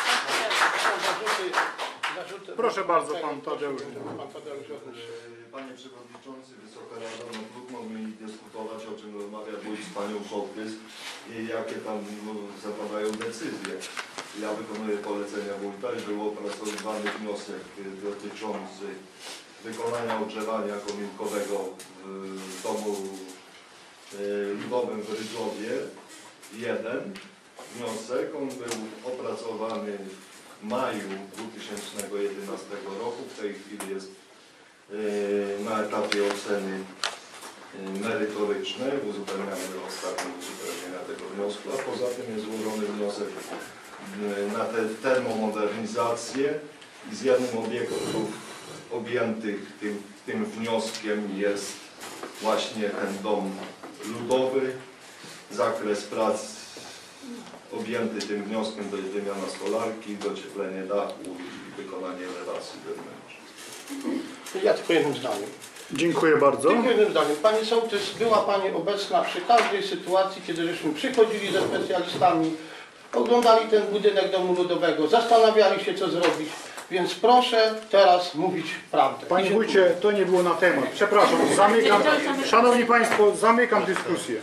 Proszę bardzo, pan Tadeusz. Panie Przewodniczący, Wysoka Rado, no trudno mi dyskutować, o czym rozmawia wójt z panią Sołtys i jakie tam no, zapadają decyzje. Ja wykonuję polecenia wójta i był opracowywany wniosek dotyczący wykonania ogrzewania kominkowego w domu ludowym w Rydzowie. Jeden wniosek, on był opracowany w maju dwa tysiące jedenastego roku, w tej chwili jest na etapie oceny merytorycznej, uzupełniamy ostatnie uzupełnienia tego wniosku, a poza tym jest złożony wniosek na tę termomodernizację i z jednym obiektów objętych tym, tym wnioskiem jest właśnie ten dom ludowy. Zakres prac objęty tym wnioskiem to jest wymiana stolarki, docieplenie dachu i wykonanie elewacji wewnętrznej. Ja tylko jednym zdaniem. Dziękuję bardzo. Tylko jednym zdaniem. Pani sołtys, była Pani obecna przy każdej sytuacji, kiedy żeśmy przychodzili ze specjalistami, oglądali ten budynek domu ludowego, zastanawiali się, co zrobić. Więc proszę teraz mówić prawdę. Panie wójcie, to nie było na temat. Przepraszam, zamykam. Szanowni Państwo, zamykam dyskusję.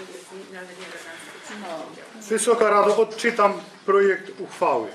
Wysoka Rado, odczytam projekt uchwały.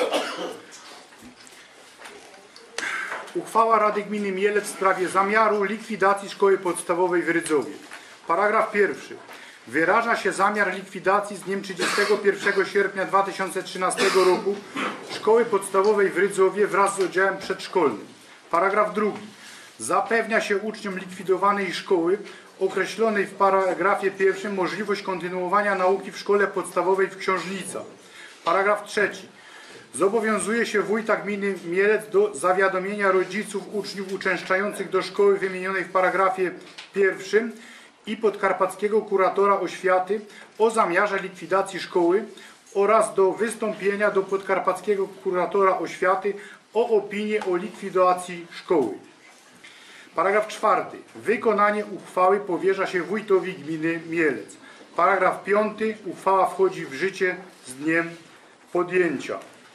Uchwała Rady Gminy Mielec w sprawie zamiaru likwidacji szkoły podstawowej w Rydzowie. Paragraf pierwszy. Wyraża się zamiar likwidacji z dniem trzydziestego pierwszego sierpnia dwa tysiące trzynastego roku szkoły podstawowej w Rydzowie wraz z oddziałem przedszkolnym. Paragraf drugi. Zapewnia się uczniom likwidowanej szkoły określonej w paragrafie pierwszym możliwość kontynuowania nauki w szkole podstawowej w Książnicach. Paragraf trzeci. Zobowiązuje się wójta gminy Mielec do zawiadomienia rodziców uczniów uczęszczających do szkoły wymienionej w paragrafie pierwszym i podkarpackiego kuratora oświaty o zamiarze likwidacji szkoły oraz do wystąpienia do podkarpackiego kuratora oświaty o opinię o likwidacji szkoły. Paragraf czwarty. Wykonanie uchwały powierza się wójtowi gminy Mielec. Paragraf piąty. Uchwała wchodzi w życie z dniem podjęcia.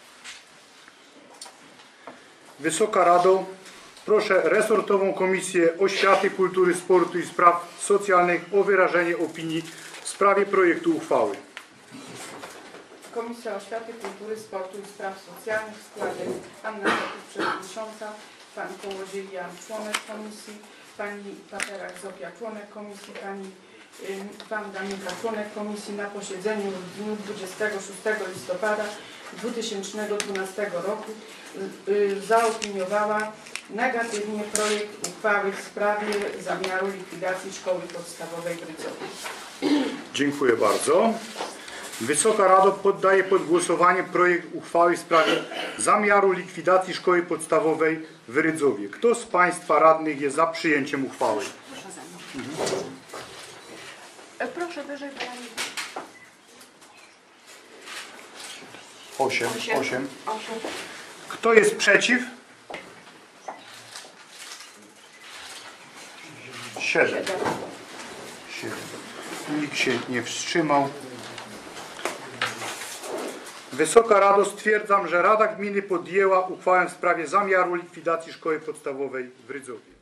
Wysoka Rado, proszę resortową Komisję Oświaty, Kultury, Sportu i Spraw Socjalnych o wyrażenie opinii w sprawie projektu uchwały. Komisja Oświaty, Kultury, Sportu i Spraw Socjalnych w składzie Anna Sołtys, przewodnicząca, pan Kołodziej-Jan, członek komisji, pani Paterak Zofia, członek komisji, pani Wanda Mika, członek komisji na posiedzeniu w dniu dwudziestego szóstego listopada dwa tysiące dwunastego roku zaopiniowała negatywnie projekt uchwały w sprawie zamiaru likwidacji szkoły podstawowej w Rydzowie. Dziękuję bardzo. Wysoka Rado, poddaje pod głosowanie projekt uchwały w sprawie zamiaru likwidacji szkoły podstawowej w Rydzowie. Kto z Państwa radnych jest za przyjęciem uchwały? Mhm. Proszę wyżej Pani. Osiem. Osiem. Kto jest przeciw? siedem. siedem. Nikt się nie wstrzymał. Wysoka Rado, stwierdzam, że Rada Gminy podjęła uchwałę w sprawie zamiaru likwidacji szkoły podstawowej w Rydzowie.